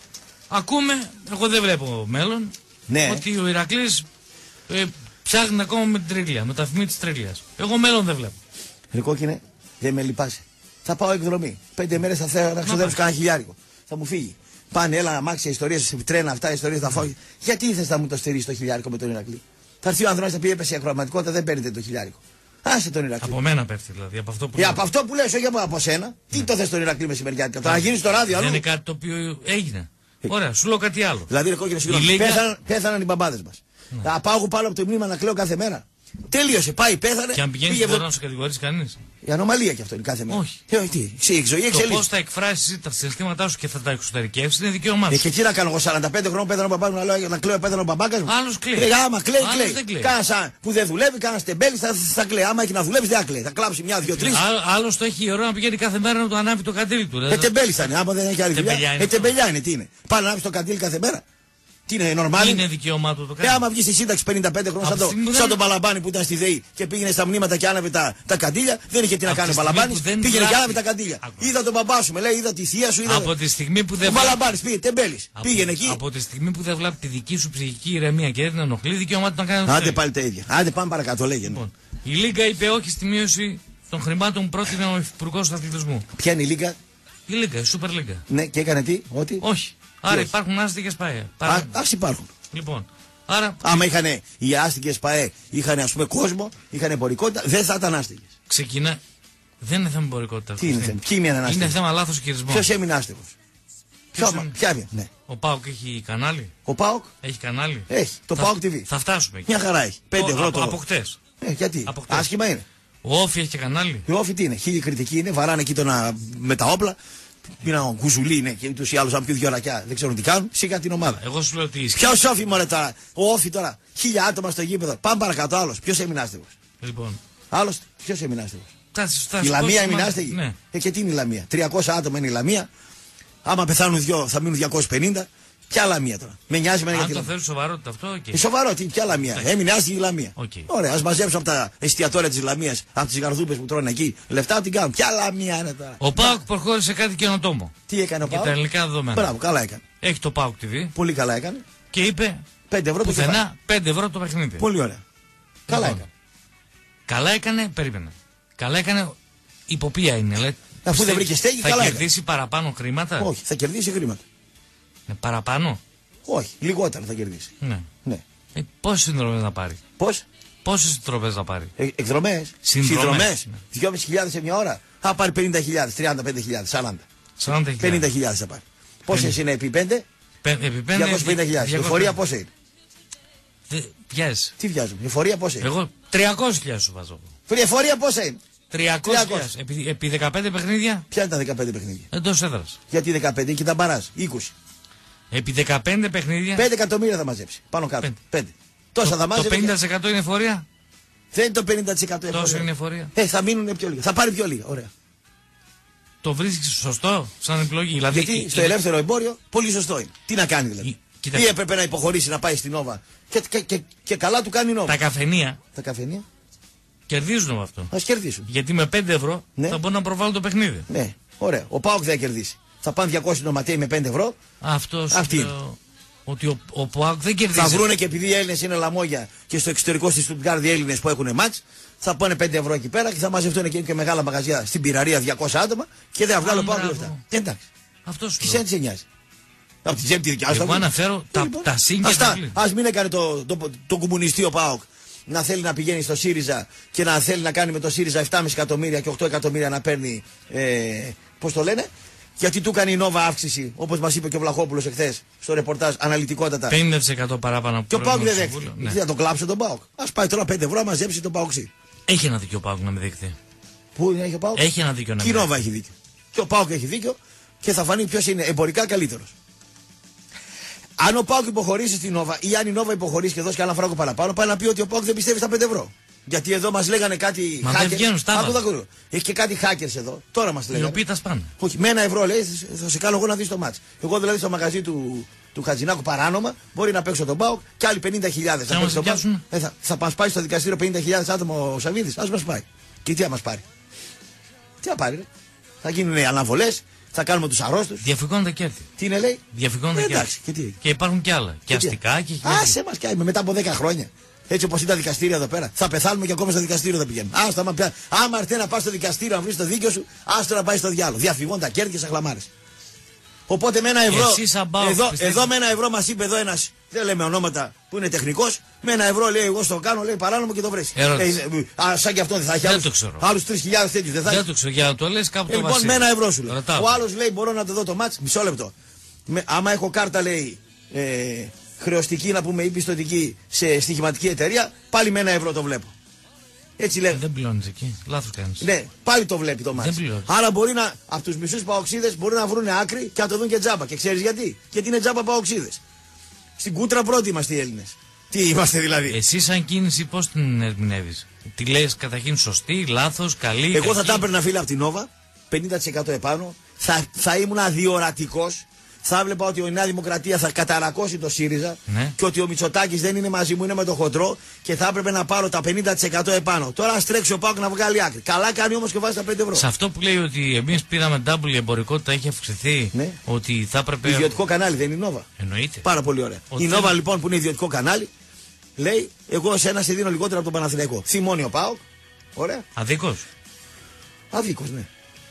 S6: ακούμε, εγώ δεν βλέπω μέλλον,
S3: Ναι.
S6: ότι ο Ηρακλής ε, ψάχνει ακόμα με την τρίγλια, με τα φημή της τρίγλιας. Εγώ μέλλον δεν βλέπω.
S3: Ρε κόκκινε, δεν με λυπάσαι. Θα πάω εκδρομή. Πέντε μέρες θα θέλω να ξοδέψω κανένα χιλιάρικο. Θα μου φύγει. Πάνε, έλα, αμάξια, ιστορίες, τρένα, αυτά, ιστορίες θα φάω. Γιατί θες να μου το στηρίσει το χιλιάρικο με τον Ηρακλή. Θα έρθει ο Ανδρώνης θα πει έπεσε η ακροαματικότητα, δεν παίρνετε το χιλιάρικο. Άσε τον Ηρακλή.
S6: Από μένα πέφτει δηλαδή. Από αυτό που,
S3: Για από αυτό που λες, όχι από, από σένα. Ναι. Τι το θες τον Ηρακλή μεσημεριάτικα. Το να γίνει στο ράδιο,
S6: δεν
S3: αλλού.
S6: είναι κάτι το οποίο έγινε. Ωραία, σου λέω κάτι άλλο.
S3: Δηλαδή, ρε κόκκινε, συγγνώμη.
S6: Λίγα...
S3: Πέθαναν, πέθαναν οι μπαμπάδες μας. Ναι. Θα πάω πάνω από το μνήμα να κλαίω κάθε μέρα. Τέλειωσε, πάει, πέθανε.
S6: Και αν πηγαίνει
S3: πήγε...
S6: να σου κατηγορήσει κανεί.
S3: Η ανομαλία κι αυτό είναι κάθε μέρα.
S6: Όχι.
S3: Ε, τι, η ζωή εξελίσσεται.
S6: Το πώς θα εκφράσεις τα συναισθήματά σου και θα τα εξωτερικεύσεις είναι δικαίωμά σου.
S3: Ε, και τι να κάνω, εγώ σαράντα πέντε χρόνων πέθανε ο μπαμπάς μου να, λέω, να κλαίω, πέθανε ο μπαμπάκας μου.
S6: Άλλος κλαίει.
S3: Ε, άμα κλαίει,
S6: Άλλος
S3: κλαίει.
S6: κλαίει.
S3: Κάνα που δεν δουλεύει, κάνα τεμπέλη, θα, θα κλαίει. Άμα έχει να δουλεύει, δεν θα κλαίει. Θα κλάψει μια, δύο, τρει.
S6: Άλλος το έχει η ώρα να πηγαίνει κάθε μέρα να το ανάβει το καντήλι του.
S3: Ε, τεμπέλη θα είναι, άμα δεν έχει άλλη δουλειά. Ε, τεμπελιά είναι, τι είναι. Πάνε να ανάβει το καντήλι κάθε μέρα. Τι είναι, νορμάλι.
S6: Είναι δικαίωμά του το κάνει.
S3: Ε, άμα βγει στη σύνταξη πενήντα πέντε χρόνια, σαν, το, σαν δεν... τον Παλαμπάνη που ήταν στη ΔΕΗ και πήγαινε στα μνήματα και άναβε τα, τα καντήλια, δεν είχε τι να κάνει ο Παλαμπάνης. Πήγαινε γράφει... και άναβε τα καντήλια. Άκουα. Είδα τον μπαμπά σου, με λέει, είδα τη θεία σου. Είδα...
S6: Από τη στιγμή που δεν.
S3: Ο Παλαμπάνης πήγε, τεμπέλης.
S6: Από...
S3: Πήγαινε εκεί.
S6: Από τη στιγμή που δεν βλέπει τη δική σου ψυχική ηρεμία και δεν την ενοχλεί, δικαίωμά του να κάνει.
S3: Άντε πάλι τα ίδια. Άντε πάμε παρακάτω, λέγε.
S6: Λοιπόν, η Λίγκα είπε όχι στη μείωση των χρημάτων που πρότεινε ο Υπουργός του Αθλητισμού.
S3: Ποια είναι η Λίγκα?
S6: Η Λίγκα, η Super Λίγκα.
S3: Ναι, και έκανε τι, ότι.
S6: Όχι. Άρα υπάρχουν άστιγες ΠΑΕ.
S3: Α υπάρχουν.
S6: Λοιπόν, άρα...
S3: άμα είχαν οι άστιγες ΠΑΕ, είχαν ας πούμε κόσμο, είχαν εμπορικότητα, δεν θα ήταν άστιγες.
S6: Ξεκινά. Δεν είναι θέμα εμπορικότητα.
S3: Τι είναι θέμα, ποιοι είναι
S6: Είναι θέμα λάθος χειρισμού.
S3: Ποιος έμεινε άστιγος? Ποιο, ποια, ναι.
S6: Ο ΠΑΟΚ έχει κανάλι.
S3: Ο ΠΑΟΚ
S6: έχει κανάλι.
S3: Έχει. Το
S6: θα,
S3: ΠΑΟΚ τι βι.
S6: Θα φτάσουμε εκεί.
S3: Μια χαρά έχει. πέντε ευρώ
S6: από,
S3: το.
S6: Από χτες.
S3: Ε, γιατί.
S6: Από χτες.
S3: Άσχημα είναι.
S6: Ο Όφη έχει και κανάλι.
S3: Ο Όφη τι είναι. Χίλιοι κριτικοί είναι. Βαράνε εκεί τον, με τα όπλα. Είναι ο Κουζουλί είναι και ούτως ή άλλως αν πιούν δυο ρακιά. Δεν ξέρουν τι κάνουν. Σίγα την ομάδα.
S6: Εγώ σου λέω ότι.
S3: Ποιο Όφη μωρέ τώρα. Ο Όφη τώρα. Χίλια άτομα στο γήπεδο. Πάμε παρακάτω άλλο. Ποιο έμεινε άστεγος?
S6: Λοιπόν.
S3: Άλλο ποιο έμεινε άστεγος? Η Λαμία έμεινε άστεγη.
S6: Ναι.
S3: Ε, και τι είναι η Λαμία? τριακόσια άτομα είναι η Λαμία. Άμα πεθάνουν δυο θα μείνουν διακόσιοι πενήντα. Ποια Λαμία τώρα? Με νοιάζει με
S6: αν το θέλει σοβαρότητα αυτό, okay.
S3: Ε, σοβαρό, τι, ποια Λαμία? Okay. Έμεινε άστιγη η Λαμία.
S6: Okay.
S3: Ωραία, ας μαζέψουμε από τα εστιατόρια της Λαμίας, από τις γαρδούπες που τρώνε εκεί. Λεφτά την κάνουν. Ποια Λαμία είναι τώρα?
S6: Ο ΠΑΟΚ προχώρησε κάτι καινοτόμο.
S3: Τι έκανε ο ΠΑΟΚ?
S6: Για τα ελληνικά δεδομένα.
S3: Μπράβο, καλά έκανε.
S6: Έχει το ΠΑΟΚ τι βι.
S3: Πολύ καλά έκανε.
S6: Και είπε
S3: πέντε ευρώ
S6: πουθενά το πέντε ευρώ το παιχνίδι.
S3: Πολύ ωραία. Καλά
S6: λοιπόν,
S3: έκανε.
S6: Καλά έκανε, περίμενε. Καλά έκανε υποπία είναι. Λέει,
S3: αφού δεν βρήκε στέγη,
S6: θα
S3: καλά
S6: κερδίσει
S3: έκανε.
S6: παραπάνω χρήματα.
S3: Όχι, θα κερδίσει χρήματα.
S6: Ε, παραπάνω.
S3: Όχι, λιγότερα θα κερδίσει.
S6: Ναι.
S3: ναι.
S6: Ε, πόσες συνδρομές να πάρει?
S3: Πώς?
S6: Πόσες συνδρομές να πάρει?
S3: Ε, εκδρομές. Συνδρομές. δυόμισι χιλιάδες σε μια ώρα. Θα πάρει πενήντα χιλιάδες, τριάντα πέντε χιλιάδες, σαράντα. πενήντα χιλιάδες θα πάρει. Πόσες είναι επί πέντε?
S6: Επί πέντε.
S3: διακόσιες πενήντα χιλιάδες. Η εφορία πόσα είναι?
S6: Βιάζεις.
S3: Τι βιάζουμε? Η εφορία πόσα είναι?
S6: Εγώ τριακόσιες χιλιάδες σου βάζω.
S3: Η εφορία πόσα είναι?
S6: τριακόσιες χιλιάδες. Επί, επί δεκαπέντε παιχνίδια.
S3: Ποια είναι τα δεκαπέντε παιχνίδια?
S6: Εντός έδρας.
S3: Γιατί δεκαπέντε και τα μπαράζ, είκοσι.
S6: Επί δεκαπέντε παιχνίδια.
S3: πέντε εκατομμύρια θα μαζέψει. Πάνω κάτω. πέντε. πέντε. Τόσα
S6: το,
S3: θα μαζέψει.
S6: Το πενήντα τοις εκατό είναι εφορία.
S3: Δεν είναι το πενήντα τοις εκατό εφορία.
S6: Τόσο είναι εφορία.
S3: Ε, θα μείνουν πιο λίγα. Θα πάρει πιο λίγα. Ωραία.
S6: Το βρίσκεις σωστό σαν επιλογή? Δηλαδή,
S3: γιατί
S6: η,
S3: στο
S6: η...
S3: ελεύθερο εμπόριο πολύ σωστό είναι. Τι να κάνει δηλαδή?
S6: Η...
S3: Ή έπρεπε να υποχωρήσει να πάει στην Νόβα. Και, και, και, και καλά του κάνει η Νόβα.
S6: Τα καφενεία.
S3: Τα καφενεία.
S6: Κερδίζουν με αυτό.
S3: Ας κερδίσουν.
S6: Γιατί με πέντε ευρώ
S3: ναι.
S6: θα μπορούν να προβάλλουν το παιχνίδι.
S3: Ναι. Ωραία. Ο ΠΑΟΚ δεν θα κερδίσει. Θα πάνε διακόσιοι νοματέοι με πέντε ευρώ.
S6: Αυτό
S3: αυτή είναι.
S6: Ότι ο, ο ΠΑΟΚ δεν κερδίζει.
S3: Θα βρούνε και επειδή οι Έλληνες είναι λαμόγια και στο εξωτερικό στη Στουτγκάρδη οι Έλληνες που έχουν μάτς, θα πάνε πέντε ευρώ εκεί πέρα και θα μαζευτούν και, και μεγάλα μαγαζιά στην πυραρία διακόσια άτομα και δεν θα βγάλω ΠΑΟΚ λεφτά. Εντάξει.
S6: Αυτό σου
S3: τι σε έτσι νοιάζει? Από τη ζέμπτη τη δικιά σου.
S6: Εγώ αναφέρω τα, λοιπόν, τα σύγκρισμα.
S3: Ας μην έκανε το, το, το, το κομμουνιστή ο ΠΑΟΚ να θέλει να πηγαίνει στο ΣΥΡΙΖΑ και να θέλει να κάνει με το ΣΥΡΙΖΑ επτά κόμμα πέντε εκατομμύρια και οκτώ εκατομμύρια να παίρνει. Ε, πώς το λένε? Γιατί του κάνει η Νόβα αύξηση, όπως μας είπε και ο Βλαχόπουλος εχθές στο ρεπορτάζ, αναλυτικότατα.
S6: πενήντα τοις εκατό παράπανο από
S3: και ο ΠΑΟΚ δεν δέχτηκε. Ναι. Τι θα το κλάψει τον ΠΑΟΚ? Ας πάει τώρα πέντε ευρώ να μαζέψει τον ΠΑΟΚ.
S6: Έχει ένα δίκιο ο ΠΑΟΚ να με δείχνει.
S3: Πού είναι, έχει ο ΠΑΟΚ?
S6: Έχει ένα δίκιο να
S3: με δείχνει. Και η Νόβα έχει δίκιο. Και ο ΠΑΟΚ έχει δίκιο και θα φανεί ποιος είναι εμπορικά καλύτερος. Αν ο ΠΑΟΚ υποχωρήσει στην Νόβα ή αν η Νόβα υποχωρήσει και δώσει κανένα φράγκο παραπάνω, πάει να πει ότι ο ΠΑΟΚ δεν πιστεύει στα πέντε ευρώ. Γιατί εδώ μας λέγανε κάτι.
S6: Μα δεν βγαίνουν στάβα.
S3: Έχει και κάτι hackers εδώ. Τώρα μας λέγανε.
S6: Οι οποίοι τα σπάνε.
S3: Όχι, με ένα ευρώ λέει θα σε κάνω εγώ να δεις το μάτς. Εγώ δηλαδή στο μαγαζί του, του Χατζηνάκου παράνομα μπορεί να παίξω τον ΠΑΟΚ και άλλοι πενήντα χιλιάδες. Θα, ε, θα, θα μας πάει στο δικαστήριο πενήντα χιλιάδες άτομα ο Σαββίδης. Ας μας πάει. Και τι θα μας πάρει? Τι θα πάρει, ρε? Θα γίνουν αναβολές. Θα κάνουμε τους αρρώστους.
S6: Διαφυγώνουν τα κέρδη.
S3: Τι είναι, λέει?
S6: Διαφυγώνουν τα
S3: ε,
S6: κέρδη.
S3: Και, τι?
S6: Και υπάρχουν κι άλλα. Και, και αστικά και χιλιάδες.
S3: Άσε μας κι μετά από δέκα χρόνια. Έτσι όπως είναι τα δικαστήρια εδώ πέρα. Θα πεθάνουμε και ακόμα στο δικαστήριο θα πηγαίνουμε. Άστα, άμα, πια... άμα έρθει να πας στο δικαστήριο να βρεις το δίκιο σου, άστο να πάει στο διάλογο. Διαφυγών τα κέρδη και σαχλαμάρες. Οπότε με ένα ευρώ.
S6: Εσείς, αμπάω,
S3: εδώ, εδώ με ένα ευρώ μας είπε εδώ ένας δεν λέμε ονόματα που είναι τεχνικός, με ένα ευρώ λέει εγώ στο κάνω, λέει παράνομο και το βρέσει.
S6: Ερώτηση.
S3: Α, σαν και αυτόν δεν θα έχει
S6: Δεν
S3: άλλους,
S6: το ξέρω.
S3: άλλους τρεις χιλιάδες τέτοιους, δεν θα έχει.
S6: Δεν το ξέρω, για να το λες κάπου
S3: Ε,
S6: το
S3: λοιπόν,
S6: Βασίλη.
S3: με ένα ευρώ σου λέει.
S6: Ρωτάω.
S3: Ο άλλος λέει μπορώ να το δω το μάτς, μισό λεπτό. Με, άμα έχω κάρτα λέει ε, χρεωστική να πούμε ή πιστωτική σε στοιχηματική εταιρεία, πάλι με ένα ευρώ το βλέπω. Έτσι λέει.
S6: Δεν πληρώνεις εκεί. Λάθος κάνεις.
S3: Ναι, πάλι το βλέπει το μάτς.
S6: Δεν πληρώνεις.
S3: Άρα μπορεί να, από τους μισούς παοξίδες μπορεί να βρουν άκρη και να το δουν και τζάμπα. Και ξέρεις γιατί? Γιατί είναι τζάμπα παοξίδες. Στην κούτρα πρώτοι είμαστε οι Έλληνες. Τι είμαστε δηλαδή?
S6: Εσύ σαν κίνηση πώς την ερμηνεύεις? Τη λες καταρχήν σωστή, λάθος, καλή?
S3: Εγώ θα
S6: κακή?
S3: τα έπαιρνα φίλε από την Νόβα, πενήντα τοις εκατό επάνω. Θα, θα ήμουν αδιορατικός. Θα έβλεπα ότι η Νέα Δημοκρατία θα καταρακώσει το ΣΥΡΙΖΑ
S6: Ναι.
S3: και ότι ο Μητσοτάκης δεν είναι μαζί μου, είναι με το χοντρό και θα έπρεπε να πάρω τα πενήντα τοις εκατό επάνω. Τώρα ας τρέξει ο ΠΑΟΚ να βγάλει άκρη. Καλά κάνει όμως και βάζει τα πέντε ευρώ.
S6: Σε αυτό που λέει ότι εμείς πήραμε double, η εμπορικότητα έχει αυξηθεί,
S3: Ναι.
S6: ότι θα έπρεπε.
S3: Ιδιωτικό κανάλι δεν είναι η Νόβα.
S6: Εννοείται.
S3: Πάρα πολύ ωραία.
S6: Ότι
S3: Η Νόβα
S6: θέλει-
S3: λοιπόν που είναι ιδιωτικό κανάλι λέει: εγώ σε ένα σε δίνω λιγότερο από τον Παναθηναϊκό. Θυμώνει ο ΠΑΟΚ. Ωραία.
S6: Αδίκως.
S3: Αδίκως, ναι.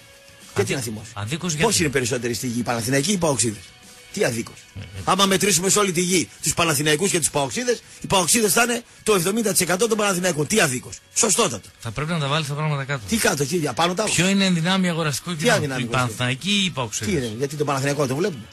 S3: Και τι να θυμώσει.
S6: Αδίκως
S3: Πώς
S6: γιατί?
S3: είναι περισσότεροι στη γη, οι Παναθηναϊκοί ή οι Παοξίδες? Τι αδίκως.
S6: Ε,
S3: Άμα μετρήσουμε σε όλη τη γη τους Παναθηναϊκούς και τους Παοξίδες, οι Παοξίδες θα είναι το εβδομήντα τοις εκατό των Παναθηναϊκών. Τι αδίκως. Σωστότατο.
S6: Θα πρέπει να τα βάλεις τα πράγματα κάτω.
S3: Τι κάτω, κύριε, πάνω τα έχω.
S6: Ποιο είναι ενδυνάμει αγοραστικό
S3: Τι
S6: κοινό?
S3: αδυνάμει
S6: Η
S3: αγοραστικό?
S6: Παναθηναϊκή ή η
S3: Τι
S6: Παοξίδες?
S3: είναι, γιατί τον Παναθηναϊκό το βλέπουμε.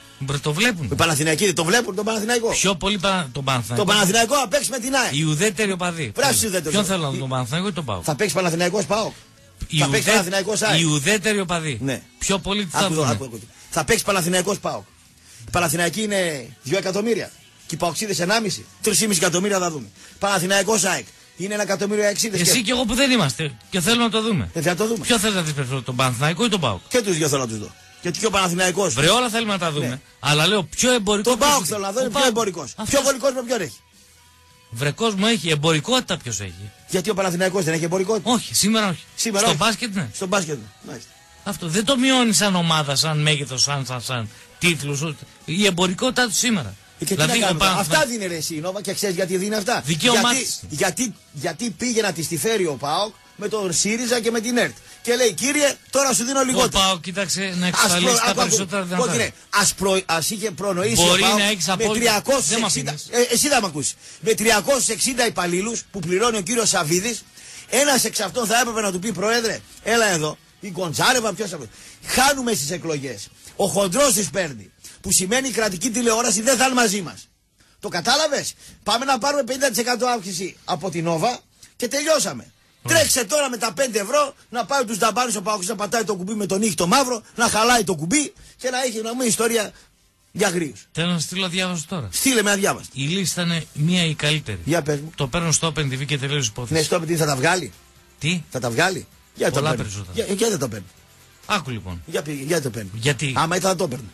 S6: Το βλέπουν.
S3: Οι Παναθηναϊκοί δεν το βλέπουν τον Παναθηναϊκό.
S6: Πιο πολύ πα... τον Παναθηναϊκό.
S3: Τον Παναθηναϊκό να παίξει με την ΑΕΚ.
S6: Οι ουδέτεροι οπαδοί.
S3: Βράσου ουδέτερος.
S6: Ποιον θέλω να δω,
S3: Η-
S6: τον Παναθηναϊκό ή τον ΠΑΟΚ?
S3: Θα παίξει Παναθηναϊκός ΠΑΟΚ.
S6: Οι
S3: θα παίξει
S6: ουδέ-
S3: Παναθηναϊκός ΑΕΚ.
S6: Οι ουδέτεροι οπαδοί.
S3: Ναι.
S6: Πιο πολύ τι θα
S3: Άκου εδώ,
S6: δουν?
S3: άκου, άκου. Θα παίξει Παναθηναϊκός ΠΑΟΚ. Οι Παναθηναϊκοί είναι δύο εκατομμύρια. Και οι Παοξίδες ενάμιση. τρία κόμμα πέντε εκατομμύρια θα δούμε. Παναθηναϊκός ΑΕΚ είναι ένα εκατομμύριο εξήντα.
S6: Εσύ και εγώ που δεν είμαστε και θέλω να το δούμε.
S3: Ε, θα το δούμε.
S6: Ποιο θέλει να δεις περισσότερο, τον Παναθηναϊκό ή τον ΠΑΟΚ?
S3: Και τους δύο θέλω να τους δω. Γιατί και ο Παναθηναϊκός.
S6: Βρε, όλα θέλουμε να τα δούμε.
S3: Ναι.
S6: Αλλά λέω πιο εμπορικό.
S3: Τον
S6: ποιος
S3: ΠΑΟΚ
S6: είναι?
S3: θέλω να δω,
S6: Ο
S3: είναι πιο
S6: ΠΑΟΚ.
S3: εμπορικός.
S6: Αυτός.
S3: Πιο εμπορικός με ποιον έχει.
S6: Βρε κόσμο έχει, εμπορικότητα ποιος έχει?
S3: Γιατί ο Παναθηναϊκός δεν έχει εμπορικότητα.
S6: Όχι, σήμερα όχι.
S3: Σήμερα
S6: Στο
S3: όχι.
S6: μπάσκετ ναι.
S3: Στον μπάσκετ. ναι. Μάλιστα.
S6: Αυτό δεν το μειώνει σαν ομάδα, σαν μέγεθος, σαν, σαν, σαν τίτλους. Η εμπορικότητα του σήμερα.
S3: Ε, Και τι
S6: Δηλαδή,
S3: να
S6: ο
S3: κάνουμε,
S6: Παναθ-
S3: αυτά δίνει ρε εσύ η Νόβα και ξέρεις γιατί δίνει αυτά.
S6: Δικαίωμά
S3: γιατί,
S6: της.
S3: γιατί, γιατί πήγε να τη τη φέρει ο ΠΑΟΚ με τον ΣΥΡΙΖΑ και με την ΕΡΤ. Και λέει κύριε τώρα σου δίνω
S6: Ο
S3: λιγότερο.
S6: ΠΑΟΚ κοίταξε να
S3: Ας
S6: εξασφαλίσει
S3: προ-
S6: τα
S3: άκου, άκου,
S6: περισσότερα δυνατά.
S3: όχι, ναι. Ας, προ, ας είχε προνοήσει
S6: Μπορεί
S3: ο ΠΑΟΚ
S6: να έχεις
S3: με
S6: απόλυτα-
S3: τριακόσιους
S6: δεν μ'
S3: εξήντα.
S6: αφήνεις.
S3: Ε, εσύ θα με ακούσεις. Με τριακόσιους εξήντα υπαλλήλους που πληρώνει ο κύριος Σαββίδης, ένας εξ αυτών θα έπρεπε να του πει πρόεδρε, έλα εδώ. Η Γκοντζάρεβα, ποιος θα πει. Χάνουμε στις εκλογές. Ο χοντρός τις παίρνει. Που σημαίνει η κρατική τηλεόραση δεν θα είναι μαζί μας. Το κατάλαβες. Πάμε να πάρουμε πενήντα τοις εκατό αύξηση από την Νόβα και τελειώσαμε. Τρέξε τώρα με τα πέντε ευρώ να πάει τους δαμπάνους ο Παόκος να πατάει το κουμπί με τον ήχη το μαύρο, να χαλάει το κουμπί και να έχει να μου ιστορία για γρίους.
S6: Θέλω να στείλω διάβαση τώρα.
S3: Στείλε με αδιάβαστη.
S6: Η λίστα είναι μία η καλύτερη.
S3: Για πες μου.
S6: Το παίρνω στο Open τι βι και τελείωσε η υπόθεση.
S3: Ναι, στο τι θα τα βγάλει.
S6: Τι?
S3: Θα τα βγάλει. Για
S6: Πολλά
S3: το παίρνει.
S6: περισσότερα.
S3: Για, για δεν το παίρνει.
S6: Άκου λοιπόν.
S3: Για, πήγε, για το παίρνει.
S6: Γιατί?
S3: Άμα ήταν θα το παίρνει.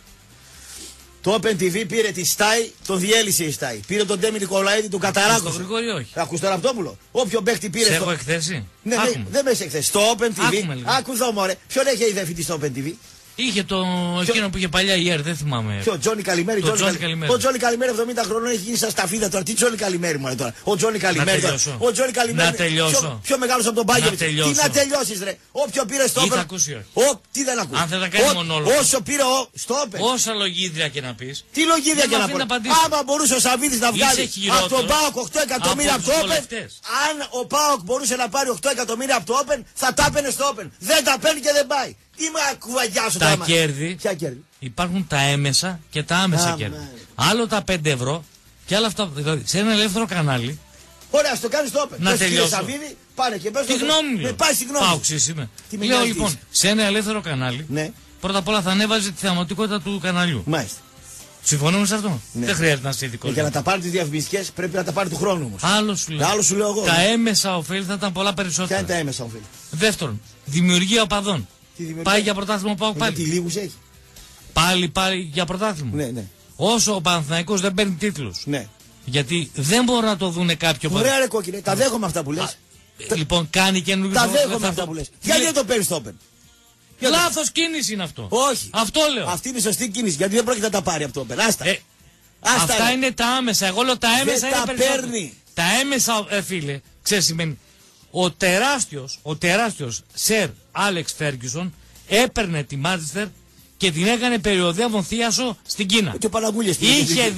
S3: Το Open τι βι πήρε τη Στάι, τον διέλυσε η Στάι. Πήρε τον Ντέμι Νικολαίδη, τον
S6: Στο
S3: καταράκωσε.
S6: Γρηγόρη όχι.
S3: Ακούς τον Ραπτόπουλο. Όποιο παίχτη πήρε.
S6: Σε
S3: στο-
S6: έχω εκθέσει.
S3: Ναι,
S6: Άκουμε.
S3: δεν δεν με έχει εκθέσει. Στο Open τι βι.
S6: Άκουμε λίγο.
S3: Άκου εδώ μωρέ. Ποιον έχει ιδεφητή στο Open τι βι.
S6: Είχε το εκείνο που είχε παλιά η ΕΡ, δεν θυμάμαι.
S3: Ποιο, Τζόνι Καλημέρι.
S6: Το
S3: Τζόνι
S6: Τζόνι
S3: Καλη-
S6: Καλημέρι.
S3: Ο Τζόνι Καλημέρι εβδομήντα χρονών έχει γίνει σαν σταφίδα τώρα. Τι Τζόνι Καλημέρι μου τώρα. Ο Τζόνι Καλημέρι. τώρα.
S6: τελειώσω.
S3: Ο Τζόνι Καλημέρι.
S6: Να τελειώσω.
S3: Πιο, πιο μεγάλο από τον Μπάγκερ. Τι
S6: τελειώσω.
S3: να τελειώσει, ρε. Όποιο πήρε στο
S6: Ή θα
S3: Open.
S6: ακούσει, όχι.
S3: Ο, τι δεν ακούει.
S6: Αν θέλει να κάνει
S3: Ο-
S6: μονόλογο.
S3: Όσο πήρε ο, στο Open.
S6: Όσα λογίδρια και να πει.
S3: Τι λογίδια
S6: Δεν
S3: και
S6: μ'
S3: να
S6: αφήνει
S3: πω.
S6: να απαντήσω.
S3: Άμα μπορούσε ο Σαββίδης να
S6: Είσαι
S3: βγάλει
S6: χειρότερο
S3: από τον ΠΑΟΚ οκτώ εκατομμύρια
S6: από
S3: από το
S6: τους
S3: Open,
S6: βολευτές.
S3: αν ο ΠΑΟΚ μπορούσε να πάρει οκτώ εκατομμύρια από το Open, θα τα έπαιρνε στο Open. Δεν τα παίρνει και δεν πάει. Τι μα κουβαγιάσω
S6: Τα
S3: τώρα.
S6: κέρδη.
S3: Ποια κέρδη.
S6: Υπάρχουν τα έμεσα και τα άμεσα
S3: Α,
S6: κέρδη.
S3: ναι.
S6: Άλλο τα πέντε ευρώ και άλλο αυτά. Δηλαδή σε ένα ελεύθερο κανάλι.
S3: Ωραία, ας το κάνει στο Open.
S6: Να
S3: Πες, κύριε
S6: τελειώσω.
S3: Σαββίδη, πάνε και πες
S6: Τη
S3: το-
S6: γνώμη μου.
S3: Ναι,
S6: λέω.
S3: πάει στη γνώμη.
S6: Πάουξης είμαι.
S3: Τι με
S6: Λέω
S3: νοιάζει τι
S6: λοιπόν,
S3: είσαι.
S6: σε ένα ελεύθερο κανάλι,
S3: Ναι,
S6: πρώτα απ' όλα θα ανέβαζε τη θεαματικότητα του καναλιού.
S3: μάλιστα.
S6: Συμφωνούμε σε αυτό.
S3: Ναι.
S6: Δεν χρειάζεται να είσαι ειδικό.
S3: Ε, Για να τα πάρει τι διαφημιστικές πρέπει να τα πάρει του χρόνου όμως.
S6: Άλλο σου λέω.
S3: Άλλο σου λέω εγώ.
S6: Τα
S3: ναι.
S6: έμεσα ωφέλη θα ήταν πολλά
S3: Ποια
S6: περισσότερα.
S3: είναι τα έμεσα οφείλει.
S6: Δεύτερον, δημιουργία οπαδών.
S3: Τι δημιουργία?
S6: Πάει για πρωτάθλημα πάω
S3: Γιατί
S6: πάλι.
S3: λίγους έχει.
S6: Πάλι πάλι για πρωτάθλημα.
S3: Ναι, ναι.
S6: Όσο ο Παναθηναϊκός δεν παίρνει τίτλους.
S3: ναι.
S6: Γιατί δεν μπορούν να το δούνε κάποιο
S3: Ωραία ρε κόκκινε, τα δέχομαι αυτά που λες.
S6: Ε, Λοιπόν, κάνει καινούργιο.
S3: Τα
S6: δεν
S3: δέχομαι
S6: θα
S3: αυτά
S6: το-
S3: που λες.
S6: Τι
S3: Γιατί
S6: λέει?
S3: δεν το παίρνεις στο Open. Γιατί-
S6: Λάθος κίνηση είναι αυτό.
S3: Όχι.
S6: Αυτό λέω.
S3: Αυτή είναι η σωστή κίνηση. Γιατί δεν πρόκειται να τα πάρει από το Open. Άστα.
S6: Ε,
S3: Άστα,
S6: αυτά
S3: ρε.
S6: είναι τα άμεσα. Εγώ λέω τα έμεσα
S3: Δεν
S6: είναι
S3: τα
S6: περισσότερα.
S3: παίρνει.
S6: Τα έμεσα, ε, φίλε, ξέρεις σημαίνει. Ο τεράστιος, ο τεράστιος Σερ Άλεξ Φέργκισον έπαιρνε τη Μάντσεστερ και την έκανε περιοδεύον θίασο στην Κίνα.
S3: Και ο Παναγούλιας τι
S6: Είχε
S3: είχε.
S6: δει,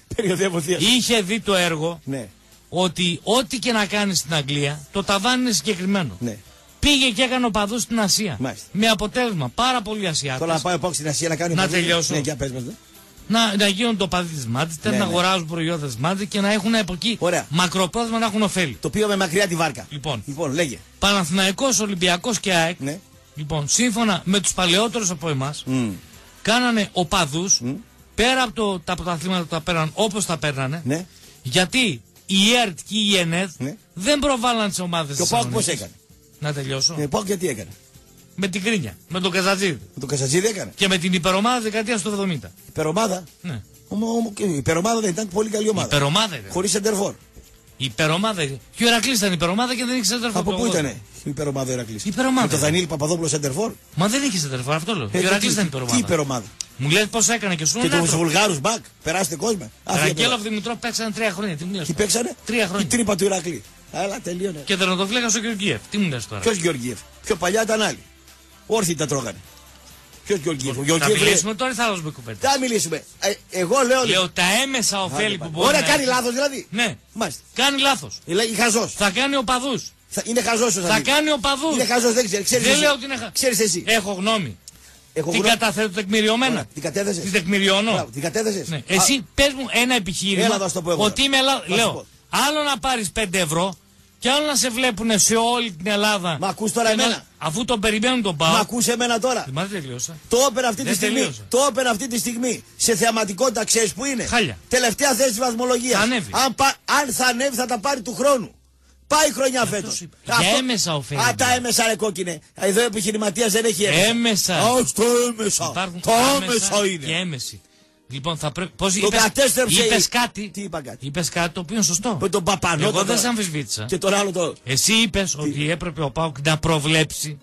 S3: Περιοδεύω θεία.
S6: Είχε δει το έργο
S3: Ναι.
S6: ότι ό,τι και να κάνει στην Αγγλία, το ταβάνι είναι συγκεκριμένο.
S3: Ναι.
S6: Πήγε και έκανε οπαδούς στην Ασία.
S3: Μάλιστα.
S6: Με αποτέλεσμα πάρα πολλοί Ασιάτες
S3: Τώρα να πάω πάω στην Ασία να κάνω.
S6: Να
S3: υποδοχή.
S6: τελειώσω.
S3: Ναι, για πες μας, ναι.
S6: να, να γίνουν το παδί της Manchester,
S3: Ναι,
S6: να
S3: ναι.
S6: αγοράζουν προϊόντα της Manchester και να έχουν από εκεί
S3: Ωραία.
S6: μακροπρόθεσμα να έχουν ωφέλη.
S3: Το πήγαμε μακριά τη βάρκα.
S6: Λοιπόν,
S3: Λοιπόν, λέγε.
S6: Παναθηναϊκός, Ολυμπιακός και ΑΕΚ,
S3: Ναι.
S6: λοιπόν, σύμφωνα με τους παλαιότερους από εμάς,
S3: Mm.
S6: κάνανε οπαδούς πέρα από το, τα πρωταθλήματα που τα παίρναν όπως τα παίρνανε,
S3: Ναι.
S6: γιατί η ΕΡΤ και η ΕΝΕΔ
S3: Ναι.
S6: δεν προβάλλαν τις ομάδες
S3: Και ο
S6: της
S3: Πάοκ πώς
S6: Θεσσαλονίκης.
S3: έκανε.
S6: Να τελειώσω.
S3: Ναι, Πάοκ γιατί έκανε.
S6: Με την Κρίνια, με τον Καζατζίδη
S3: Με τον Κασατζίδη έκανε.
S6: και με την υπερομάδα δεκαετίας του εβδομήντα.
S3: Υπερομάδα.
S6: Ναι.
S3: Ομο, ομο, και η υπερομάδα δεν ήταν πολύ καλή ομάδα.
S6: Υπερομάδα ήταν.
S3: Χωρίς σεντερφόρ.
S6: Η υπερομάδα ήταν. Και ο Ηρακλής ήταν υπερομάδα και δεν είχε σέντερφορ.
S3: Από πού ήταν η υπερομάδα Ηρακλής.
S6: Υπερομάδα.
S3: Με τον Δανίλη Παπαδόπουλο σεντερφόρ.
S6: Μα δεν είχε σέντερφορ, αυτό λέω.
S3: Ε,
S6: Ο Ηρακλής
S3: τι-
S6: ήταν
S3: Τι
S6: υπερομάδα.
S3: υπερομάδα.
S6: Μου λέει πώ έκανε και σου
S3: Και
S6: λέει.
S3: του Βουλγάρου μπακ. Περάστε κόσμο.
S6: Ραγγέλοφ Δημητρόφ παίξανε τρία χρόνια. Τι μου λες
S3: Τι
S6: τώρα?
S3: παίξανε.
S6: Τρία χρόνια.
S3: Η τρύπα του Ηρακλή. Έλα, τελείωνε.
S6: Και τερματοφύλακα ο Γεωργίευ. Τι μου λε τώρα.
S3: Ποιο Γεωργίευ. Πιο παλιά ήταν άλλοι. Όρθιοι τα τρώγανε. Ποιο Γεωργίευ. Ο
S6: Θα
S3: Γεωργίευ.
S6: μιλήσουμε τώρα ή θα δώσουμε κουβέντα.
S3: Θα μιλήσουμε. Ε, εγώ λέω.
S6: Λέω τα έμεσα ωφέλη που μπορεί.
S3: Ωραία,
S6: να
S3: κάνει
S6: έχει.
S3: λάθο δηλαδή.
S6: Ναι,
S3: Μάλιστα.
S6: κάνει λάθο.
S3: Λέει χαζό.
S6: Θα κάνει οπαδού.
S3: Είναι χαζό ο
S6: Θα
S3: Σαββίδης.
S6: κάνει οπαδού.
S3: Είναι χαζό, δεν ξέρει. Ξέρεις
S6: Δεν
S3: εσύ.
S6: λέω ότι είναι χαζό.
S3: Ξέρεις εσύ.
S6: Έχω γνώμη.
S3: Έχω
S6: Την
S3: γνώμη.
S6: καταθέτω τεκμηριωμένα.
S3: Ωραία, την κατέθεσες.
S6: Την τεκμηριώνω.
S3: Μπράβο, την κατέθεσες.
S6: Ναι.
S3: Α,
S6: Εσύ πε μου ένα επιχείρημα
S3: Έλα, θα σου το πω εγώ
S6: ότι
S3: τώρα.
S6: είμαι Ελλά...
S3: Θα σου
S6: Λέω,
S3: πω.
S6: άλλο να πάρεις πέντε ευρώ και άλλο να σε βλέπουν σε όλη την Ελλάδα.
S3: Μα ακούς τώρα
S6: και να-
S3: εμένα.
S6: Αφού τον περιμένουν τον
S3: Μα
S6: πάω.
S3: ακούσε εμένα τώρα.
S6: Μα δεν τελείωσα.
S3: Το όπεν αυτή τη
S6: Δεν
S3: στιγμή.
S6: τελείωσα.
S3: Το όπεν αυτή τη στιγμή σε θεαματικότητα ξέρει που είναι.
S6: Χάλια.
S3: Τελευταία θέση τη βαθμολογία.
S6: Θα ανέβει.
S3: Αν, πα- αν θα ανέβει θα τα πάρει του χρόνου. Πάει η χρονιά φέτο.
S6: σου είπα. Για έμεσα ωφέλη.
S3: Α, τα έμεσα ρε κόκκινε. Εδώ ο επιχειρηματία δεν έχει έμεσα.
S6: Έμεσα.
S3: Α, στο έμεσα.
S6: Υπάρχουν
S3: Το
S6: άμεσα
S3: έμεσα
S6: και
S3: είναι.
S6: έμεση. Λοιπόν, θα πρέπει. Πώς
S3: Το
S6: είπες,
S3: κατέστρεψε
S6: είπες
S3: η-
S6: κάτι.
S3: Τι είπα κάτι.
S6: Είπες κάτι το οποίο είναι σωστό.
S3: Με τον Παπανό.
S6: Εγώ
S3: τον
S6: δεν
S3: τώρα.
S6: σε αμφισβήτησα.
S3: Και τον άλλο το.
S6: Εσύ είπες ότι έπρεπε ο ΠΑΟΚ να προβλέψει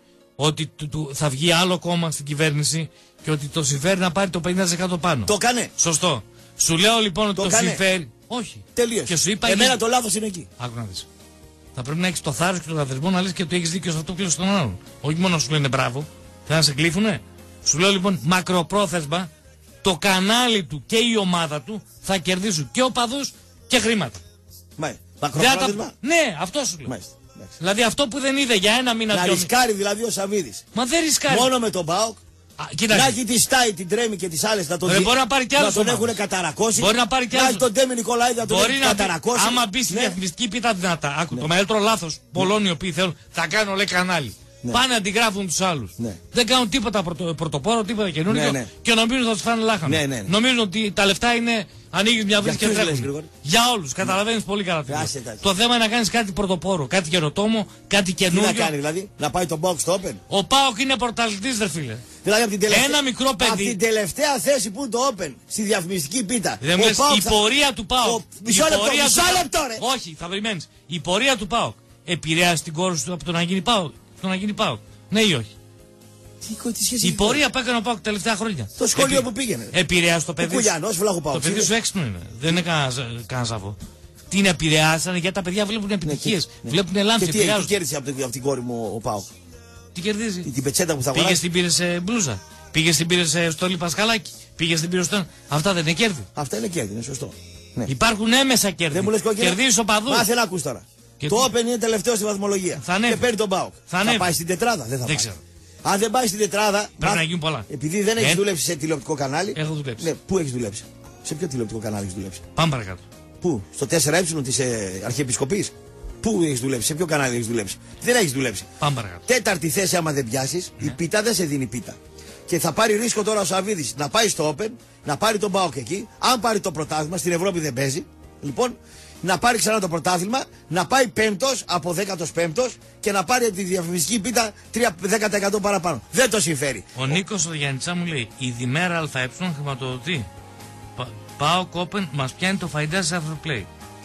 S6: ότι του, του- θα βγει άλλο κόμμα στην κυβέρνηση και ότι το συμφέρει να πάρει το πενήντα τοις εκατό πάνω.
S3: Το έκανε.
S6: Σωστό. Σου λέω λοιπόν ότι
S3: Το
S6: το,
S3: κάνε.
S6: συμφέρει. Όχι.
S3: Τελείωσε.
S6: Και σου είπα.
S3: Εμένα
S6: γιατί-
S3: το λάθο είναι εκεί.
S6: Άκου να δεις. Θα πρέπει να έχεις το θάρρος και τον λαθρισμό να λες και ότι έχεις δίκιο σε αυτό που κλείσει τον άλλον. Όχι μόνο να σου λένε μπράβο. Θα να σε κλείφουνε. Σου λέω λοιπόν μακροπρόθεσμα το κανάλι του και η ομάδα του θα κερδίσουν και οπαδούς και χρήματα.
S3: Μάλιστα.
S6: Δεν θα
S3: Μακροπρόθεσμα.
S6: τα... Ναι, αυτό σου λέω.
S3: Μάλιστα. Εντάξει.
S6: Δηλαδή αυτό που δεν είδε για ένα μήνα
S3: Να
S6: δυο
S3: ρισκάρει δηλαδή ο Σαββίδης.
S6: Μα δεν ρισκάρει.
S3: Μόνο με τον ΠΑΟΚ.
S6: Α,
S3: Να
S6: κοίταξε.
S3: έχει τη Στάι, την Τρέμι και τις άλλες να τον,
S6: Ρε,
S3: δει-
S6: μπορεί να πάρει και
S3: να
S6: άλλες
S3: τον
S6: ομάδες.
S3: έχουν καταρακώσει.
S6: Μπορεί να πάρει και
S3: Να
S6: άλλες.
S3: έχει τον Ντέμι Νικολαίδη να τον
S6: Μπορεί
S3: έχει
S6: να πει,
S3: καταρακώσει.
S6: άμα μπει στη
S3: Ναι.
S6: διαφημιστική πίτα δυνατά. Άκου, το μεγαλύτερο λάθο πολλών οι οποίοι θέλουν θα κάνουν λέει κανάλι.
S3: Ναι.
S6: Πάνε να αντιγράφουν του άλλου.
S3: Ναι.
S6: Δεν κάνουν τίποτα πρωτο, πρωτοπόρο, τίποτα καινούργιο
S3: Ναι, ναι.
S6: και νομίζουν ότι θα του φάνε λάχανο.
S3: Ναι, ναι, ναι.
S6: Νομίζουν ότι τα λεφτά είναι. Ανοίγει μια βρύση και
S3: ποιους λες,
S6: τρέχουν.
S3: Γρηγόρη?
S6: Για όλου. Καταλαβαίνει πολύ καλά τι λέω.
S3: Άσε τα.
S6: Το θέμα είναι να κάνει κάτι πρωτοπόρο, κάτι καινοτόμο, κάτι
S3: Τι να
S6: καινούργιο.
S3: κάνει δηλαδή, να πάει τον box στο open.
S6: Ο Πάοκ είναι πρωταθλητής, ρε φίλε.
S3: Δηλαδή από την τελευταία,
S6: Ένα μικρό παιδί.
S3: Από την τελευταία θέση που είναι το open, στη διαφημιστική πίτα.
S6: Δεν μου
S3: ο
S6: λες,
S3: ΠΑΟΚ
S6: η
S3: θα-
S6: πορεία του ΠΑΟΚ.
S3: Ο- Μισό
S6: η
S3: λεπτό,
S6: πορεία
S3: μισό
S6: του-
S3: λεπτό ρε.
S6: Όχι, θα περιμένει. Η πορεία του ΠΑΟΚ επηρέασε την κόρη του από το να γίνει ΠΑΟΚ. Το να γίνει ΠΑΟΚ. Ναι ή όχι.
S3: Τι, τι σχέση
S6: Η
S3: έχει
S6: πορεία που έκανε ο ΠΑΟΚ τα τελευταία χρόνια.
S3: Το σχολείο που πήγαινε.
S6: Επηρέασε το
S3: Ο
S6: παιδί. σου.
S3: Κουλιανός, φυλάχου
S6: Το
S3: ΠΑΟΚ.
S6: παιδί σου έξυπνο είναι. Δεν είναι κανένα ζαβό. Την επηρεάσανε γιατί τα παιδιά βλέπουν επιτυχίε. Βλέπουν
S3: Και
S6: λάμψη,
S3: τι, τι
S6: επηρεάζουν.
S3: κέρδισε από την, από την κόρη μου ο ΠΑΟΚ.
S6: Τι κερδίζει.
S3: Την πετσέτα που θα
S6: Πήγε
S3: αγοράσει.
S6: στην πήρε σε μπλούζα. Πήγε στην πήρε σε στόλι Πασχαλάκη. Πήγε στην πήρε στον. Αυτά δεν είναι κέρδη.
S3: Αυτά είναι κέρδη, είναι σωστό. Ναι.
S6: Υπάρχουν έμεσα κέρδη.
S3: Δεν μου λες κόκκινα.
S6: Κερδίζει οπαδού.
S3: Μάθε να ακούς τώρα.
S6: Και
S3: Το
S6: τι?
S3: Open είναι τελευταίο στη βαθμολογία.
S6: Θα ανέβει.
S3: Και παίρνει τον ΠΑΟΚ.
S6: Θα ανέβει.
S3: πάει στην τετράδα. Δεν θα
S6: Δεν
S3: πάει.
S6: ξέρω.
S3: Αν δεν πάει στην τετράδα.
S6: Πρέπει
S3: μάθ-
S6: να γίνουν πολλά.
S3: Επειδή δεν έχει
S6: Ε,
S3: δουλέψει σε τηλεοπτικό κανάλι.
S6: Έχω δουλέψει.
S3: Ναι, πού έχει δουλέψει. Σε ποιο τηλεοπτικό κανάλι έχει δουλέψει.
S6: Πάμε παρακάτω.
S3: Πού, στο τέσσερα ε τη ε, Αρχιεπισκοπή. Πού έχει δουλέψει, σε ποιο κανάλι έχει δουλέψει. Δεν έχει δουλέψει.
S6: Πάμε παρακάτω.
S3: Τέταρτη θέση, άμα δεν πιάσει,
S6: Ναι.
S3: η πίτα δεν σε δίνει πίτα. Και θα πάρει ρίσκο τώρα ο Σαββίδης να πάει στο Open, να πάρει τον ΠΑΟΚ εκεί. Αν πάρει το πρωτάθλημα, στην Ευρώπη δεν παίζει. Λοιπόν, να πάρει ξανά το πρωτάθλημα, να πάει πέμπτος από δέκατος πέμπτος και να πάρει τη διαφημιστική πίτα τρία με δέκα τοις εκατό παραπάνω. Δεν το συμφέρει.
S6: Ο Νίκο ο Γιάννητσά μου λέει: Η Δημέρα ΑΕ χρηματοδοτεί. Πα- Πάω κόπεν, μα πιάνει το φαϊντά σε Afterplay.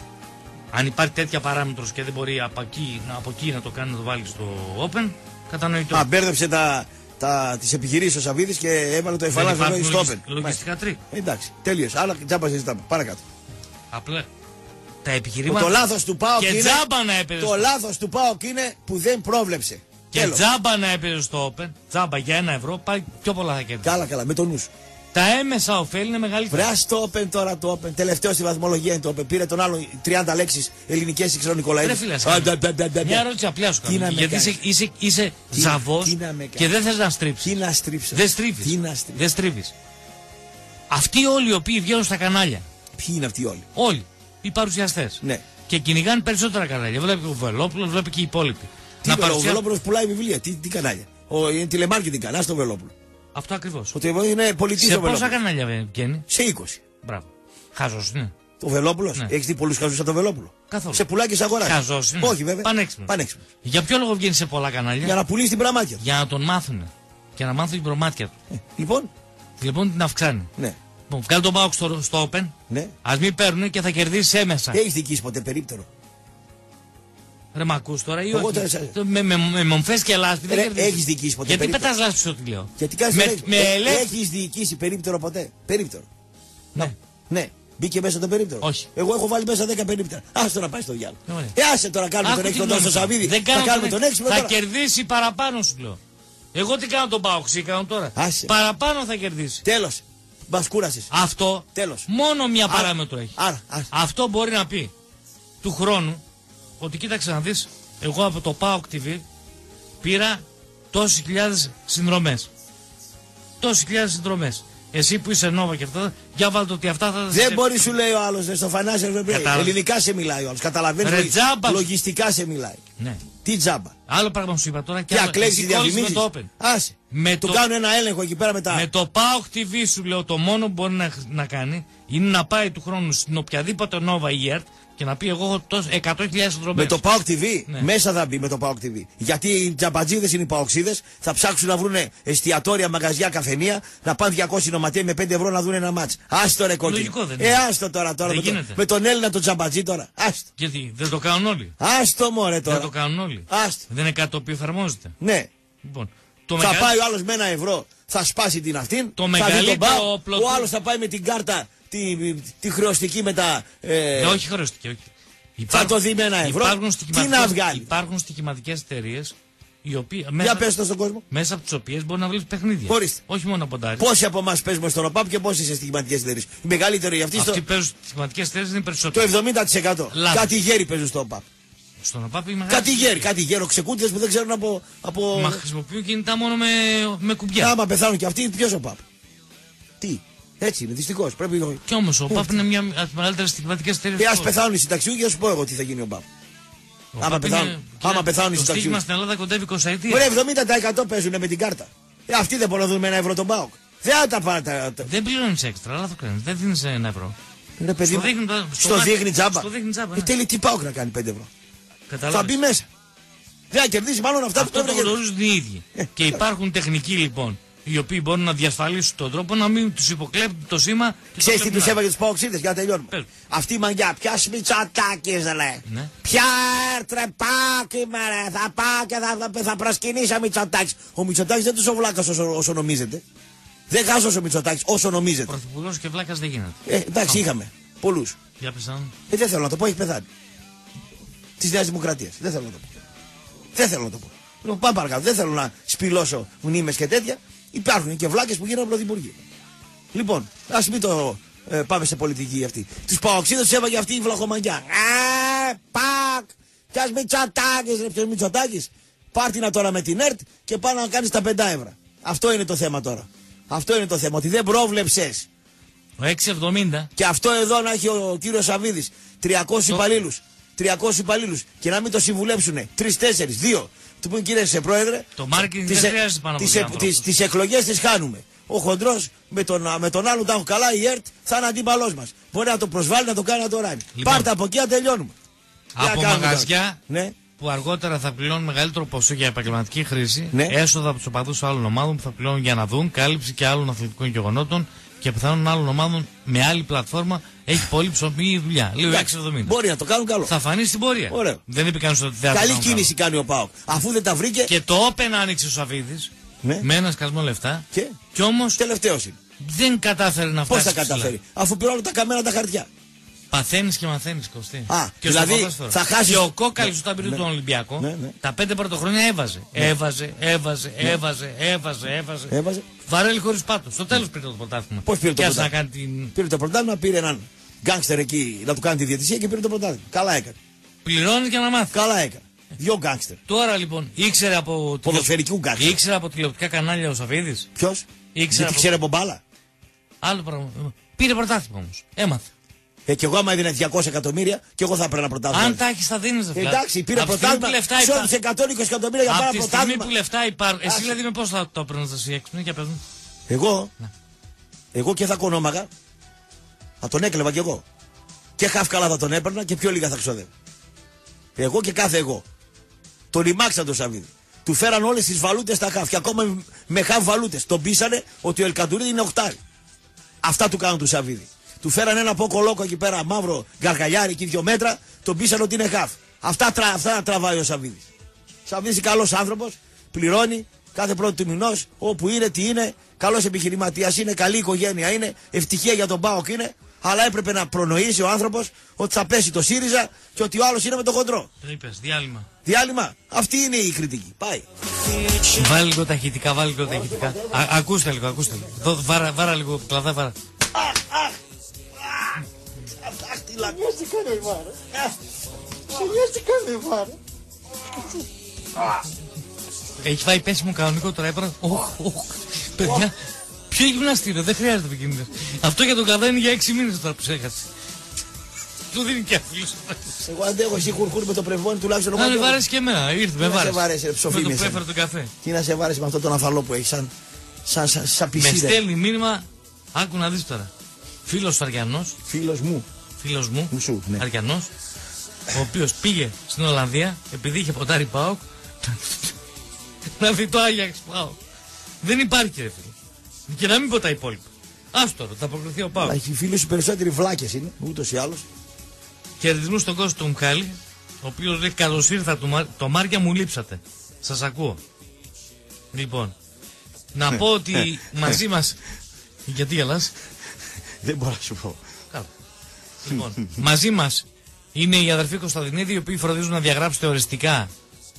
S6: Αν υπάρχει τέτοια παράμετρο και δεν μπορεί από εκεί, από εκεί να το κάνει να το βάλει στο Open, κατανοητό.
S3: Α, μπέρδεψε τα, τα, τις επιχειρήσεις ο Σαββίδης και έβαλε το
S6: Δεν
S3: εφαλάζ
S6: υπάρχουν
S3: στο
S6: λογισ-
S3: Open.
S6: λογιστικά τρίκ.
S3: Εντάξει, τέλειωσε. Άλλα τζάμπα συζητάμε. Παρακάτω.
S6: Απλά τα
S3: Το
S6: επιχειρήματα.
S3: λάθος του ΠΑΟΚ
S6: και
S3: είναι,
S6: τζάμπα να έπαιζε.
S3: το λάθος του ΠΑΟΚ είναι που δεν πρόβλεψε.
S6: Και
S3: Τέλος.
S6: τζάμπα να έπαιζε στο Open, τζάμπα για ένα ευρώ, πάει πιο πολλά θα κέρδιζε.
S3: Καλά, καλά, με το νου σου.
S6: Τα έμεσα ωφέλη είναι μεγαλύτερα.
S3: Βρέα το Open τώρα το Open. Τελευταίο στη βαθμολογία είναι το Open. Πήρε τον άλλον τριάντα λέξεις ελληνικές ήξερε ο Νικολαίδης.
S6: Ρε φίλε, μια ερώτηση απλά σου κάνω. Γιατί είσαι, είσαι, είσαι ζαβός και δεν θες να στρίψεις.
S3: Τι να στρίψω.
S6: Δεν στρίβεις. Δεν στρίβεις. Αυτοί όλοι οι οποίοι βγαίνουν στα κανάλια.
S3: Ποιοι είναι αυτοί όλοι.
S6: Όλοι. Οι παρουσιαστές.
S3: Ναι.
S6: Και κυνηγάνε περισσότερα κανάλια. Βλέπει ο Βελόπουλος, βλέπει και οι υπόλοιποι.
S3: Τι να παρουσια... Ο Βελόπουλος πουλάει βιβλία. Τι, τι κανάλια. Ο, είναι τηλεμάρκετινγκ κανάλι στο Βελόπουλο.
S6: Αυτό ακριβώς.
S3: Ότι είναι πολιτής ο Βελόπουλος.
S6: Σε πόσα κανάλια βγαίνει?
S3: Σε είκοσι.
S6: Μπράβο. Χάζος είναι.
S3: Ο Βελόπουλος.
S6: Ναι.
S3: Έχεις δει πολλούς χαζούς από τον Βελόπουλο?
S6: Καθόλου.
S3: Σε πουλάει και σε αγοράζει.
S6: Χαζός είναι.
S3: Όχι βέβαια.
S6: Πανέξυπνος.
S3: Πανέξυπνος.
S6: Για ποιο λόγο βγαίνει σε πολλά κανάλια?
S3: Για να πουλήσει την πραμάτια.
S6: Για να τον μάθουν. Για να μάθουν την προμάτια του.
S3: Ε, λοιπόν.
S6: Λοιπόν την αυξάνει.
S3: Ναι.
S6: Λοιπόν, βγάλει τον Πάοκ στο, στο Open.
S3: Ναι.
S6: Ας μην παίρνουν και θα κερδίσει έμεσα.
S3: Έχεις δικήσει ποτέ περίπτερο?
S6: Ρε μ' ακούς τώρα ή
S3: εγώ
S6: όχι?
S3: Τώρα...
S6: Με, με, με μομφές και λάσπη δεν κερδίζεις.
S3: Έχεις δικήσει ποτέ
S6: Γιατί
S3: περίπτερο?
S6: πετάς λάσπη στο τι λέω?
S3: Γιατί κάνεις
S6: με,
S3: με,
S6: με
S3: ε,
S6: ελεύθ...
S3: Έχεις διοικήσει περίπτερο ποτέ? Περίπτερο.
S6: Ναι.
S3: Ναι. Μπήκε μέσα το περίπτερο.
S6: Όχι.
S3: Εγώ έχω βάλει μέσα δέκα περίπτερα. Άστο να πάει στο διάλογο.
S6: Ε,
S3: ε, άσε τώρα κάνουμε τον έξυπνο τώρα στο Σαββίδι.
S6: Δεν
S3: θα κάνουμε τον έξυπνο
S6: Θα
S3: τώρα.
S6: κερδίσει παραπάνω σου λέω. Εγώ τι κάνω τον Πάοκ, εσύ κάνω τώρα.
S3: Άσε.
S6: Παραπάνω θα κερδίσει.
S3: Τέλος. Μας κούρασες.
S6: Αυτό
S3: Τέλος.
S6: μόνο μία
S3: Άρα,
S6: παράμετρο έχει.
S3: Άρα, άρα.
S6: Αυτό μπορεί να πει του χρόνου ότι κοίταξε να δεις, εγώ από το ΠΑΟΚ τι βι πήρα τόσες χιλιάδες συνδρομές. Τόσες χιλιάδες συνδρομές. Εσύ που είσαι Νόβα και αυτά, για βάλτε ότι αυτά θα...
S3: Δεν μπορεί σου λέει ο άλλος, στο φανάσιο
S6: Κατάλαβε.
S3: ελληνικά σε μιλάει ο άλλος. Καταλαβαίνεις,
S6: Ρε, τζάμπα.
S3: λογιστικά σε μιλάει.
S6: Ναι.
S3: Τι τζάμπα.
S6: Άλλο πράγμα σου είπα τώρα και
S3: Τι
S6: άλλο.
S3: ακλέξεις
S6: Εσύ κόλλησες
S3: διαφημίσεις.
S6: με το Open.
S3: Άσε.
S6: Με
S3: Του
S6: το...
S3: κάνουν ένα έλεγχο εκεί πέρα μετά.
S6: Με το ΠΑΟΚ τι βι σου λέω το μόνο που μπορεί να, να κάνει είναι να πάει του χρόνου στην οποιαδήποτε Νόβα ή ΕΡΤ και να πει εγώ έχω τόσο εκατό χιλιάδες συνδρομές.
S3: Με το ΠΑΟΚ τι βι
S6: Ναι.
S3: μέσα θα μπει με το ΠΑΟΚ τι βι. Γιατί οι τζαμπατζίδες είναι οι παοξίδες, θα ψάξουν να βρουν εστιατόρια, μαγαζιά, καφενεία, να πάνε διακόσιοι νοματέοι με πέντε ευρώ να δουν ένα μάτς. Άστο ρε κόκκινο.
S6: Λογικό δεν
S3: Ε,
S6: είναι.
S3: άστο τώρα, τώρα
S6: Δεν
S3: με, το,
S6: γίνεται.
S3: με τον Έλληνα τον τζαμπατζή τώρα. Άστο.
S6: Γιατί δεν το κάνουν όλοι.
S3: Άστο μωρέ τώρα.
S6: Δεν το κάνουν όλοι.
S3: Άστο.
S6: Δεν είναι κάτι το οποίο εφαρμόζεται.
S3: Ναι.
S6: Λοιπόν, το
S3: Θα
S6: μεγα-
S3: πάει ο άλλος με ένα ευρώ, θα σπάσει την αυτήν.
S6: Το
S3: θα δει τον
S6: μεγαλύτερο
S3: ΠΑΟΚ,
S6: πλωτό-
S3: Ο άλλος θα πάει με την κάρτα τη, τη χρεωστική με τα. Ε,
S6: Ε, όχι χρεωστική, όχι.
S3: Θα το δει με ένα ευρώ.
S6: Υπάρχουν
S3: Τι να
S6: στοιχηματικές,
S3: βγάλει.
S6: υπάρχουν στοιχηματικές εταιρείες οι οποίες,
S3: Για
S6: μέσα,
S3: πες το στον κόσμο.
S6: μέσα από τις οποίες μπορεί να βλέπεις παιχνίδια.
S3: Ορίστε.
S6: Όχι μόνο από τα
S3: Πόσοι από εμάς παίζουμε στον ΟΠΑΠ και πόσοι σε στοιχηματικές εταιρείες. Η μεγαλύτερη αυτή στο.
S6: Αυτοί παίζουν στοιχηματικές εταιρείες είναι
S3: Το
S6: περισσότερο.
S3: εβδομήντα τοις εκατό.
S6: Λάθος.
S3: Κάτι γέροι παίζουν στο ΟΠΑΠ.
S6: Στον ΟΠΑΠ είναι
S3: Κάτι γέροι, κάτι γέρο ξεκούτιδες που δεν ξέρουν από. από...
S6: Μα χρησιμοποιούν κινητά μόνο με, με κουμπιά.
S3: Άμα πεθάνουν και αυτοί, ποιος ΟΠΑΠ. Τι. Έτσι είναι, δυστυχώς. Πρέπει.
S6: Κι όμως ο ΟΠΑΠ είναι μια από τις μεγαλύτερες στοιχηματικές εταιρείες.
S3: Ε, ας
S6: του κόσμου.
S3: πεθάνουν οι συνταξιούχοι, θα σου πω εγώ τι θα γίνει ο ΟΠΑΠ.
S6: Ο
S3: άμα
S6: ΟΠΑΠ
S3: πεθάνουν-
S6: είναι-
S3: άμα
S6: κοίτα,
S3: πεθάνουν οι
S6: το στοίχημα
S3: συνταξιούχοι.
S6: στην Ελλάδα κοντεύει είκοσι ετία.
S3: Ωραία, εβδομήντα τοις εκατό παίζουν με την κάρτα. Ε, αυτοί δεν μπορούν να δουν με ένα ευρώ τον ΠΑΟΚ. Δεν θα τα πάνε τα. τα-
S6: Δεν πληρώνεις έξτρα, αλλά το κάνεις. Δεν δίνεις ένα ευρώ.
S3: Ρε παιδί
S6: Στο
S3: μου,
S6: δείχνει το- στο
S3: στο
S6: μάτι-
S3: δείχνει τζάμπα.
S6: στο δείχνει τζάμπα,
S3: Ε,
S6: ναι.
S3: τέλει τι ΠΑΟΚ να κάνει πέντε ευρώ.
S6: Κατάλαβες.
S3: Θα μπει μέσα. Δεν θα κερδίσει μάλλον αυτά που
S6: Αυτό το
S3: πρέπει να κερδίσει.
S6: γνωρίζουν οι ίδιοι.
S3: Ε,
S6: Και υπάρχουν τεχνικοί λοιπόν, οι οποίοι μπορούν να διασφαλίσουν τον τρόπο να μην τους υποκλέπτουν το σήμα. και το
S3: Ξέρεις τι
S6: βλέπουν
S3: τους
S6: άλλοι.
S3: έβαγε τους παοξίδες για να τελειώνουμε.
S6: Πες.
S3: Αυτή η μαγιά, ποια Μητσοτάκης ρε.
S6: Ναι.
S3: Ποια έρτρε πάκ είμαι ρε. Θα πάω και θα, θα, θα προσκυνήσει ο Μητσοτάκης. Ο Μητσοτάκης δεν τους ο βλάκας όσο, όσο νομίζετε. Δεν χάσος ο Μητσοτάκης όσο νομίζετε.
S6: Πρωθυπουργός και βλάκας δεν γίνεται.
S3: Ε, εντάξει, είχαμε πολλούς.
S6: Για πες αν.
S3: Ε, δεν θέλω να το πω, έχει πεθάνει. Της Νέας Δημοκρατίας. Δεν θέλω να το πω. Δεν θέλω να το πω. Λοιπόν, πάμε παρακάτω. Δεν θέλω να σπηλώσω μνήμες και τέτοια. Υπάρχουν και βλάκες που γίνανε πρωθυπουργοί. Λοιπόν, ας μην το ε, πάμε σε πολιτική αυτή. Τους παοξίδες τους έβαγε αυτή η βλαχομαγιά. Ε, πακ! Ποιος Μητσοτάκης ρε, ποιος Μητσοτάκης. Πάρτινα τώρα με την ΕΡΤ και πάνε να κάνεις τα πέντε ευρώ. Αυτό είναι το θέμα τώρα. Αυτό είναι το θέμα, ότι δεν πρόβλεψες.
S6: Ο έξι εβδομήντα.
S3: Και αυτό εδώ να έχει ο κύριος Σαββίδης τριακόσιους υπαλλήλους. τριακόσιους υπαλλήλους και να μην το συμβουλέψουνε. Τρεις, τέσσερις, δύο. Του πούν κύριε σε πρόεδρε.
S6: Το marketing
S3: τις,
S6: δεν χρειάζεται πάνω από
S3: τις,
S6: δύο
S3: τις,
S6: ανθρώπους.
S3: τις εκλογές τις χάνουμε. Ο χοντρός με τον, με τον άλλον τα έχουν καλά, η ΕΡΤ θα είναι αντίπαλός μας. Μπορεί να το προσβάλλει, να το κάνει, να το ράνει.
S6: Λοιπόν.
S3: Πάρτε από εκεί να τελειώνουμε. Τι
S6: Από
S3: να κάνουμε
S6: μαγαζιά
S3: τώρα. Ναι.
S6: που αργότερα θα πληρώνουν μεγαλύτερο ποσό για επαγγελματική χρήση,
S3: Ναι.
S6: έσοδα από του οπαδούς άλλων ομάδων που θα πληρώνουν για να δουν, κάλυψη και άλλων αθλητικών γεγονότων και πιθανόν άλλων ομάδων με άλλη πλατφόρμα έχει πολύ ψωμί δουλειά. Λέω
S3: Εντάξει,
S6: έξι εβδομήντα.
S3: Μπορεί να το κάνουν καλό.
S6: Θα φανεί στην πορεία.
S3: Ωραίο.
S6: Δεν είπε κανείς ότι δεν θα
S3: Καλή
S6: το κάνουν
S3: κίνηση κάνει ο ΠΑΟΚ. Αφού δεν τα βρήκε.
S6: καλό. Και το Open άνοιξε ο Σαββίδης
S3: Ναι.
S6: με ένα σκασμό λεφτά
S3: Και,
S6: και όμως
S3: τελευταίος είναι.
S6: δεν κατάφερε να
S3: Πώς
S6: φτάσει.
S3: θα καταφέρει. Αφού πήρε όλα τα καμένα τα χαρτιά.
S6: Παθαίνεις και μαθαίνεις, Κωστή.
S3: Α,
S6: και
S3: δηλαδή
S6: στο ποδόσφαιρο.
S3: θα χάσεις-
S6: Και ο Κόκαλης
S3: Ναι,
S6: όταν πήρε
S3: ναι.
S6: τον Ολυμπιακό,
S3: Ναι, ναι.
S6: τα πέντε πρώτα χρόνια έβαζε. Έβαζε, έβαζε, έβαζε, έβαζε, έβαζε, έβαζε.
S3: Έβαζε.
S6: Βαρέλη χωρίς πάτο. Στο τέλος πήρε το πρωτάθλημα.
S3: Πώς πήρε το
S6: Πιάσε
S3: πρωτάθλημα?
S6: να κάνει την...
S3: Πήρε το πρωτάθλημα, πήρε έναν γκάνγκστερ εκεί να του κάνει τη διαιτησία και πήρε το πρωτάθλημα. Καλά έκανε.
S6: Πληρώνει για να μάθει.
S3: Καλά έκανε. Δυο γκάνγκστερ.
S6: Τώρα λοιπόν, ήξερε από,
S3: Ποδοσφαιρικού γκάνγκστερ.
S6: ήξερε από τηλεοπτικά κανάλια ο Σαββίδης.
S3: Ποιος?
S6: Ήξερε
S3: Γιατί
S6: από...
S3: ξέρει από μπάλα.
S6: Άλλο πράγμα. Πήρε πρωτάθλημα όμως. Έμαθε.
S3: Ε, και εγώ άμα έδινα διακόσια εκατομμύρια και εγώ θα έπαιρνα ένα πρωτάθλημα.
S6: Αν τα έχεις θα δίνεις.
S3: Ε, εντάξει, πήρε πρωτάθλημα. Ξόδεψε εκατόν είκοσι εκατομμύρια για πάρα
S6: Από τη στιγμή
S3: πρωτάθλημα.
S6: που λεφτά υπάρχουν. Εσύ δηλαδή με πώς θα το έπαιρνες εσύ έξυπνο για πες μου.
S3: Εγώ,
S6: Ναι.
S3: εγώ και θα κονόμαγα, θα τον έκλεβα κι εγώ. Και χαύκαλα θα τον έπαιρνα και πιο λίγα θα ξοδεύω. Εγώ και κάθε εγώ. Τον ρημάξαν τον Σαββίδη. Του φέραν όλες τις βαλούτες στα χαφ. Και ακόμα με χαφ βαλούτες. Τον πείσανε ότι ο Ελκαντουρίδη είναι οχτάρι. Αυτά του κάνουν του Σαββίδη. Του φέραν ένα ποκολόκο εκεί πέρα, μαύρο γκαργαλιάρι εκεί δύο μέτρα. Τον πείσανε ότι είναι χαφ. Αυτά, τρα, αυτά τραβάει ο Σαββίδης. Σαββίδης καλός άνθρωπος. Πληρώνει κάθε πρώτη του μηνός. Όπου είναι, τι είναι. Καλός επιχειρηματίας είναι. Καλή οικογένεια είναι. Ευτυχία για τον ΠΑΟΚ είναι. Αλλά έπρεπε να προνοήσει ο άνθρωπος ότι θα πέσει το ΣΥΡΙΖΑ και ότι ο άλλος είναι με το χοντρό.
S6: Το είπες, διάλειμμα.
S3: Διάλειμμα. Αυτή είναι η κριτική. Πάει.
S6: Βάλε λίγο ταχυτικά, βάλε λίγο ταχυτικά. Α, ακούστε λίγο, ακούστε λίγο. Δω, βάρα, βάρα λίγο, κλαδά, βάρα.
S3: Αχ, τι λαγιάστηκα με βάρα. Λαγιάστηκα με βάρα.
S6: Έχει φάει πέσιμο κανονικό τώρα, έπρεπε. Οχ, οχ. Παιδιά, ποιο γυμναστήριο, δεν χρειάζεται επικίνδυνο. Αυτό για τον κλαδά είναι για έξι μήνες τώρα που σε έχασε. Του δίνει και αφιλούς.
S3: Εγώ αντέχω εσύ χουρχούρ με το πρεβόνι τουλάχιστον.
S6: Να με βάρεσε και εμένα, ήρθε, με
S3: Τι να σε
S6: βάρεσε.
S3: βάρεσε, ψοφή
S6: Με το
S3: με
S6: που
S3: εσένα.
S6: έφερε τον καφέ.
S3: Τι να σε βάρεσε με αυτό τον αφαλό που έχει σαν, σαν, σαν, σαν
S6: Με
S3: πισίνα.
S6: στέλνει μήνυμα, άκου να δεις τώρα. Φίλος Αριανός,
S3: Φίλος μου.
S6: φίλος μου,
S3: Μου σου, ναι.
S6: Αριανός, ο οποίος πήγε στην Ολλανδία επειδή είχε ποτάρει ΠΑΟΚ να δει το Άγιαξ ΠΑΟΚ. Δεν υπάρχει ρε φίλε. Και να μην πω τα υπόλοιπα. Άστο τώρα, θα προκριθεί ο ΠΑΟΚ.
S3: Αλλά οι φίλοι σου περισσότεροι βλάκες είναι, ούτως ή άλλως.
S6: Χαιρετισμού στον κόσμο του Μιχάλη, ο οποίος λέει καλώς ήρθα το, Μάρ... το Μάρια μου λείψατε. Σας ακούω. Λοιπόν, να πω ότι μαζί μας... Γιατί γελάς?
S3: Δεν μπορώ να σου πω.
S6: Καλά. Λοιπόν, μαζί μας είναι οι αδερφοί Κωνσταντινίδη, οι οποίοι φροντίζουν να διαγράψετε οριστικά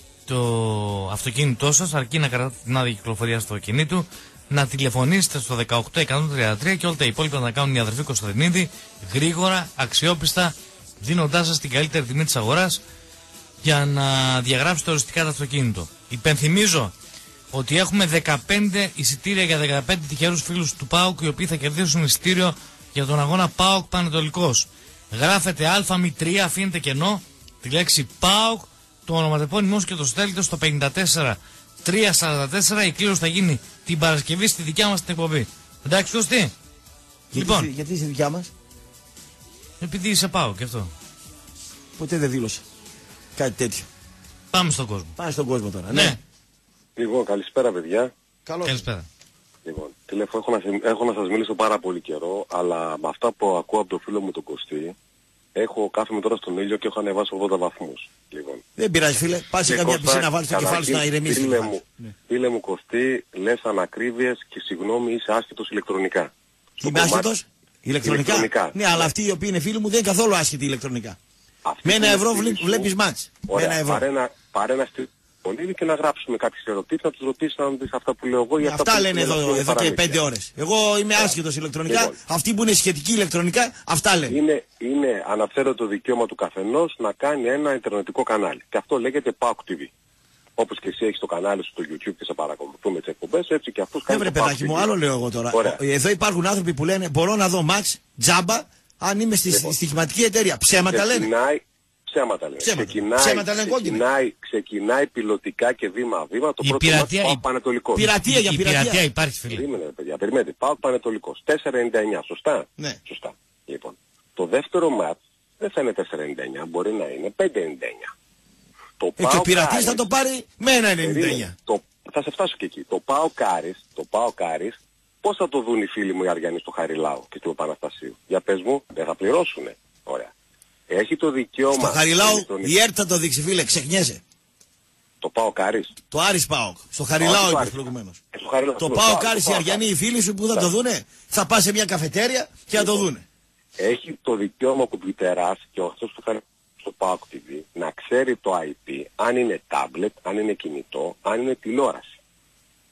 S6: το αυτοκίνητό σας, αρκεί να κρατάτε την άδεια κυκλοφορία στο αυτοκίνητο, να τηλεφωνήσετε στο δεκαοκτώ εκατόν τριάντα τρία και όλα τα υπόλοιπα να κάνουν οι αδερφοί Κωνσταντινίδη γρήγορα, αξιόπιστα, δίνοντάς σας την καλύτερη τιμή της αγοράς για να διαγράψετε οριστικά το αυτοκίνητο. Υπενθυμίζω ότι έχουμε δεκαπέντε εισιτήρια για δεκαπέντε τυχερούς φίλους του ΠΑΟΚ, οι οποίοι θα κερδίσουν εισιτήριο για τον αγώνα ΠΑΟΚ Πανετολικός. Γράφετε Α μη τρία, αφήνετε κενό, τη λέξη ΠΑΟΚ, το ονοματεπώνυμό και το στέλνετε στο πενήντα τέσσερα τριακόσια σαράντα τέσσερα. Η κλήρωση θα γίνει την Παρασκευή στη δικιά μας την εκπομπή. Εντάξει, Κωστή.
S3: Γιατί,
S6: Λοιπόν.
S3: είσαι- γιατί είσαι δικιά μας,
S6: Επειδή είσαι ΠΑΟΚ και αυτό.
S3: ποτέ δεν δήλωσα κάτι τέτοιο.
S6: Πάμε στον κόσμο.
S3: Πάμε στον κόσμο τώρα.
S6: Ναι,
S7: Λοιπόν, καλησπέρα παιδιά.
S3: Καλώς.
S6: καλησπέρα.
S7: Λοιπόν, τηλέφωνο, έχω, να, συ- έχω να σας μιλήσω πάρα πολύ καιρό, αλλά με αυτά που ακούω από το φίλο μου τον Κωστή, έχω κάθομαι τώρα στον ήλιο και έχω ανεβάσει ογδόντα βαθμούς. Λοιπόν.
S3: Δεν πειράζει φίλε. Πας σε
S7: Και
S3: καμιά
S7: Κώστα,
S3: πισίνα, βάλεις το κεφάλι σου να
S7: καταρχήν,
S3: ηρεμήσεις.
S7: Φίλε
S3: και
S7: μου,
S3: βάλεις. Ναι.
S7: φίλε μου Κωστή, λες ανακρίβειες και συγγνώμη είσαι άσχετος ηλεκτρονικά. Στο
S3: Είμαι
S7: κομμάτι-
S3: άσχετος. Ηλεκτρονικά.
S7: ηλεκτρονικά.
S3: Ναι, αλλά αυτοί οι οποίοι είναι φίλοι μου δεν είναι καθόλου άσχετοι ηλεκτρονικά.
S7: Αυτοί
S3: Με
S7: που
S3: ένα
S7: είναι
S3: ευρώ
S7: φίλοι
S3: βλέ-
S7: σου,
S3: βλέπεις μάτς. Με
S7: Ωραία,
S3: ένα ευρώ.
S7: πάρε ένα, πάρε ένα στυλ και να γράψουμε κάποιες ερωτήσεις, να τους ρωτήσεις αν δεις αυτά που λέω εγώ. Για
S3: Αυτά
S7: που
S3: λένε
S7: λένε
S3: εδώ,
S7: είναι
S3: εδώ και
S7: παραμύθια.
S3: πέντε ώρες. Εγώ είμαι άσχετος ηλεκτρονικά.
S7: Λοιπόν.
S3: Αυτοί που είναι σχετικοί ηλεκτρονικά, αυτά λένε.
S7: Είναι, είναι αναφέρετο δικαίωμα του καθενός να κάνει ένα ιντερνετικό κανάλι. Και αυτό λέγεται ΠΑΟΚ τι βι. Όπως και εσύ έχεις το κανάλι σου στο YouTube και σε παρακολουθούμε τις εκπομπές, έτσι και αυτός κάνει
S3: Έβρε
S7: το ΠΑΟΚ
S3: παιδάκι
S7: τι βι.
S3: μου, άλλο λέω εγώ τώρα.
S7: Ωραία.
S3: Ο- Εδώ υπάρχουν άνθρωποι που λένε μπορώ να δω μάτς τζάμπα αν είμαι στη
S7: Λοιπόν.
S3: στοιχηματική εταιρεία. Ψέματα λένε.
S7: Ξεκινάει, ψέματα λένε.
S3: Ψέματα.
S7: Ξεκινάει,
S3: Ψέματα λένε κόκκινα.
S7: ξεκινάει, ξεκινάει πιλωτικά και βήμα-βήμα το
S6: Η
S7: πρώτο
S6: πειρατεία-
S7: μάτς
S6: η-
S7: ΠΑΟΚ Πανετολικός.
S3: Πειρατεία για
S6: Η
S3: πειρατεία.
S6: πειρατεία υπάρχει φίλε.
S7: Περίμενε ρε παιδιά, περιμένετε. ΠΑΟΚ Πανετολικός. τέσσερα ενενήντα εννιά, σωστά.
S3: Ναι.
S7: Σωστά. Λοιπόν, το δεύτερο μάτς δεν θα είναι τέσσερα ενενήντα εννιά, μπορεί να είναι πέντε ενενήντα εννιά. Το
S3: Ε, και ο
S7: ΠΑΟΚ
S3: πειρατής
S7: Άρης-
S3: θα το πάρει με ένα ενενήντα
S7: Περίμενε.
S3: εννιά.
S7: Το, θα σε φτάσω και εκεί. Το ΠΑΟΚ Άρης, το ΠΑΟΚ Άρης, πώς θα το δουν οι φίλοι μου οι Αριανοί στο Χαριλάου και στο Παναστασίου. Για πες μου, δεν θα πληρώσουνε. Ωραία. Έχει το δικαίωμα...
S3: Στο Χαριλάου
S7: ηλεκτρονικό-
S3: η ΕΡΤ θα το δείξει φίλε, ξεχνιέσαι.
S7: Το ΠΑΟΚ Άρης.
S3: Το Άρης ΠΑΟΚ. Στο
S7: Όχι
S3: Χαριλάου
S7: το
S3: είπες
S7: Άρης.
S3: προηγουμένως.
S7: Ε, στο Χαριλάου,
S3: Το
S7: στο
S3: ΠΑΟΚ
S7: ΠΑΟΚ,
S3: Άρης οι
S7: το ΠΑΟΚ.
S3: Αριανοί οι φίλοι σου που θα
S7: Ναι.
S3: το δούνε, θα πας σε μια καφετέρια και θα το δούνε.
S7: Έχει το δικαίωμα ο κουμπιτεράς και αυτός που θα στο ΠΑΟΚ τι βι να ξέρει το άι πι, αν είναι τάμπλετ, αν είναι κινητό, αν είναι τηλεόραση.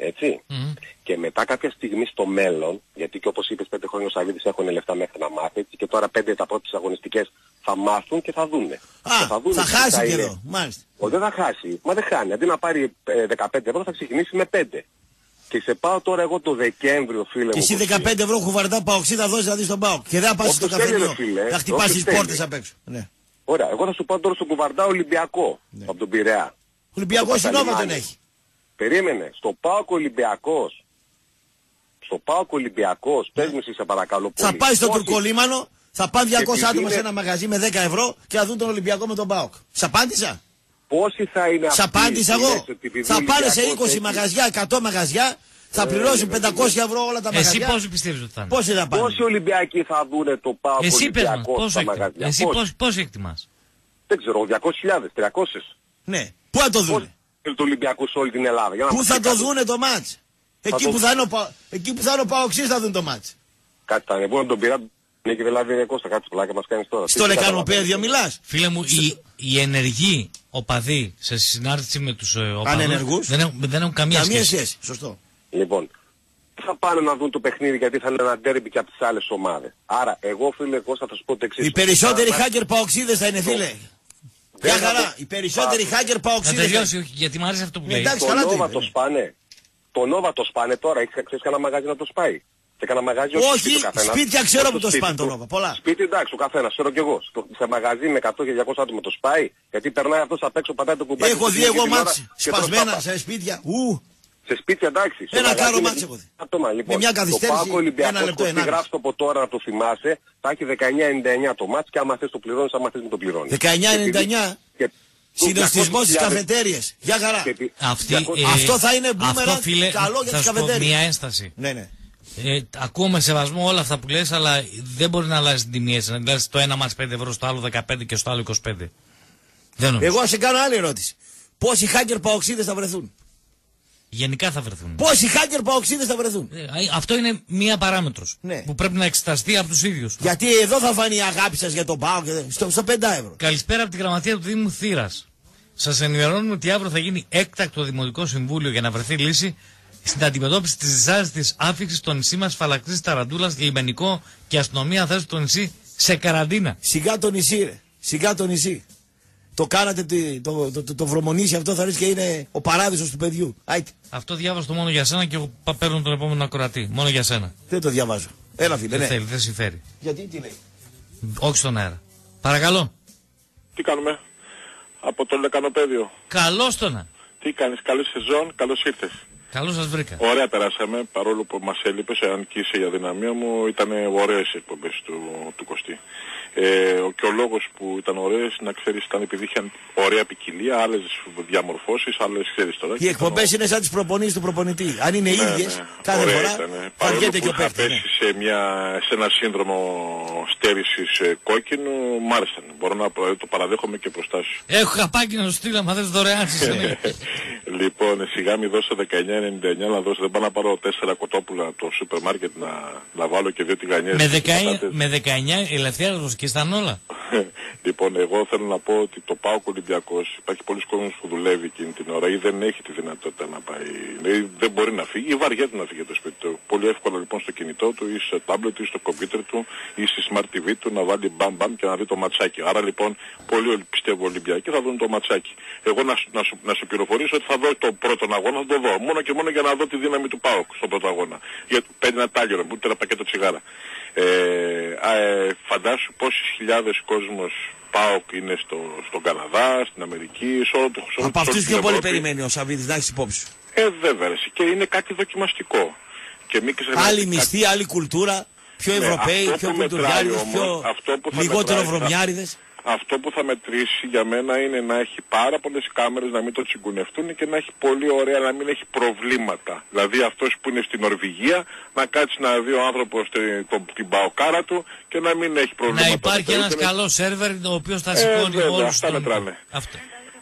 S7: Έτσι.
S6: Mm.
S7: Και μετά κάποια στιγμή στο μέλλον, γιατί και όπως είπες πέντε χρόνια ο Σαββίδης έχουν λεφτά μέχρι να μάθει, και τώρα πέντε τα πρώτες αγωνιστικές θα μάθουν και θα δούνε.
S3: Α,
S7: και θα, δούνε
S3: θα χάσει
S7: θα
S3: και
S7: είναι...
S3: εδώ, μάλιστα.
S7: Ο, δεν θα χάσει, μα δεν χάνει. Αντί να πάρει ε, δεκαπέντε ευρώ θα ξεκινήσει με πέντε. Και σε πάω τώρα εγώ το Δεκέμβριο, φίλε μου.
S3: Και εσύ δεκαπέντε ευρώ κουβαρτά παοξί θα δώσεις δηλαδή στον ΠΑΟΚ. Και δεν θα πας στο καφενείο. Θα χτυπάς τις πόρτες απ' έξω. Ναι.
S7: Ωραία, εγώ θα σου πάω τώρα στον κουβαρτά Ολυμπιακό, ναι. Από τον Πειραιά.
S3: Ο Ολυμπιακός συνόβα τον έχει.
S7: Περίμενε, στο ΠΑΟΚ Ολυμπιακός. Στο ΠΑΟΚ Ολυμπιακός, πες μου εσύ σε παρακαλώ πολύ.
S3: Θα πάει στο Τουρκολίμανο, θα πάνε διακόσια άτομα
S7: είναι...
S3: σε ένα μαγαζί με δέκα ευρώ και θα δουν τον Ολυμπιακό με τον ΠΑΟΚ. Σ' απάντησα.
S7: Πόσοι θα είναι αυτοί.
S3: Σ' απάντησα εγώ. Θα πάνε σε είκοσι έτσι. Μαγαζιά, εκατό μαγαζιά, θα πληρώσουν ε, πεντακόσια ευρώ όλα τα μαγαζιά.
S6: Εσύ πόσοι πιστεύεις ότι θα είναι.
S3: Πόσοι θα πάνε.
S7: Πόσοι Ολυμπιακοί θα δουν το ΠΑΟΚ Ολυμπιακό στα μαγαζιά.
S6: Εσύ πώς εκτιμάς.
S7: Δεν ξέρω, διακόσιες χιλιάδες, τριακόσιες.
S3: Ναι. Πού θα το δούνε.
S7: Το Ολυμπιακό σε όλη την Ελλάδα. Για να
S3: πού θα το δούνε το μάτς. Εκεί, το... που θα είναι ο, πα... Εκεί που θα είναι ο Παοξής θα δουν το μάτς.
S7: Κάτι θα ανεβούν τον πειρά. Ναι, και δηλαδή Κώστα, κάτι πλάκα μας κάνεις τώρα.
S3: Στο λεκανοπέδιο μιλάς.
S6: Φίλε μου, οι, οι ενεργοί οπαδοί σε συνάρτηση με τους οπαδούς δεν έχουν, δεν έχουν καμία,
S3: καμία
S6: σχέση.
S3: σχέση. Σωστό.
S7: Λοιπόν, θα πάνε να δουν το παιχνίδι γιατί θα είναι ένα ντέρμπι και από τις άλλες ομάδες. Άρα, εγώ φίλε Κώστα θα σου πω το εξής.
S3: Οι περισσότεροι hacker παοξίδες θα είναι φίλε. Για χαρά, οι περισσότεροι hacker παοξίδες.
S6: Να τελειώσει, γιατί μου άρεσε αυτό που λέει.
S7: Το Νόβα το σπάνε. Το Νόβα το σπάνε τώρα, ξέρεις κανένα μαγάζι να το σπάει. Σε κανένα μαγάζι
S3: όχι, σπίτια ξέρω που το σπάνε το Νόβα, πολλά.
S7: Σπίτι εντάξει, ο καθένας, ξέρω κι εγώ. Σε μαγαζί με εκατό και διακόσια άτομα το σπάει, γιατί περνάει αυτός απ' έξω, πατάει το κουμπάκι.
S3: Έχω δει εγώ μάτς σπασμένα σε σπίτια. Ου.
S7: Σε σπίτια εντάξει.
S3: Ένα κάρο μάτς έχω δει.
S7: Λοιπόν,
S3: με μια καθυστέρηση, ένα λεπτό, ένα
S7: γράφει το από τώρα να το θυμάσαι, θα έχει δεκαεννιά ενενήντα εννιά το μάτς και άμα θες το πληρώνεις, άμα θες μην το πληρώνεις.
S3: δεκαεννιά ενενήντα εννιά. Συνοστισμός στις καφετέριες. Για χαρά.
S6: Αυτή, ε,
S3: αυτό θα είναι μπούμερα καλό για τις καφετέριες.
S6: Μια ένσταση.
S3: Ναι, ναι.
S6: Ε, ακούω με σεβασμό όλα αυτά που λες, αλλά δεν μπορεί να αλλάζει την τιμή έτσι. Να λες το ένα μάτς πέντε ευρώ, στο άλλο δεκαπέντε και στο άλλο είκοσι πέντε. Δεν νομίζω.
S3: Εγώ σε κάνω άλλη ερώτηση. Πόσοι hacker παοξίδες θα βρεθούν.
S6: Γενικά θα βρεθούν.
S3: Πόσοι hacker παοξίδες θα βρεθούν.
S6: Ε, αυτό είναι μία παράμετρος, ναι, που πρέπει να εξεταστεί από τους ίδιους.
S3: Γιατί εδώ θα φανεί η αγάπη σας για τον ΠΑΟΚ στο, στο πέντε ευρώ.
S6: Καλησπέρα από την γραμματεία του Δήμου Θήρας. Σας ενημερώνουμε ότι αύριο θα γίνει έκτακτο Δημοτικό Συμβούλιο για να βρεθεί λύση στην αντιμετώπιση της δυσάρεστης άφηξης στο νησί μας, φαλακτής Ταραντούλας, λιμενικό και αστυνομία θέσει το νησί σε καραντίνα.
S3: Σιγά το νησί, ρε. Σιγά το νησί. Το κάνατε το, το, το, το, το βρωμονίσι αυτό, θα ρίξει και είναι ο παράδεισος του παιδιού. Άιτε.
S6: Αυτό διάβασα το μόνο για σένα και εγώ παίρνω τον επόμενο ακροατή. Μόνο για σένα.
S3: Δεν το διαβάζω. Έλα φίλε,
S6: δεν
S3: ναι.
S6: θέλει, δεν συμφέρει.
S3: Γιατί, τι λέει.
S6: Όχι στον αέρα. Παρακαλώ.
S8: Τι κάνουμε. Από το λεκανοπέδιο.
S6: Καλώς τον.
S8: Τι κάνεις, καλή σεζόν, καλώς ήρθες.
S6: Καλώς σας βρήκα.
S8: Ωραία περάσαμε, παρόλο που μας έλειπες, αν και είσαι η αδυναμία μου, ήταν ωραίες οι εκπομπές του, του Κωστή. Ε, και ο λόγος που ήταν ωραίες, να ξέρεις, ήταν επειδή είχαν ωραία ποικιλία, άλλες διαμορφώσεις, άλλες ξέρεις τώρα.
S3: Οι εκπομπές ο... είναι σαν τις προπονήσεις του προπονητή. Αν είναι ναι, ίδιες, ναι, κάθε ωραία φορά
S8: ήτανε.
S3: θα βγαίνει και ο
S8: παίκτης. Πέσει ναι. σε, μια, σε ένα σύνδρομο στέρησης ε, κόκκινου, μ' άρεσαν. Μπορώ να το παραδέχομαι και μπροστά σου.
S6: Έχω καπάκι να σου στείλω, άμα θες δωρεάν.
S8: Λοιπόν, σιγά μη δώσω δεκαεννιά ενενήντα εννιά, να δώσω, δεν πάω να πάρω τέσσερα κοτόπουλα από το σούπερ μάρκετ να, να βάλω και δύο τηγανιές.
S6: Με δεκαεννιά ελευθερία και ήταν όλα.
S8: Λοιπόν, εγώ θέλω να πω ότι το ΠΑΟΚ Ολυμπιακός, υπάρχει πολλοί κόσμος που δουλεύει εκείνη την ώρα ή δεν έχει τη δυνατότητα να πάει, δηλαδή δεν μπορεί να φύγει ή βαριέται να φύγει το σπίτι του. Πολύ εύκολα λοιπόν στο κινητό του ή στο τάμπλετ ή στο κομπιούτερ του ή στη Smart τι βι του να βάλει μπαμ μπαμ και να δει το ματσάκι. Άρα λοιπόν, πολλοί πιστεύω Ολυμπιακοί θα δουν το ματσάκι. Εγώ να, να, σου, να σου πληροφορήσω ότι θα δω το πρώτο αγώνα, θα το δω. Μόνο και μόνο για να δω τη δύναμη του ΠΑΟΚ στον πρώτο αγώνα. Γιατί παίρνει ένα τάλιρο, ούτε ένα πακέτο τσιγάρα. Ε, ε, φαντάσου πόσες χιλιάδες κόσμος ΠΑΟΚ είναι στο, στον Καναδά, στην Αμερική, σε όλο το χρόνο.
S3: Από αυτούς πιο πολύ περιμένει ο Σαββίδης, να έχεις υπόψη.
S8: Ε, βέβαια, και είναι κάτι δοκιμαστικό. Και μη
S3: άλλη μισθή, άλλη κουλτούρα, πιο ναι, Ευρωπαίοι, πιο κουλτουριάριδες, πιο λιγότερο βρωμιάριδες.
S8: Αυτό που θα μετρήσει για μένα είναι να έχει πάρα πολλές κάμερες, να μην το τσιγκουνευτούν και να έχει πολύ ωραία, να μην έχει προβλήματα. Δηλαδή αυτός που είναι στην Νορβηγία να κάτσει να δει ο άνθρωπος την παοκάρα του και να μην έχει προβλήματα.
S6: Να υπάρχει ένας καλός σερβερ ο οποίος θα σηκώνει
S8: ε,
S6: όλους
S8: αυτά
S6: τον...
S8: μετράνε.
S6: Αυτό.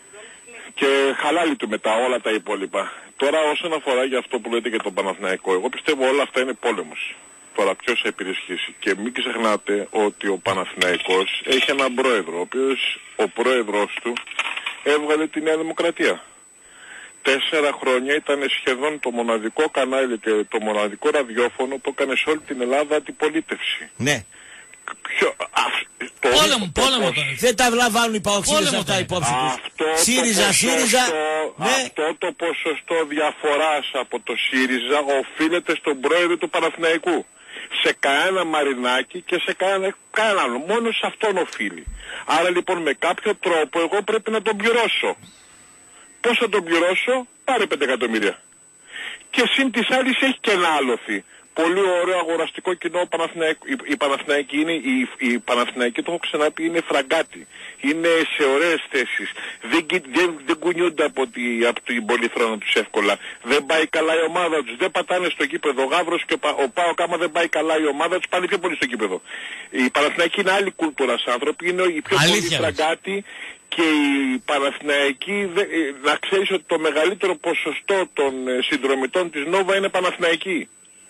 S8: Και χαλάλι του μετά όλα τα υπόλοιπα. Τώρα όσον αφορά για αυτό που λέτε για τον Παναθηναϊκό, εγώ πιστεύω όλα αυτά είναι πόλεμος. Τώρα ποιος θα υπηρεσχίσει. Και μην ξεχνάτε ότι ο Παναθηναϊκός έχει έναν πρόεδρο, ο οποίος ο πρόεδρος του έβγαλε τη Νέα Δημοκρατία. τέσσερα χρόνια ήταν σχεδόν το μοναδικό κανάλι και το μοναδικό ραδιόφωνο που έκανε σε όλη την Ελλάδα αντιπολίτευση.
S3: Ναι.
S8: Ποιο, α, το
S6: Πόλεμο,
S8: το,
S6: πόλεμο.
S8: το,
S6: Το,
S3: Δεν τα λαμβάνουν οι παοξίδες
S6: Πόλεμο
S3: αυτά
S6: ήταν.
S3: υπόψη τους.
S8: αυτό
S3: ΣΥΡΙΖΑ,
S8: το
S3: ΣΥΡΙΖΑ.
S8: ποσοστό,
S3: Ναι.
S8: αυτό το ποσοστό διαφοράς από το ΣΥΡΙΖΑ οφείλεται στον πρόεδρο του Παναθηναϊκού. Σε κανένα Μαρινάκη και σε κανένα, κανένα άλλο. Μόνο σε αυτόν οφείλει. Άρα λοιπόν με κάποιο τρόπο εγώ πρέπει να τον πληρώσω. Πώς θα τον πληρώσω? Πάρε πέντε εκατομμύρια. Και συν της άλλης έχει και ένα άλοθη. Πολύ ωραίο αγοραστικό κοινό Παναθηναϊκό. Η, η Παναθηναϊκή είναι, η, η Παναθηναϊκή, το έχω ξαναπεί, είναι φραγκάτη. Είναι σε ωραίες θέσεις. Δεν, δεν, δεν κουνιούνται από, τη, από την πολυθρόνα τους εύκολα. Δεν πάει καλά η ομάδα τους. Δεν πατάνε στο κήπεδο. Ο Γαύρος και ο, Πα, ο Πάοκ, άμα δεν πάει καλά η ομάδα τους, πάνε πιο πολύ στο κήπεδο. Η Παναθηναϊκή είναι άλλη κουλτούρας άνθρωποι. Είναι η πιο
S6: Αλήθεια,
S8: πολύ φραγκάτη. Και η Παναθηναϊκή, να ξέρεις ότι το μεγαλύτερο ποσοστό των συνδρομητών της Νόβα είναι Παναθηναϊκοί.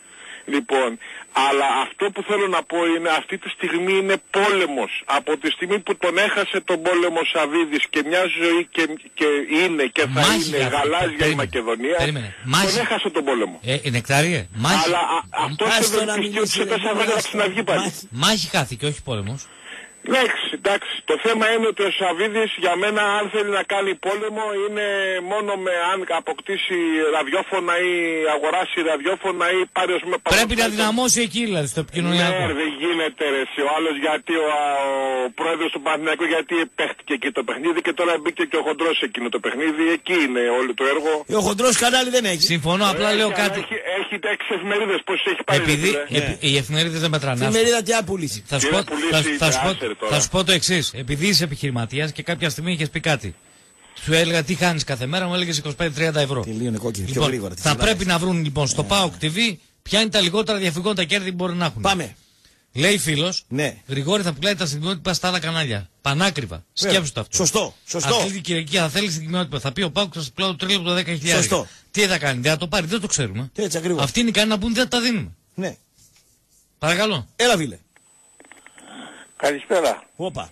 S8: Λοιπόν, αλλά αυτό που θέλω να πω είναι αυτή τη στιγμή είναι πόλεμος. Από τη στιγμή που τον έχασε τον πόλεμο Σαββίδης και μια ζωή και, και είναι και θα
S6: Μάχη,
S8: είναι
S6: αυτό.
S8: γαλάζια
S6: Περίμενε.
S8: η Μακεδονία,
S6: Περίμενε.
S8: τον
S6: Μάχη.
S8: έχασε τον πόλεμο.
S6: ε, ε, νεκτάριε, μάχη.
S8: Αλλά α, αυτός
S3: Άστο να
S8: ευελπιστεί ότι
S3: μιλήσει,
S8: σε
S3: ρε,
S8: τέσσερα χρόνια θα ξαναβγεί πάλι.
S3: Μάχη.
S6: Μάχη χάθηκε, όχι πόλεμος.
S8: Εντάξει, εντάξει. Το θέμα είναι ότι ο Σαββίδης για μένα αν θέλει να κάνει πόλεμο είναι μόνο με αν αποκτήσει ραδιόφωνα ή αγοράσει ραδιόφωνα ή πάρει ως με
S6: Πρέπει να δυναμώσει εκεί δηλαδή στο επικοινωνιακό.
S8: Ναι, δεν γίνεται ρε εσύ. Ο άλλος γιατί ο, ο πρόεδρος του Παναθηναϊκού γιατί παίχτηκε εκεί το παιχνίδι και τώρα μπήκε και ο Χοντρός εκείνο το παιχνίδι. Εκεί είναι όλο το έργο.
S3: Ο χοντρός κανάλι δεν έχει.
S6: Συμφωνώ, απλά
S8: Έχει,
S6: λέω
S8: αλλά
S6: κάτι.
S8: Έχει, έχει έξι εφημερίδες, πώς έχει πάρει.
S6: Επειδή
S8: ρε, φίλε.
S6: επει- οι εφημερίδες δεν μετράνε.
S3: Τη μερίδα τι απούληση.
S6: Θα σου,
S8: Τι
S6: πω,
S8: να πουλήσει,
S6: θα, θα, σου πω,
S8: άσερ τώρα.
S6: θα σου πω το εξής. Επειδή είσαι επιχειρηματίας και κάποια στιγμή είχες πει κάτι. Σου έλεγα τι χάνεις κάθε μέρα, μου έλεγες είκοσι πέντε με τριάντα ευρώ.
S3: Τελείωνε κόκκινη, πιο
S6: Λοιπόν,
S3: γρήγορα. τη
S6: θα
S3: σειρά
S6: πρέπει
S3: της.
S6: να βρουν λοιπόν στο ΠΑΟΚ τι βι ποια είναι τα λιγότερα διαφυγόντα κέρδη που μπορεί να έχουν.
S3: Πάμε.
S6: Λέει φίλος,
S3: Ναι.
S6: Γρηγόρη θα πουλάει τα συγκεκριμένα στα άλλα κανάλια. Πανάκριβα. Σκέψου το αυτό.
S3: Σωστό, σωστό.
S6: Αυτή την Κυριακή θα θέλει συγκεκριμένα. Θα πει ο ΠΑΟΚ θα σα πουλάω το τρίλεπτο το δέκα χιλιάδες.
S3: Σωστό.
S6: Τι θα κάνει, δεν θα το πάρει, δεν το ξέρουμε.
S3: Έτσι ακριβώς.
S6: Αυτοί είναι ικανοί να πούν δεν θα τα δίνουμε.
S3: Ναι.
S6: Παρακαλώ.
S3: Έλα φίλε.
S9: Καλησπέρα.
S3: Όπα.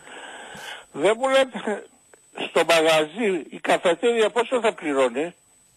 S9: Δεν μου λέτε στο μαγαζί η καφετέρια πόσο θα πληρώνει?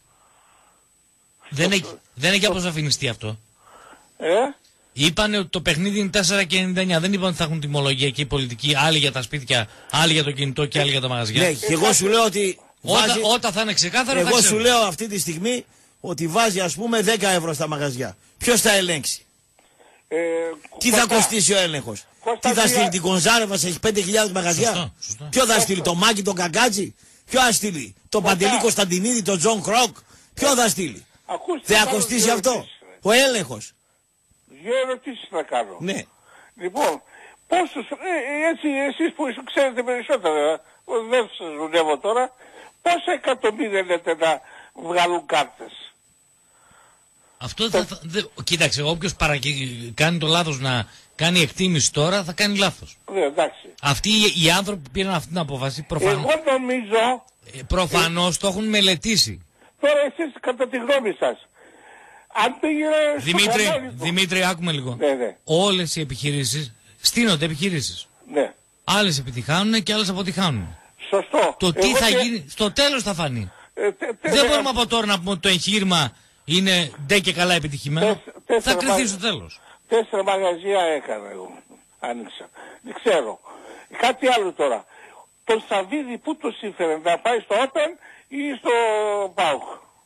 S6: Δεν έχει, δεν έχει αποσαφινιστεί αυτό.
S9: Ε?
S6: Είπανε ότι το παιχνίδι είναι τέσσερα και ενενήντα εννιά. Δεν είπαν ότι θα έχουν τιμολογία και η πολιτική, άλλοι για τα σπίτια, άλλοι για το κινητό και άλλοι για τα μαγαζιά.
S3: Ναι, και εγώ σου λέω ότι.
S6: Όταν,
S3: βάζει-
S6: όταν θα είναι ξεκάθαρο θα
S3: Εγώ σου
S6: ξέρουμε.
S3: λέω αυτή τη στιγμή ότι βάζει ας πούμε δέκα ευρώ στα μαγαζιά. Ποιος θα ελέγξει?
S9: Ε,
S3: Τι θα
S9: Κωστά,
S3: κοστίσει ο έλεγχος?
S9: Κώστα,
S3: Τι θα
S9: τι-
S3: στείλει την Κονζάρεβα, έχει πέντε χιλιάδες μαγαζιά?
S6: Σωστό, σωστό.
S3: Ποιο θα στείλει, το Μάκη, τον Καγκάτζη? Ποιο θα στείλει, τον Παντελή Κωνσταντινίδη, τον Τζον Κροκ? Ποιο θα στείλει?
S9: ακούστε,
S3: Δεν θα
S9: κάνω
S3: κοστίσει
S9: δύο
S3: αυτό?
S9: ερωτήσεις, ρε.
S3: Ο έλεγχος.
S9: Δύο ερωτήσεις να κάνω.
S3: Ναι.
S9: Λοιπόν, πόσους, ε, έτσι εσείς που ξέρετε περισσότερα, ε, δεν σας δουλεύω τώρα, πόσα εκατομμύρια λέτε να βγάλουν κάρτες?
S6: Αυτό θα, θα, δε, κοίταξε, όποιος παρακι... κάνει το λάθος να κάνει εκτίμηση τώρα θα κάνει λάθος.
S9: Ναι, εντάξει.
S6: Αυτοί οι, οι άνθρωποι που πήραν αυτή την απόφαση προφανώς,
S9: Εγώ νομίζω,
S6: ε, προφανώς το έχουν μελετήσει.
S9: τώρα εσείς κατά τη γνώμη σας, αν πήγε στο
S6: Δημήτρη,
S9: κανάλι του-
S6: Δημήτρη, άκουμε λίγο.
S9: Ναι, ναι,
S6: Όλες οι επιχειρήσεις στείνονται επιχειρήσεις.
S9: ναι.
S6: Άλλες επιτυχάνουν και άλλες αποτυχάνουν.
S9: Σωστό.
S6: Το τι
S9: Εγώ
S6: θα
S9: τε-
S6: γίνει, στο τέλος θα φανεί.
S9: ε, τε- τε-
S6: Δεν
S9: τε-
S6: μπορούμε από τώρα να πούμε ότι το εγχείρημα είναι ντε και καλά επιτυχημένο.
S9: Τέσ- τέσσερα
S6: Θα κρυθεί
S9: μάγια-
S6: στο τέλος.
S9: Τέσσερα μαγαζιά έκανα εγώ. Άνοιξα. Δεν ξέρω. Κάτι άλλο τώρα. Τον Σαββίδη πού το σύμφερε, να πάει στο Open ή στο ΠΑΟΚ?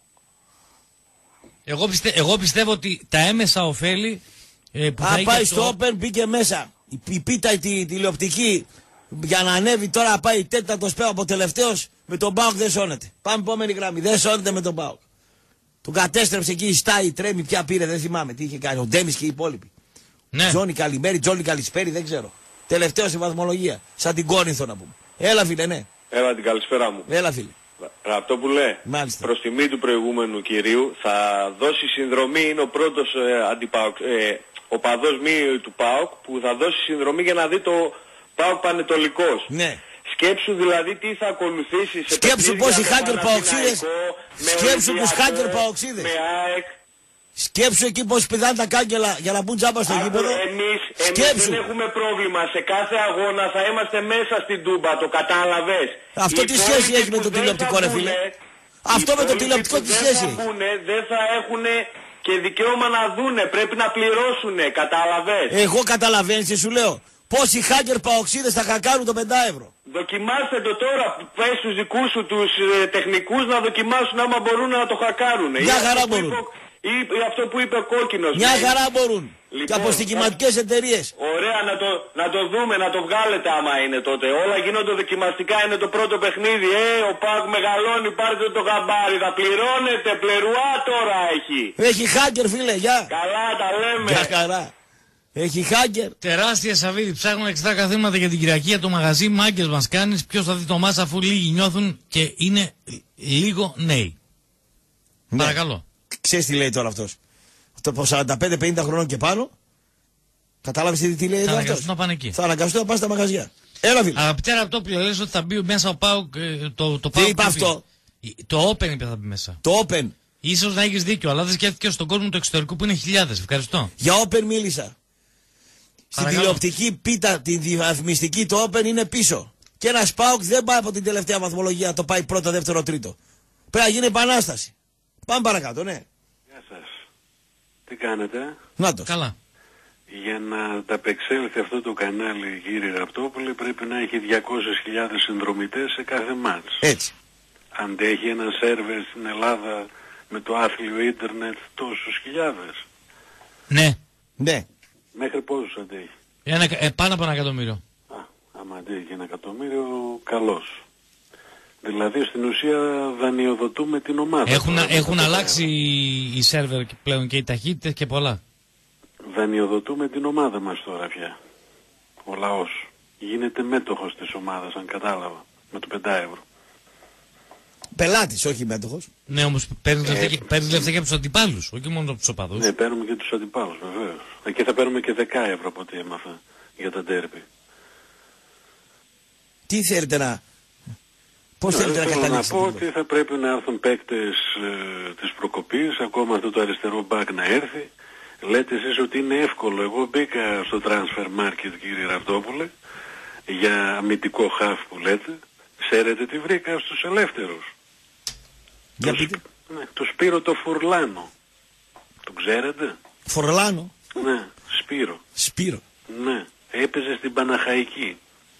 S6: Εγώ, πιστε, εγώ πιστεύω ότι τα έμεσα ωφέλη ε, που θα
S3: Αν
S6: είχε
S3: πάει
S6: αυτό-
S3: στο Open μπήκε μέσα. Η, η πίτα η τη- τηλεοπτική για να ανέβει τώρα να πάει τέταρτος πέρα από τελευταίος με τον ΠΑΟΚ δεν σώνεται. Πάμε επόμενη γραμμή. Δεν σώνεται με τον ΠΑΟΚ. Τον κατέστρεψε εκεί η Στάι, τρέμει, πια πήρε, δεν θυμάμαι τι είχε κάνει. Ο Ντέμις και οι υπόλοιποι.
S6: Ναι.
S3: Τζόνι Καλημέρι, Τζόνι Καλησπέρι, δεν ξέρω. Τελευταίο στη βαθμολογία. Σαν την Κόρινθο να πούμε. Έλα φίλε, ναι.
S7: Έλα την καλησπέρα μου.
S3: Έλα φίλε.
S7: Αυτό που λέει,
S3: Μάλιστα.
S7: προς τιμή του προηγούμενου κυρίου, θα δώσει συνδρομή, είναι ο πρώτος ε, αντιπαοκ, ε, ο παδός μη του ΠΑΟΚ που θα δώσει συνδρομή για να δει το ΠΑΟΚ Πανετολικός.
S3: Ναι.
S7: Σκέψου δηλαδή τι θα ακολουθήσει σε
S3: Σκέψου
S7: παιχνίδια
S3: πόσοι
S7: με
S3: hacker παοξίδες.
S7: Παναθηναϊκό, με
S3: Σκέψου τους
S7: Ολυμπιακό,
S3: hacker παοξίδες.
S7: με ΑΕΚ.
S3: Σκέψου εκεί πως πηδάνε τα κάγκελα για να μπουν τζάμπα στο
S7: Άκου,
S3: γήπεδο.
S7: Εμείς, εμείς
S3: Σκέψου.
S7: δεν έχουμε πρόβλημα. Σε κάθε αγώνα θα είμαστε μέσα στην Τούμπα. Το κατάλαβες.
S3: Αυτό
S7: Οι
S3: τι σχέση
S7: υπόλοιποι
S3: έχει με
S7: που
S3: το
S7: δεν
S3: τηλεοπτικό,
S7: θα
S3: ρε
S7: πούνε,
S3: φίλε? Αυτό με το τηλεοπτικό
S10: που
S3: τι
S10: δεν
S3: σχέση
S10: θα
S3: έχει?
S10: μπουνε, δεν θα έχουν και δικαίωμα να δούνε. Πρέπει να πληρώσουνε, κατάλαβες.
S3: Εγώ καταλαβαίνεις τι σου λέω. Πόσοι hacker παοξίδες θα χακάρουν το πέντε ευρώ.
S10: Δοκιμάστε το τώρα, πες στους δικούς σου τους ε, τεχνικούς να δοκιμάσουν άμα μπορούν να το χακάρουν.
S3: Μια
S10: Ή
S3: χαρά
S10: αυτό που
S3: μπορούν.
S10: είπε ο- Ή, ή αυτό που είπε ο Κόκκινος.
S3: Μια
S10: ναι.
S3: χαρά μπορούν.
S10: Λοιπόν,
S3: Και από στοιχηματικές εταιρείες.
S10: Ωραία, να το, να το δούμε, να το βγάλετε άμα είναι τότε. Όλα γίνονται δοκιμαστικά, είναι το πρώτο παιχνίδι. Ε, ο ΠΑΟΚ μεγαλώνει, πάρτε το γαμπάρι. Θα πληρώνετε, πλερουά τώρα έχει.
S3: Έχει hacker φίλε, γεια.
S10: Καλά τα λέμε.
S3: Μια χαρά. Έχει hacker.
S6: Τεράστια Σαββίδη. Ψάχνουν εξτρά καθήματα για την Κυριακή για το μαγαζί. Μάγκες μας κάνεις. Ποιος θα δει το μάτς αφού λίγοι νιώθουν και είναι λίγο νέοι.
S3: Ναι.
S6: Παρακαλώ.
S3: Ξέρεις τι λέει τώρα αυτός? Αυτό από σαράντα πέντε πενήντα χρονών και πάνω. Κατάλαβες τι, τι λέει
S6: Θα
S3: εδώ
S6: αναγκαστούν
S3: αυτός?
S6: να πάνε εκεί.
S3: Θα αναγκαστούν να πάνε στα μαγαζιά. Έλα φίλε.
S6: Αγαπητέ Ραπτόπουλε, λες ότι θα μπει μέσα ο ΠΑΟΚ. ε, Το, το
S3: Τι
S6: ΠΑΟΚ
S3: είπε αυτό?
S6: Το Open είπε θα μπει μέσα.
S3: Το Open.
S6: Ίσως να έχεις δίκιο, αλλά δεν σκέφτηκε στον κόσμο του εξωτερικού που είναι χιλιάδες. Ευχαριστώ.
S3: Για Open μίλησα. Στην
S6: Παρακαλώ.
S3: τηλεοπτική πίτα, την διαφημιστική, το Open είναι πίσω. Και ένα ΠΑΟΚ δεν πάει από την τελευταία βαθμολογία, το πάει πρώτο, δεύτερο, τρίτο. Πρέπει να γίνει επανάσταση. Πάμε παρακάτω, ναι.
S11: Γεια σας. Τι κάνετε?
S3: Να το.
S6: Καλά.
S11: Για να ταπεξέλθει αυτό το κανάλι, κύριε Ραπτόπουλε, πρέπει να έχει διακόσιες χιλιάδες συνδρομητές σε κάθε μάτς.
S3: Έτσι.
S11: Αντέχει ένα σερβερ στην Ελλάδα με το άθλιο ίντερνετ τόσους χιλιάδες?
S6: Ναι.
S3: Ναι.
S11: Μέχρι πόσους αντέχει?
S6: Ένα, ε, πάνω από ένα εκατομμύριο.
S11: Α, άμα αντέχει ένα εκατομμύριο, καλός. Δηλαδή στην ουσία δανειοδοτούμε την ομάδα.
S6: Έχουν,
S11: Τώρα,
S6: έχουν
S11: το
S6: αλλάξει οι, οι σερβερ πλέον και οι ταχύτητες και πολλά.
S11: Δανειοδοτούμε την ομάδα μας τώρα πια. Ο λαός γίνεται μέτοχος της ομάδας, αν κατάλαβα, με το πέντε ευρώ.
S3: Πελάτης, όχι μέτοχος.
S6: Ναι, όμως παίρνεις
S11: Ε,
S6: λεφτά, και- παίρνεις λεφτά και από τους αντιπάλους, όχι μόνο από τους οπαδούς.
S11: Ναι, παίρνουμε και τους αντιπάλους βεβαίως. Εκεί θα παίρνουμε και δέκα ευρώ από ό,τι έμαθα για τα ντέρμπι.
S3: Τι θέλετε να... Πώς
S11: Ναι,
S3: θέλετε να
S11: θέλω να
S3: καταλήξετε?
S11: πω ότι θα πρέπει να έρθουν παίκτες ε, της προκοπής, ακόμα αυτό το αριστερό μπακ να έρθει. Λέτε εσείς ότι είναι εύκολο. Εγώ μπήκα στο transfer market, κύριε Ραπτόπουλε, για αμυντικό χαφ που λέτε. Ξέρετε τι βρήκα στους ελεύθερους?
S3: Για
S11: Το,
S3: πείτε.
S11: Σπ- ναι, το Σπύρο το Φουρλάνο. Το ξέρετε?
S3: Φορλάνο.
S11: Ναι, Σπύρο.
S3: Σπύρο.
S11: Ναι, έπαιζε στην Παναχαϊκή.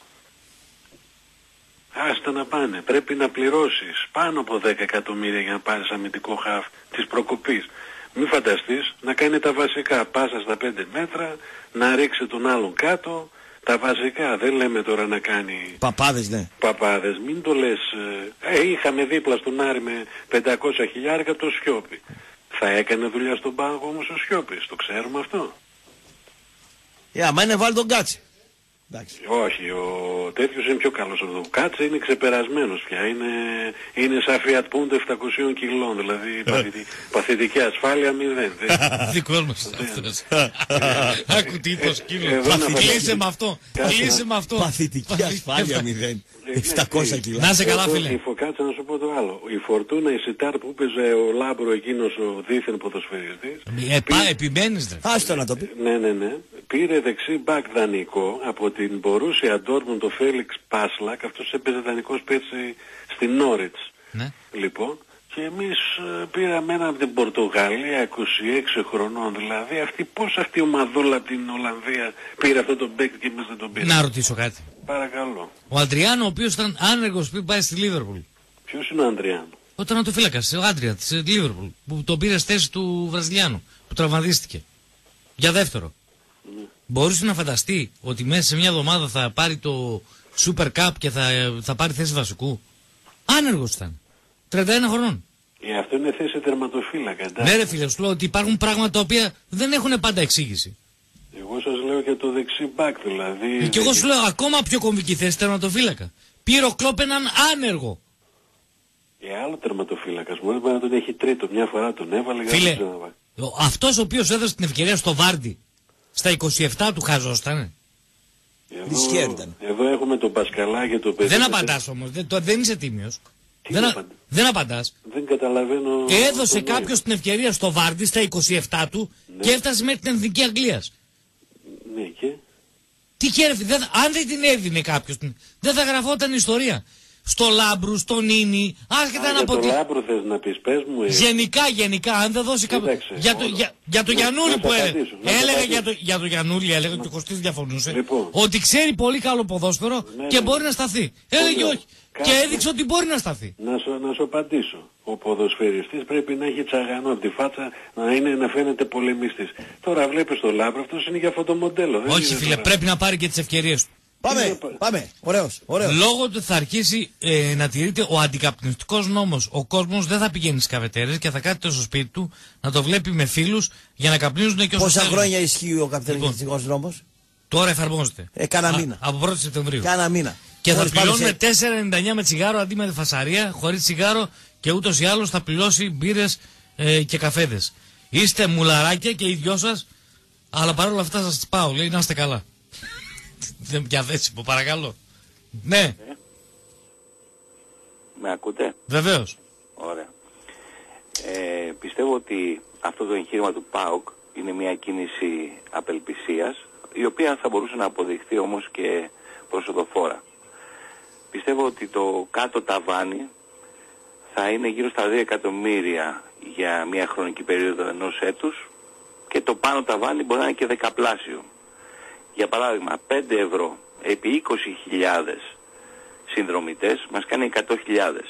S11: Άστα να πάνε. Πρέπει να πληρώσεις πάνω από δέκα εκατομμύρια για να πάρεις αμυντικό χαφ της προκοπής. Μην φανταστείς να κάνει τα βασικά. Πάσα στα πέντε μέτρα, να ρίξει τον άλλον κάτω. Τα βασικά. Δεν λέμε τώρα να κάνει
S3: Παπάδες, ναι.
S11: παπάδες. Μην το λες. Ε, ε, είχαμε δίπλα στον Άρη με πεντακόσια χιλιάρικα το Σιώπη. Θα έκανε δουλειά στον πάγκο όμως ο Σιώπης. Το ξέρουμε αυτό?
S3: Ε, άμα είναι βάλει τον κάτσε. Εντάξει.
S11: Όχι, ο τέτοιος είναι πιο καλός. Ο Κάτσε είναι ξεπερασμένος πια. Είναι, είναι σαν Fiat Punto επτακόσια κιλών. Δηλαδή παθητι, παθητική ασφάλεια μηδέν. Δεν-
S6: Δικός μας αυτός. Άκου τι είπε ο σκύλος.
S11: Εδώ να
S6: Κλείσε με αυτό.
S11: Κάτσε
S6: Κλείσε
S11: να-
S6: με αυτό.
S3: Παθητική ασφάλεια μηδέν. επτακόσια κιλά.
S6: Να σε καλά,
S11: Εδώ,
S6: φίλε.
S11: η Φω- Κάτσε να σου πω το άλλο. Η Φορτούνα, η Σιτάρ που έπαιζε ο Λάμπρο εκείνος ο δίθεν ποδοσφαιριστής.
S6: Ε, πά, επιμένεις ρε.
S3: Άστο να το πει.
S11: Ναι, ναι, ναι. Πήρε δεξί μπακ δανεικό από την Μπορούσια Ντόρτμουντ το Φέλιξ Πάσλακ. Αυτός έπαιζε δανεικός πέρσι στην Νόριτς.
S6: Ναι.
S11: Λοιπόν, και εμείς ε, πήραμε ένα από την Πορτογαλία είκοσι έξι χρονών. Δηλαδή αυτή, πώς αυτή η ομαδούλα από την Ολλανδία πήρε αυτό το μπέκ και εμείς δεν τον πήραμε?
S6: Να ρωτήσω κάτι.
S11: Παρακαλώ.
S6: Ο Αντριάνο, ο οποίος ήταν άνεργος πριν πάει στη Λίβερπουλ.
S11: Ποιος είναι ο Ανδριάνο?
S6: Ο τερματοφύλακας, ο Άντρια της Λίβερπουλ, που τον πήρε στη θέση του Βραζιλιάνου, που τραυματίστηκε. Για δεύτερο.
S11: Ναι.
S6: Μπορούσε να φανταστεί ότι μέσα σε μια εβδομάδα θα πάρει το Super Cup και θα, θα πάρει θέση βασικού? Άνεργος ήταν. τριάντα ένα χρονών.
S11: Ε, αυτό είναι θέση τερματοφύλακα, εντάξει.
S6: Ναι ρε φίλε, σου λέω ότι υπάρχουν πράγματα τα οποία δεν έχουν πάντα εξήγηση.
S11: Εγώ σας λέω και το δεξί μπακ δηλαδή.
S6: Ε, και εγώ σου λέω ακόμα πιο κομβική θέση τερματοφύλακα. Πήρε ο Κλόπ έναν άνεργο.
S11: Ε, άλλο τερματοφύλακας μου, μπορεί να τον έχει τρίτο. Μια φορά τον έβαλε για να
S6: Φίλε,
S11: τον ξαναβάλει.
S6: ο- αυτός ο οποίος έδωσε την ευκαιρία στο Βάρντι, στα είκοσι επτά του χαζόστανε.
S3: Ρισχέρ ήταν.
S11: Εδώ έχουμε τον Πασκαλά το παιδί.
S6: Δεν απαντάς όμως, δεν, το, δεν είσαι τίμιος. Δεν, α-
S11: απαντά?
S6: δεν απαντάς.
S11: Δεν καταλαβαίνω.
S6: Έδωσε
S11: το
S6: κάποιος την ευκαιρία στο Βάρντι στα είκοσι επτά του και έφτασε μέχρι την Εθνική Αγγλίας.
S11: Ναι, και.
S6: Τι κέρδη, δεν, αν δεν την έδινε κάποιος, την- δεν θα γραφόταν η ιστορία. στο Λάμπρου, στο Νίνι, άσχετα να πω.
S11: Για το Λάμπρου θες να πεις, πες μου. Ε...
S6: Γενικά, γενικά, αν δεν δώσει κάποιο. Για το, για, για το Γιαννούλη που έλεγε. Έλεγε για το, για το Γιαννούλη, έλεγε και ο Κωστής διαφωνούσε.
S11: Λοιπόν.
S6: Ότι ξέρει πολύ καλό ποδόσφαιρο ναι, και ναι. μπορεί να σταθεί. Έλεγε όχι. Κάθε... Και έδειξε ότι μπορεί να σταθεί.
S11: Να σου, να σου απαντήσω. Ο ποδοσφαιριστής πρέπει να έχει τσαγανό από τη φάτσα, να, είναι, να φαίνεται πολεμιστής. Τώρα βλέπεις το Λάμπρο, αυτός είναι για αυτό το μοντέλο.
S6: Όχι φίλε, τώρα. Πρέπει να πάρει και τις ευκαιρίες του.
S3: Πάμε, πάμε, ωραίος, ωραίος.
S6: Λόγω του θα αρχίσει ε, να τηρείται ο αντικαπνιστικός νόμος. Ο κόσμος δεν θα πηγαίνει στις καφετέρειες και θα κάθεται στο σπίτι του να το βλέπει με φίλους για να καπνίζουν και όσο
S3: Πόσα
S6: θέλουν.
S3: χρόνια ισχύει ο καπιταλιστικός
S6: λοιπόν,
S3: νόμος?
S6: Τώρα εφαρμόζεται.
S3: Ε, κάνα μήνα.
S6: Α, από πρώτη Σεπτεμβρίου.
S3: Κάνα μήνα.
S6: Και Μόλις θα πληρώνουμε τέσσερα ενενήντα εννιά με τσιγάρο αντί με φασαρία, χωρίς τσιγάρο και ούτως ή άλλως θα πληρώσει μπύρες ε, και καφέδες. Είστε μουλαράκια και οι δυο σας, αλλά παρόλα αυτά σας πάω, λέει να είστε καλά. Δεν διαθέσιμο, παρακαλώ. Ναι. Ε.
S12: Με ακούτε?
S6: Βεβαίως.
S12: Ωραία. Ε, πιστεύω ότι αυτό το εγχείρημα του ΠΑΟΚ είναι μια κίνηση απελπισίας, η οποία θα μπορούσε να αποδειχθεί όμως και προσοδοφόρα. Πιστεύω ότι το κάτω ταβάνι θα είναι γύρω στα δύο εκατομμύρια για μια χρονική περίοδο ενός έτους και το πάνω ταβάνι μπορεί να είναι και δεκαπλάσιο. Για παράδειγμα, πέντε ευρώ επί είκοσι χιλιάδες συνδρομητές μας κάνει εκατό χιλιάδες.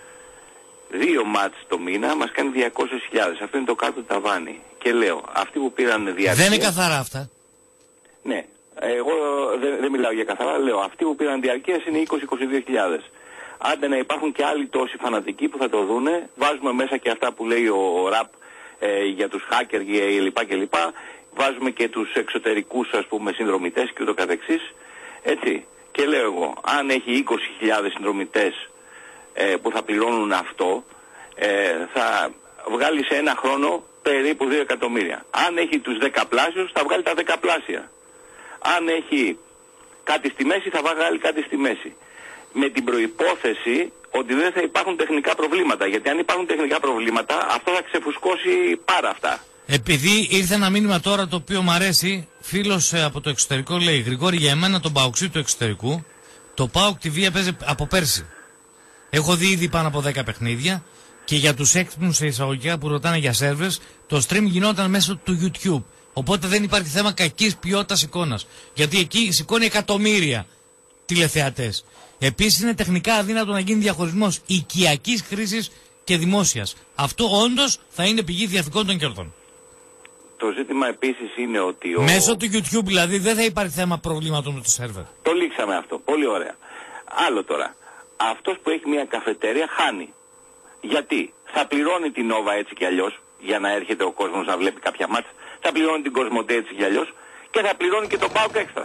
S12: Δύο μάτς το μήνα μας κάνει διακόσιες χιλιάδες. Αυτό είναι το κάτω ταβάνι. Και λέω, αυτοί που πήραν διαρκεία...
S6: Δεν είναι καθαρά αυτά.
S12: Ναι. Εγώ δεν, δεν μιλάω για καθαρά, λέω, αυτοί που πήραν διαρκείας είναι είκοσι με είκοσι δύο χιλιάδες. Άντε να υπάρχουν και άλλοι τόσοι φανατικοί που θα το δούνε, βάζουμε μέσα και αυτά που λέει ο ραπ ε, για τους hacker κλπ. κλπ. Βάζουμε και τους εξωτερικούς ας πούμε συνδρομητές και ούτω καθεξής, έτσι. Και λέω εγώ, αν έχει είκοσι χιλιάδες συνδρομητές ε, που θα πληρώνουν αυτό, ε, θα βγάλει σε ένα χρόνο περίπου δύο εκατομμύρια. Αν έχει τους δεκαπλάσιους θα βγάλει τα δεκαπλάσια. Αν έχει κάτι στη μέση θα βγάλει κάτι στη μέση. Με την προϋπόθεση ότι δεν θα υπάρχουν τεχνικά προβλήματα. Γιατί αν υπάρχουν τεχνικά προβλήματα αυτό θα ξεφουσκώσει πάρα αυτά.
S6: Επειδή ήρθε ένα μήνυμα τώρα το οποίο μου αρέσει, φίλος ε, από το εξωτερικό λέει: Γρηγόρη, για εμένα τον Παοξί του εξωτερικού, το ΠΑΟΚ τι βι παίζει από πέρσι. Έχω δει ήδη πάνω από δέκα παιχνίδια και για τους έξυπνους σε εισαγωγικά που ρωτάνε για σερβες, το stream γινόταν μέσω του YouTube. Οπότε δεν υπάρχει θέμα κακής ποιότητας εικόνας. Γιατί εκεί σηκώνει εκατομμύρια τηλεθεατές. Επίσης είναι τεχνικά αδύνατο να γίνει διαχωρισμός οικιακής χρήσης και δημόσιας. Αυτό όντως θα είναι πηγή διαθηκών των κερδών.
S12: Το ζήτημα επίσης είναι ότι ο...
S6: Μέσω του YouTube δηλαδή δεν θα υπάρχει θέμα προβλήματος με το σερβερ.
S12: Το λήξαμε αυτό. Πολύ ωραία. Άλλο τώρα. Αυτός που έχει μια καφετέρια χάνει. Γιατί θα πληρώνει την Nova έτσι κι αλλιώς για να έρχεται ο κόσμος να βλέπει κάποια μάτσα. Θα πληρώνει την Κοσμοτέ έτσι κι αλλιώς και θα πληρώνει και τον ΠΑΟΚ έξτρα.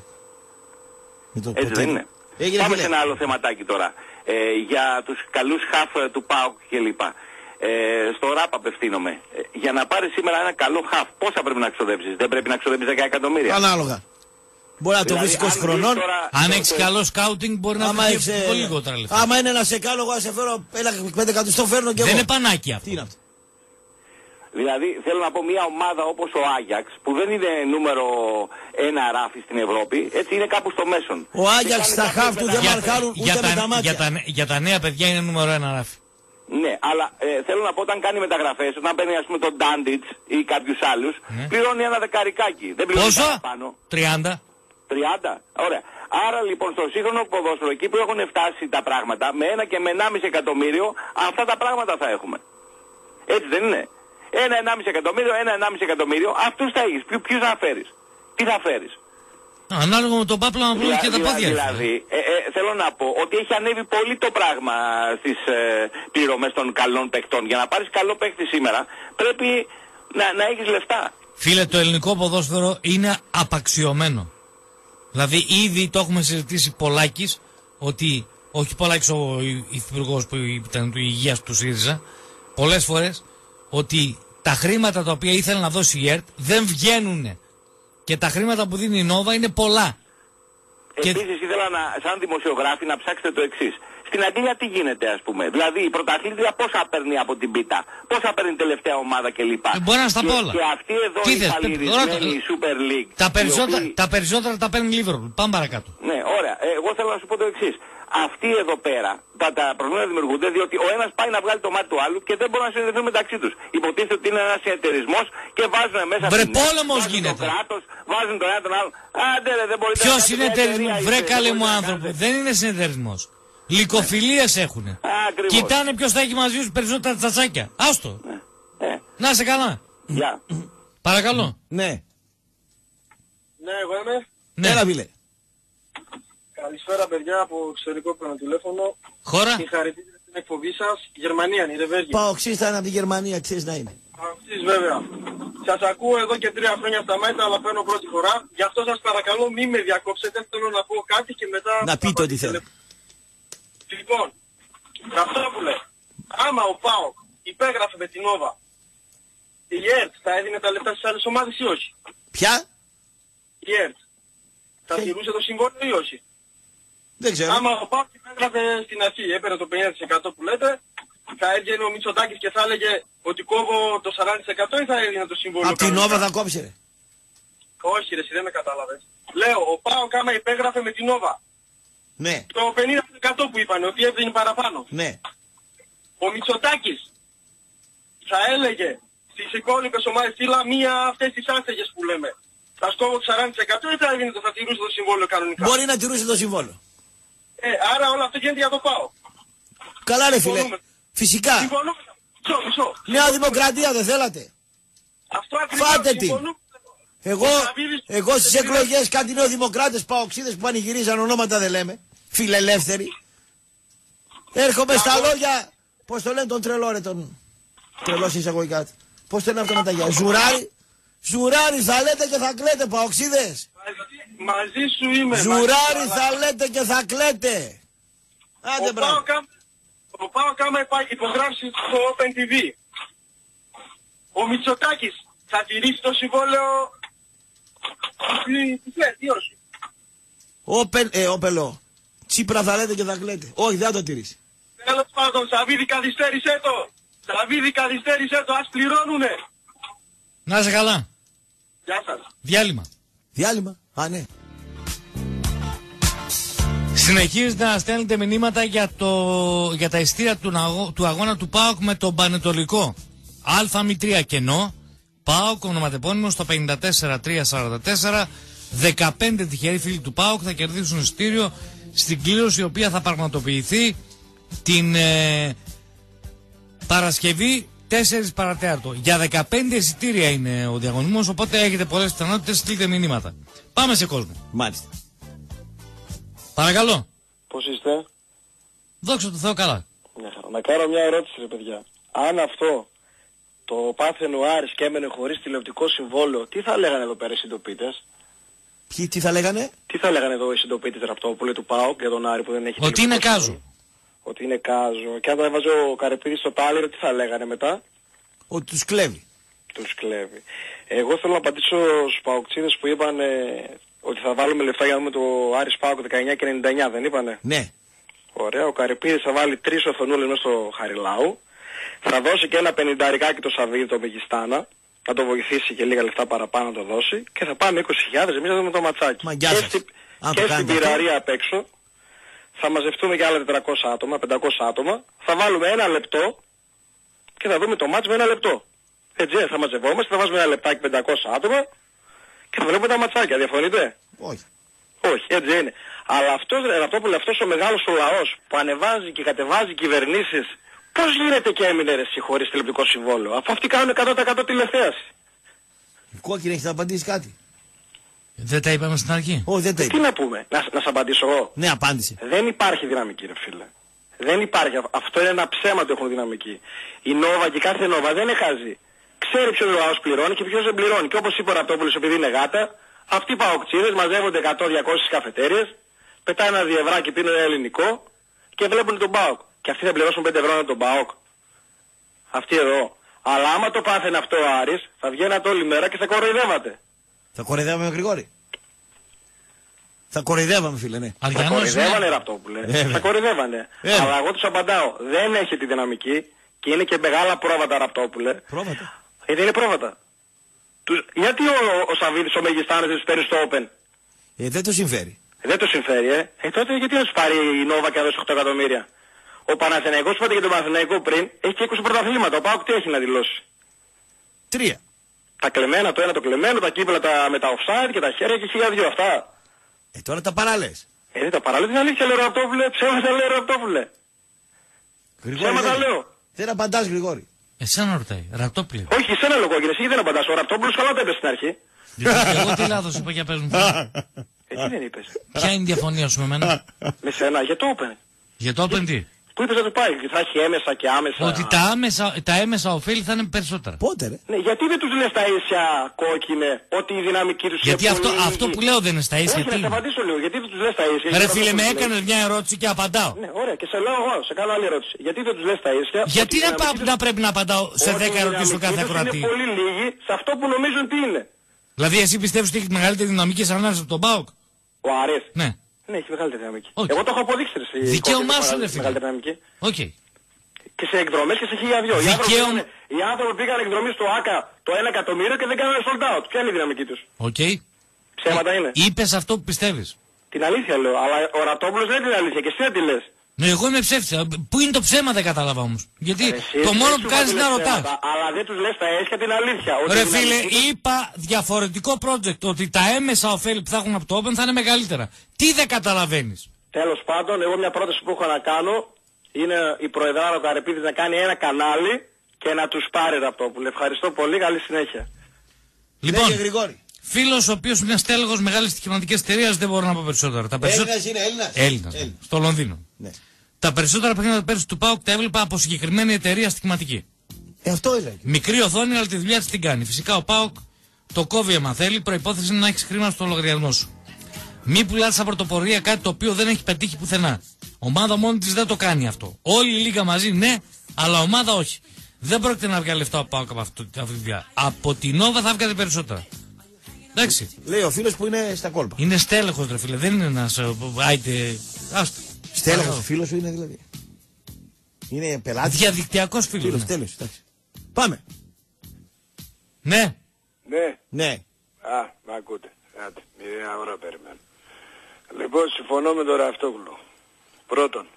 S12: Έτσι δεν είναι? Έγινε. Πάμε σε ένα άλλο θεματάκι τώρα. Ε, για τους καλούς χαφ του ΠΑΟΚ κλπ. Ε, στο ραπ απευθύνομαι. Ε, για να πάρεις σήμερα ένα καλό χαφ, πόσα πρέπει να ξοδέψεις? Δεν πρέπει να ξοδέψεις δέκα εκατομμύρια.
S3: Ανάλογα. Μπορεί να το βρεις είκοσι χρονών.
S6: Τώρα, αν έχεις το... καλό σκάουτινγκ μπορεί να βρεις ε... πολύ λιγότερα λεφτά.
S3: Άμα είναι ένα σεκάλο, εγώ σε φέρω ένα πέντε εκατοστό φέρνω και εγώ.
S6: Δεν είναι πανάκι αυτό.
S3: Τι είναι αυτό?
S12: Δηλαδή θέλω να πω μια ομάδα όπως ο Άγιαξ που δεν είναι νούμερο ένα ράφι στην Ευρώπη, έτσι είναι κάπου στο μέσον.
S3: Ο Άγιαξ στα χαφ του δεν μαρκάρουν ούτε
S6: για
S3: με τα μάτια.
S6: Για τα, για τα νέα παιδιά είναι νούμερο ένα ράφι.
S12: Ναι, αλλά ε, θέλω να πω όταν κάνει μεταγραφές, όταν παίρνει ας πούμε τον Ντάντιτς ή κάποιους άλλους, ναι, πληρώνει ένα δεκαρικάκι. Δεν πληρώνει πάνω.
S6: τριάντα.
S12: τριάντα. Ωραία. Άρα λοιπόν στο σύγχρονο ποδόσφαιρο εκεί που έχουν φτάσει τα πράγματα με ένα και με ενάμιση εκατομμύριο, αυτά τα πράγματα θα έχουμε. Έτσι δεν είναι? Ένα ενάμιση εκατομμύριο, ένα ενάμιση εκατομμύριο, αυτούς θα έχεις. Ποιου, ποιους θα φέρεις? Τι θα φέρεις?
S6: Ανάλογα με τον Πάπλο να βρουν και τα πόδια.
S12: Δηλαδή, ε, ε, θέλω να πω ότι έχει ανέβει πολύ το πράγμα στις ε, πληρωμές των καλών παιχτών. Για να πάρεις καλό παίχτη σήμερα πρέπει να, να έχεις λεφτά.
S6: Φίλε, το ελληνικό ποδόσφαιρο είναι απαξιωμένο. Δηλαδή ήδη το έχουμε συζητήσει πολλάκις, ότι, όχι πολλάκις ο υφυπουργός που ήταν του υγείας του ΣΥΡΙΖΑ, πολλές φορές, ότι τα χρήματα τα οποία ήθελε να δώσει η ΕΡΤ δεν βγαίνουν. Και τα χρήματα που δίνει η Νόβα είναι πολλά.
S12: Επίσης και... ήθελα να, σαν δημοσιογράφοι να ψάξετε το εξής. Στην Αγγλία τι γίνεται ας πούμε? Δηλαδή η πρωταθλήτρια πόσα παίρνει από την πίτα, πόσα παίρνει η τελευταία ομάδα κλπ.
S6: Ε, μπορεί να στα πω όλα.
S12: Και αυτή εδώ τι η παλιρισμένη Super League.
S6: Τα περισσότερα,
S12: οποίοι...
S6: τα περισσότερα τα παίρνει η Liverpool. Πάμε παρακάτω.
S12: Ναι, ωραία. Ε, εγώ θέλω να σου πω το εξής. αυτοί εδώ πέρα τα, τα προβλήματα δημιουργούνται διότι ο ένας πάει να βγάλει το μάτι του άλλου και δεν μπορούν να συνδεθούν μεταξύ τους. Υποτίθεται ότι είναι ένας συνεταιρισμός και βάζουν μέσα
S6: Βρε
S12: την
S6: πόλεμος
S12: βάζουν
S6: γίνεται.
S12: το κράτος, βάζουν τον ένα τον άλλο. Άντε ρε, δεν μπορείτε
S6: Ποιος
S12: να κάνετε μια
S6: συνεταιρισμός,
S12: εταιρεία,
S6: βρε
S12: είστε,
S6: καλέ
S12: δεν
S6: μου
S12: μπορείτε να
S6: άνθρωπο,
S12: κάνετε.
S6: δεν είναι συνεταιρισμός. Λυκοφιλίες έχουνε.
S12: Ακριβώς.
S6: Κοιτάνε ποιος θα έχει μαζί τους περισσότερα τσατσάκια. Άστο.
S12: Ε.
S6: Να είσαι καλά.
S12: Γεια.
S6: Παρακαλώ.
S3: Ναι.
S13: Ναι, εγώ είμαι.
S6: Ναι.
S3: Έλα, φίλε.
S13: Καλησπέρα, παιδιά, από εξωτερικό παίρνω τηλέφωνο.
S6: Χώρα.
S13: Συγχαρητήρια στην εκπομπή σας. Γερμανία είναι, ρε Βέργη.
S3: Παοξής θα είναι από τη Γερμανία, ξέρεις να είναι.
S13: Αυτής βέβαια. Σας ακούω εδώ και τρία χρόνια στα μάτια, αλλά παίρνω πρώτη φορά. Γι' αυτό σας παρακαλώ μην με διακόψετε. Θέλω να πω κάτι και μετά...
S3: Να πείτε ό,τι θέλω.
S13: Λοιπόν, Ραυτόπουλε, άμα ο ΠΑΟΚ υπέγραφε με την Νόβα, η ΕΡΤ θα έδινε τα λεφτά στις άλλες ομάδες ή όχι?
S3: Ποια?
S13: Η ΕΡΤ θα τηρούσε το συμβόλαιο ή όχι?
S3: Δεν ξέρω.
S13: Άμα ο ΠΑΟΚ υπέγραφε στην αρχή, έπαιρνε το πενήντα τοις εκατό που λέτε, θα έβγαινε ο Μητσοτάκης και θα έλεγε ότι κόβω το σαράντα τοις εκατό ή θα έδινε το συμβόλαιο?
S3: Απ' την Νόβα θα κόψει, ρε.
S13: Όχι ρε, εσύ δεν με κατάλαβες. Λέω, ο ΠΑΟΚ άμα υπέγραφε με την Νόβα,
S3: Ναι,
S13: το πενήντα τοις εκατό που είπανε, ότι έβγαινε παραπάνω.
S3: ναι.
S13: Ο Μητσοτάκης θα έλεγε στις υπόλοιπες ομάδες φύλλα μία αυτές τις άστεγες που λέμε. Θα σκόβω το σαράντα τοις εκατό ή θα έδινε το θα τηρούσε το συμβόλαιο κανονικά?
S3: Μπορεί να τηρούσε το συμβόλαιο.
S13: Ε, άρα όλο αυτό γίνεται για το ΠΑΟΚ.
S3: Καλά, ρε φίλε.
S13: Συμφωνούμε.
S3: Φυσικά.
S13: Συμφωνούμε. Μισό, μισό.
S3: Νέα Δημοκρατία δεν θέλατε.
S13: Αυτό ακριβώς
S3: Φάτε την.
S13: συμφωνούμε.
S3: Εγώ, εγώ στις εκλογές κάτι νεοδημοκράτες παοξίδες που πανηγυρίζαν, ονόματα δεν λέμε, φιλελεύθεροι. Έρχομαι στα λόγια, πώς το λένε τον τρελό ρε, τον τρελό εισαγωγικά του. Πώς το λένε αυτό με τα γεια, Ζουράρι. Ζουράρι θα λέτε και θα κλαίτε παοξίδες.
S13: Μαζί σου είμαι.
S3: Ζουράρι
S13: μαζί,
S3: θα
S13: αλλά...
S3: λέτε και θα κλαίτε. Άντε
S13: Ο
S3: μπράβο.
S13: ΠΑΟΚ άμα- Ο ΠΑΟΚ άμα υπά- υπογράψει στο Open τι βι, ο Μητσοτάκης θα τηρήσει το συμβόλαιο της ΕΡΤ ή όχι?
S3: Όπεν, ε, όπελο. Τσίπρα θα λέτε και θα κλαίτε. Όχι, δεν θα το τηρήσει.
S13: Τέλος πάντων, Σαββίδη καθυστέρησέ το. Σαββίδη καθυστέρησέ το, ας πληρώνουνε.
S6: Να είσαι καλά.
S13: Γεια σας.
S6: Διάλειμμα.
S3: Διάλειμμα. Α, ναι.
S6: Συνεχίζετε να στέλνετε μηνύματα για, το, για τα ειστήρια του, αγώ, του αγώνα του ΠΑΟΚ με τον Πανετολικό. Α μη τρία κενό. ΠΑΟΚ ονοματεπώνυμο στο πενήντα τέσσερα τριακόσια σαράντα τέσσερα. δεκαπέντε τυχεροί φίλοι του ΠΑΟΚ θα κερδίσουν ειστήριο στην κλήρωση η οποία θα πραγματοποιηθεί την ε, Παρασκευή τέσσερα παρατέταρτο. Για δεκαπέντε εισιτήρια είναι ο διαγωνισμός, οπότε έχετε πολλές πιθανότητες, στείλτε μηνύματα. Πάμε σε κόσμο.
S3: Μάλιστα.
S6: Παρακαλώ.
S13: Πώς είστε?
S6: Δόξα τω Θεώ καλά.
S13: Μια χαρά. Να κάνω μια ερώτηση ρε παιδιά. Αν αυτό το πάθαινε ο Άρης και έμενε χωρίς τηλεοπτικό συμβόλαιο, τι θα λέγανε εδώ πέρα οι συντοπίτες?
S3: Ποιοι τι θα λέγανε?
S13: Τι θα λέγανε εδώ οι συντοπίτες Ραπτόπουλε του ΠΑΟΚ για τον Άρη που δεν έχει
S6: Ότι είναι
S13: τηλεοπτικό
S6: κάζο.
S13: συμβόλαιο? Ότι είναι κάζο. Και αν τα έβαζε ο Καρυπίδης στο τάλιρο, τι θα λέγανε μετά?
S3: Ότι τους κλέβει.
S13: Τους κλέβει. Εγώ θέλω να απαντήσω στους παοκτσίδες που είπαν ε, ότι θα βάλουμε λεφτά για να δούμε το Άρης ΠΑΟΚ δεκαεννιά και ενενήντα εννιά, δεν είπανε?
S3: Ναι.
S13: Ωραία, ο Καρυπίδης θα βάλει τρεις οθονούλες μέσα στο Χαριλάου. Θα δώσει και ένα πενηνταρικάκι το Σαββίδι, το Μεγιστάνα. Να το βοηθήσει και λίγα λεφτά παραπάνω να το δώσει. Και θα πάμε είκοσι χιλιάδες εμείς να δούμε το ματσάκι.
S3: Μαγκιά
S13: και
S3: σας.
S13: στη,
S3: Αν
S13: και
S3: το
S13: στην
S3: κάνετε
S13: πυραρία
S3: αυτό.
S13: απ' έξω. Θα μαζευτούμε και άλλα τετρακόσια άτομα, πεντακόσια άτομα. Θα βάλουμε ένα λεπτό και θα δούμε το μάτς με ένα λεπτό. Έτσι, θα μαζευόμαστε, θα βάζουμε ένα λεπτάκι πεντακόσια άτομα και θα βλέπουμε τα ματσάκια. Διαφωνείτε?
S3: Όχι.
S13: Όχι, έτσι είναι. Αλλά αυτός, αυτό που λέει, αυτός ο μεγάλος ο λαός που ανεβάζει και κατεβάζει κυβερνήσεις, πώς γίνεται και έμεινε ρε εσύ χωρίς τηλεοπτικό συμβόλαιο, αφού αυτοί κάνουν εκατό τοις εκατό τηλεθέαση?
S3: Κόκκινη, έχεις να απαντήσει κάτι?
S6: Δεν τα είπαμε στην αρχή.
S3: Όχι, δεν τα
S13: Τι
S3: είπα.
S13: να πούμε, να, να σ' απαντήσω εγώ?
S3: Ναι, απάντησε.
S13: Δεν υπάρχει δυναμική ρε φίλε. Δεν υπάρχει. Αυτό είναι ένα ψέμα ότι έχουν δυναμική. Η Νόβα και κάθε Νόβα δεν είναι χαζή. Ξέρει ποιος λαός πληρώνει και ποιος δεν πληρώνει. Και όπως είπε ο Ραπτόπουλος, επειδή είναι γάτα, αυτοί οι παοκτσίδες μαζεύονται εκατό διακόσιες καφετέριες, πετάνε ένα διευράκι, πίνουν ένα ελληνικό και βλέπουν τον ΠΑΟΚ. Και αυτοί θα πληρώσουν πέντε ευρώ τον ΠΑΟΚ. Αυτοί εδώ. Αλλά άμα το πάθαινε αυτό ο Άρης, θα βγαίνατε όλη μέρα και θα κοροϊδεύατε.
S3: Θα κοροϊδεύαμε Γρηγόρη. Θα κοροϊδεύαμε φίλε, ναι.
S13: Θα
S6: Αριανός,
S13: κοροϊδεύανε
S6: ναι.
S13: Ραπτόπουλε.
S3: Ε,
S13: Θα κοροϊδεύανε.
S3: Ε,
S13: Αλλά εγώ τους απαντάω. Δεν έχει τη δυναμική και είναι και μεγάλα πρόβατα Ραπτόπουλε.
S3: Πρόβατα.
S13: Ε, δεν είναι πρόβατα. Τους... Γιατί ο, ο Σαββίδης ο Μεγιστάνης δεν τους παίρνει στο Open?
S3: Ε, δεν το συμφέρει.
S13: Δεν το συμφέρει, ε. Ε, τότε γιατί να σου πάρει η Νόβα και να δώσει οκτώ εκατομμύρια. Ο Παναθηναϊκός, είπατε για τον Παναθηναϊκό πριν, έχει και είκοσι πρωταθλήματα. Ο ΠΑΟΚ τι έχει να δηλώσει?
S3: Τρία.
S13: Τα κλεμμένα, το ένα το κλεμμένο, τα κύπελα τα, με τα offside και τα χέρια και χίλια δυο αυτά.
S3: Ε, τώρα τα παράλες.
S13: Ε, δεν τα παραλέω, την αλήθεια λέω Ραπτόπουλε, ψέματα λέω Ραπτόπουλε. Ψέματα λέω.
S3: Δεν απαντάς, Γρηγόρη.
S6: Εσένα ρωτάει, Ραπτόπουλε.
S13: Όχι, εσένα λέω κόκκινες, εσύ δεν απαντάς. Ο Ραπτόπουλος καλά τα είπες στην αρχή.
S6: Εγώ τι λάθος είπα για πες μου.
S13: Ε, τι δεν είπες?
S6: Ποια είναι η διαφωνία σου με μένα?
S13: Με σένα, για το Open.
S6: Για το Open τι?
S13: Που είπες να το πάει, και θα έχει έμεσα και άμεσα.
S6: Ότι τα, άμεσα, τα έμεσα ωφέλη θα είναι περισσότερα.
S3: Πότε ρε?
S13: Ναι, γιατί δεν τους λες τα ίσια, κόκκινε, ότι η δυναμική τους
S6: γιατί
S13: είναι
S6: αυτό,
S13: πολύ
S6: αυτό που λέω δεν είναι στα ίσια.
S13: Όχι, να σε απαντήσω λίγο, γιατί δεν τους λες τα ίσια?
S6: Ρε φίλε, με έκανες μια ερώτηση και απαντάω.
S13: Ναι, ωραία, και σε λέω εγώ, σε κάνω άλλη ερώτηση. Γιατί δεν τους λες τα ίσια?
S6: Γιατί να, πά, τους... να πρέπει να απαντάω σε δέκα ερωτήσεις του κάθε ακροατή?
S13: Είναι πολύ λίγοι σε αυτό που νομίζουν τι είναι.
S6: Δηλαδή εσύ πιστεύεις ότι έχει μεγαλύτερη δυναμική σαν ανάλυση από τον ΠΑΟΚ?
S13: Ο Άρης.
S6: Ναι.
S13: Ναι, έχει μεγαλύτερη δυναμική.
S6: Okay.
S13: Εγώ το έχω αποδείξει.
S6: Δικαίωμά σου ρε φίλε. Οκ.
S13: Και σε εκδρομές και σε χίλια δυο.
S6: Δικαίωμα...
S13: Οι άνθρωποι πήγαν εκδρομή στο ΆΚΑ το ένα εκατομμύριο και δεν κάνανε sold out. Ποια είναι η δυναμική τους?
S6: Οκ. Okay.
S13: Ψέματα είναι.
S6: Είπες αυτό που πιστεύεις.
S13: Την αλήθεια λέω. Αλλά ο Ραπτόπουλος δεν είναι την αλήθεια. Και εσύ δεν τη λες.
S6: Ναι, εγώ είμαι ψεύτης. Πού είναι το ψέμα δεν κατάλαβα όμως. Γιατί εσύ, το μόνο που κάνεις είναι να ρωτάς.
S13: Αλλά δεν τους λες τα έσια την αλήθεια.
S6: Ρε φίλε, είπα διαφορετικό project. Ότι τα έμεσα ωφέλη που θα έχουν από το Open θα είναι μεγαλύτερα. Τι δεν καταλαβαίνεις?
S13: Τέλος πάντων, εγώ μια πρόταση που έχω να κάνω είναι η Προεδράρα Καρεπίδης να κάνει ένα κανάλι και να τους πάρει Ραπτόπουλε. Ευχαριστώ πολύ, καλή συνέχεια.
S6: Λοιπόν, φίλος ο οποίος είναι στέλεχος μεγάλης στοιχηματικής εταιρείας, δεν μπορώ να πω περισσότερα. Τα περισσότερα...
S3: Έλληνας είναι, Έλληνας.
S6: Έλληνας, Έλληνας. Στο Λονδίνο. Ναι. Τα περισσότερα παιχνίδια πέρσι του ΠΑΟΚ τα έβλεπα από συγκεκριμένη εταιρεία στοιχηματική.
S3: Ε, αυτό είναι.
S6: Μικρή οθόνη, αλλά τη δουλειά της την κάνει. Φυσικά ο ΠΑΟΚ το κόβει άμα θέλει, προϋπόθεση είναι να έχεις χρήμα στο λογαριασμό σου. Μη πουλάς σαν πρωτοπορία κάτι το οποίο δεν έχει πετύχει πουθενά. Ομάδα μόνη της δεν το κάνει αυτό. Όλη η λίγα μαζί ναι, αλλά ομάδα όχι. Δεν πρόκειται να βγάλει λεφτά ο ΠΑΟΚ από αυτή τη δουλειά. Από την Νόβα θα βγάλει περισσότερα. Εντάξει.
S3: Λέει ο φίλος που είναι στα κόλπα.
S6: Είναι στέλεχος ρε φίλε, δεν είναι ένας άιτε. Άστο.
S3: Στέλεχος, φίλος σου είναι δηλαδή. Είναι πελάτης.
S6: Διαδικτυακός φίλος.
S3: Φίλος,
S6: ναι.
S3: τέλος, εντάξει. Πάμε.
S6: Ναι.
S14: Ναι.
S3: Ναι.
S14: Α, μ' ακούτε. Άτε, μια ώρα περιμένω. Λοιπόν, συμφωνώ με τον Ραυτόγλου. Πρώτον,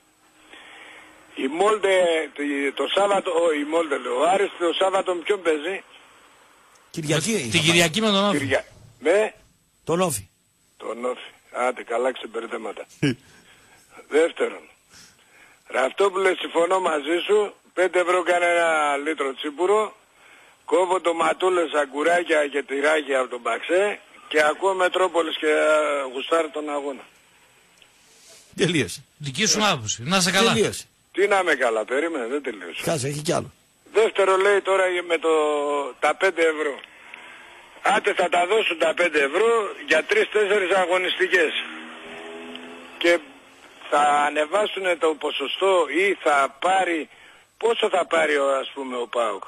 S14: η Μόλτε το Σάββατο, ο, η Μόλτε λέω, ο Άρης το Σάββατο με ποιον παίζει?
S3: Κυριακή.
S6: Την Κυριακή με τον Όφη.
S14: Κυρια... Με?
S3: Τον Όφη.
S14: Τον Όφη. Άντε, καλά ξεμπερδέματα. Δεύτερον, Ραυτόπουλε, συμφωνώ μαζί σου, πέντε ευρώ κάνει ένα λίτρο τσίπουρο, κόβω το ματούλε σαγκουράκια και τυράκια από τον Παξέ και ακούω Μετρόπολης και γουστάρω τον αγώνα.
S3: Τελείωσε.
S6: Δική σου άποψη. Να σε καλά.
S3: Τελείωσε.
S14: Τι να με καλά, περίμενε, δεν τελείωσε.
S3: Κάτσε, έχει κι άλλο.
S14: Δεύτερο λέει τώρα με το, τα πέντε ευρώ. Άντε θα τα δώσουν τα πέντε ευρώ για τρεις-τέσσερις αγωνιστικές. Και θα ανεβάσουν το ποσοστό ή θα πάρει, πόσο θα πάρει ας πούμε ο ΠΑΟΚ.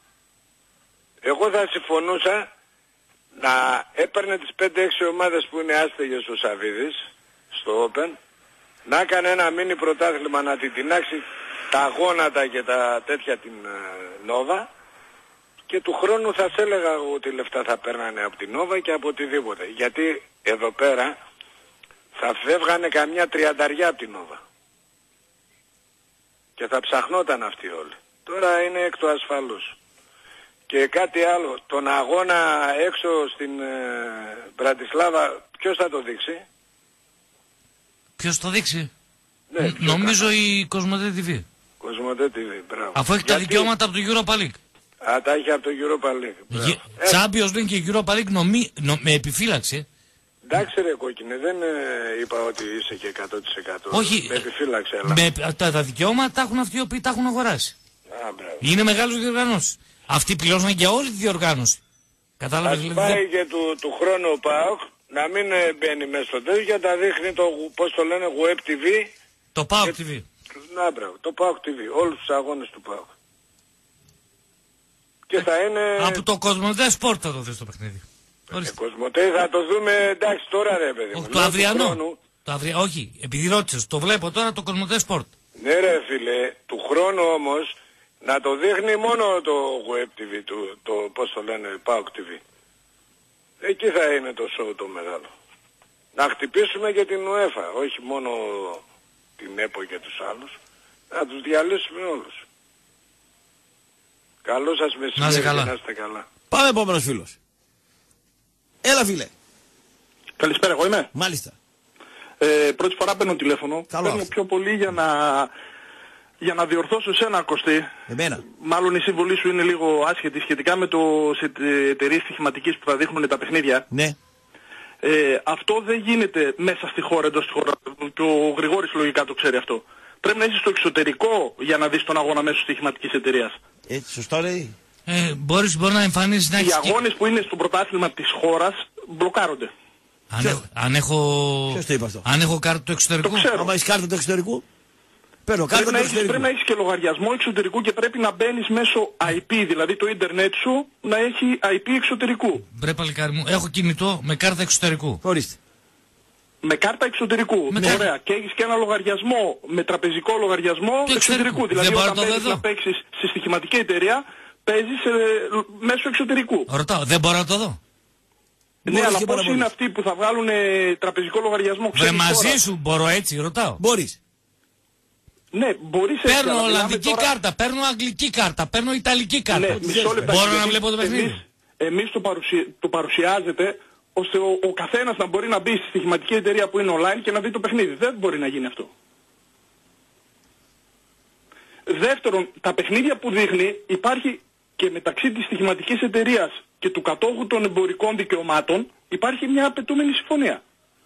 S14: Εγώ θα συμφωνούσα να έπαιρνε τις πέντε έξι ομάδες που είναι άστεγες ο Σαββίδης στο Open, να έκανε ένα μίνι πρωτάθλημα να την τεινάξει τα γόνατα και τα τέτοια την Νόβα και του χρόνου θα σε έλεγα ότι λεφτά θα παίρνανε από την Νόβα και από οτιδήποτε. Γιατί εδώ πέρα θα φεύγανε καμιά τριανταριά από την Νόβα. Και θα ψαχνόταν αυτοί όλοι. Τώρα είναι εκ του ασφαλούς. Και κάτι άλλο, τον αγώνα έξω στην ε, Μπρατισλάβα, ποιος θα το δείξει?
S6: Ποιος το δείξει?
S14: Ναι,
S6: νομίζω καλά. Η Κοσμοτέ τι βι.
S14: Κοσμοτέ τι βι, μπράβο.
S6: Αφού έχει γιατί... τα δικαιώματα από το Europa League.
S14: Α, τα έχει από το Europa League.
S6: Γε... Ε... Champions League και Europa League νομί... νο... με επιφύλαξη.
S14: Εντάξει ρε κόκκινε, δεν ε, είπα ότι είσαι και εκατό τοις εκατό.
S6: Όχι,
S14: με επιφύλαξη, αλλά.
S6: Με... Τα, τα δικαιώματα τα έχουν αυτοί οι οποίοι τα έχουν αγοράσει.
S14: Α, μπράβο.
S6: Είναι μεγάλος διοργανώσεις. Αυτοί πληρώσαν για όλη τη διοργάνωση. Κατάλαβες?
S14: Ας πάει δε... και του, του χρόνου ο ΠΑΟΚ να μην μπαίνει μέσα στο τέλος για τα δείχνει το, πώς το λένε, Web τι βι.
S6: Το ΠΑΟΚ τι βι.
S14: Να μπράβο, το ΠΑΟΚ τι βι, όλους τους αγώνες του ΠΑΟΚ. Και θα είναι...
S6: Από το Κοσμοτέ Sport θα το δεις το παιχνίδι.
S14: Ε, Κοσμοτέ θα το δούμε, εντάξει τώρα ρε παιδί μου.
S6: Το αυριανό. Το αυρια... Όχι, επειδή ρώτησες, το βλέπω τώρα το Κοσμοτέ Sport.
S14: Ναι ρε φίλε, του χρόνου όμως να το δείχνει μόνο το Web τι βι, το, το πώς το λένε, ΠΑΟΚ τι βι. Εκεί θα είναι το show το μεγάλο. να χτυπήσουμε και την UEFA, όχι μόνο την ΕΠΟ και τους άλλους, να τους διαλύσουμε όλους. Καλό σας μεσημέρι και να είστε καλά.
S3: Πάμε επόμενος φίλος. Έλα φίλε.
S15: Καλησπέρα, εγώ είμαι.
S3: Μάλιστα.
S15: Ε, πρώτη φορά παίρνω τηλέφωνο.
S3: Καλό.
S15: Παίρνω πιο πολύ για να, για να διορθώσω εσένα, Κωστή.
S3: Εμένα.
S15: Μάλλον η συμβολή σου είναι λίγο άσχετη σχετικά με το σε εταιρείες στοιχηματικής που θα δείχνουν τα παιχνίδια.
S3: Ναι.
S15: Ε, αυτό δεν γίνεται μέσα στη χώρα, εντός της χώρας. Και ο Γρηγόρης λογικά το ξέρει αυτό. Πρέπει να είσαι στο εξωτερικό για να δεις τον αγώνα μέσω στοιχηματικής εταιρείας.
S3: Έτσι, σωστό λέει.
S6: Ε, μπορείς, μπορεί να εμφανίσεις να έχεις...
S15: Οι αγώνες που είναι στο πρωτάθλημα της χώρας μπλοκάρονται.
S6: Αν, έχω, αν έχω...
S3: Ποιος το είπε αυτό?
S6: Αν έχω κάρτα του εξωτερικού.
S15: Το ξέρω.
S3: Άμα έχεις κάρτα του εξωτερικού. Παίρνω κάρτα
S15: Πρέπει,
S3: του
S15: να έχεις,
S3: εξωτερικού.
S15: πρέπει να έχεις και λογαριασμό εξωτερικού και πρέπει να μπαίνεις μέσω άι πι, δηλαδή το ίντερνετ σου να έχει άι πι εξωτερικού.
S6: Μπρε παλικάρι μου, έχω κινητό με κάρτα εξωτερικού.
S3: Ορίστε.
S15: Με κάρτα εξωτερικού.
S6: Με
S15: Ωραία.
S6: κάρτα.
S15: Και έχεις και ένα λογαριασμό με τραπεζικό λογαριασμό
S6: του
S15: εξωτερικού.
S6: εξωτερικού.
S15: Δηλαδή
S6: Δεν μπορώ
S15: όταν
S6: να το
S15: παίζεις
S6: δω.
S15: να παίξεις στη στοιχηματική εταιρεία παίζεις ε, μέσω εξωτερικού.
S6: Ρωτάω, δεν μπορώ να το δω.
S15: Ναι,
S3: Μπορείς
S15: αλλά
S3: και
S15: πώς
S3: παραπονείς.
S15: είναι αυτοί που θα βγάλουν ε, τραπεζικό λογαριασμό
S6: Βρε
S15: ξένης
S6: μαζί
S15: χώρας?
S6: σου μπορώ έτσι, ρωτάω.
S3: Μπορείς.
S15: Ναι, μπορείς έτσι.
S6: Παίρνω
S15: αλλά μιλάμε
S6: Ολλανδική
S15: τώρα-
S6: κάρτα, παίρνω Αγγλική κάρτα, παίρνω Ιταλική κάρτα.
S15: Ναι, μισό λεπτό.
S6: Μπορώ να
S15: Γιατί
S6: βλέπω το παιχνίδι.
S15: Εμείς, εμείς το, παρουσια... το παρουσιάζεται ώστε ο, ο καθένας να μπορεί να μπει στη στοιχηματική εταιρεία που είναι online και να δει το παιχνίδι. Δεν μπορεί να γίνει αυτό. Δεύτερον, τα παιχνίδια που δείχνει υπάρχει και μεταξύ της στοιχηματικής εταιρείας και του κατόχου των εμπορικών δικαιωμάτων υπάρχει μια απαιτούμενη συμφωνία.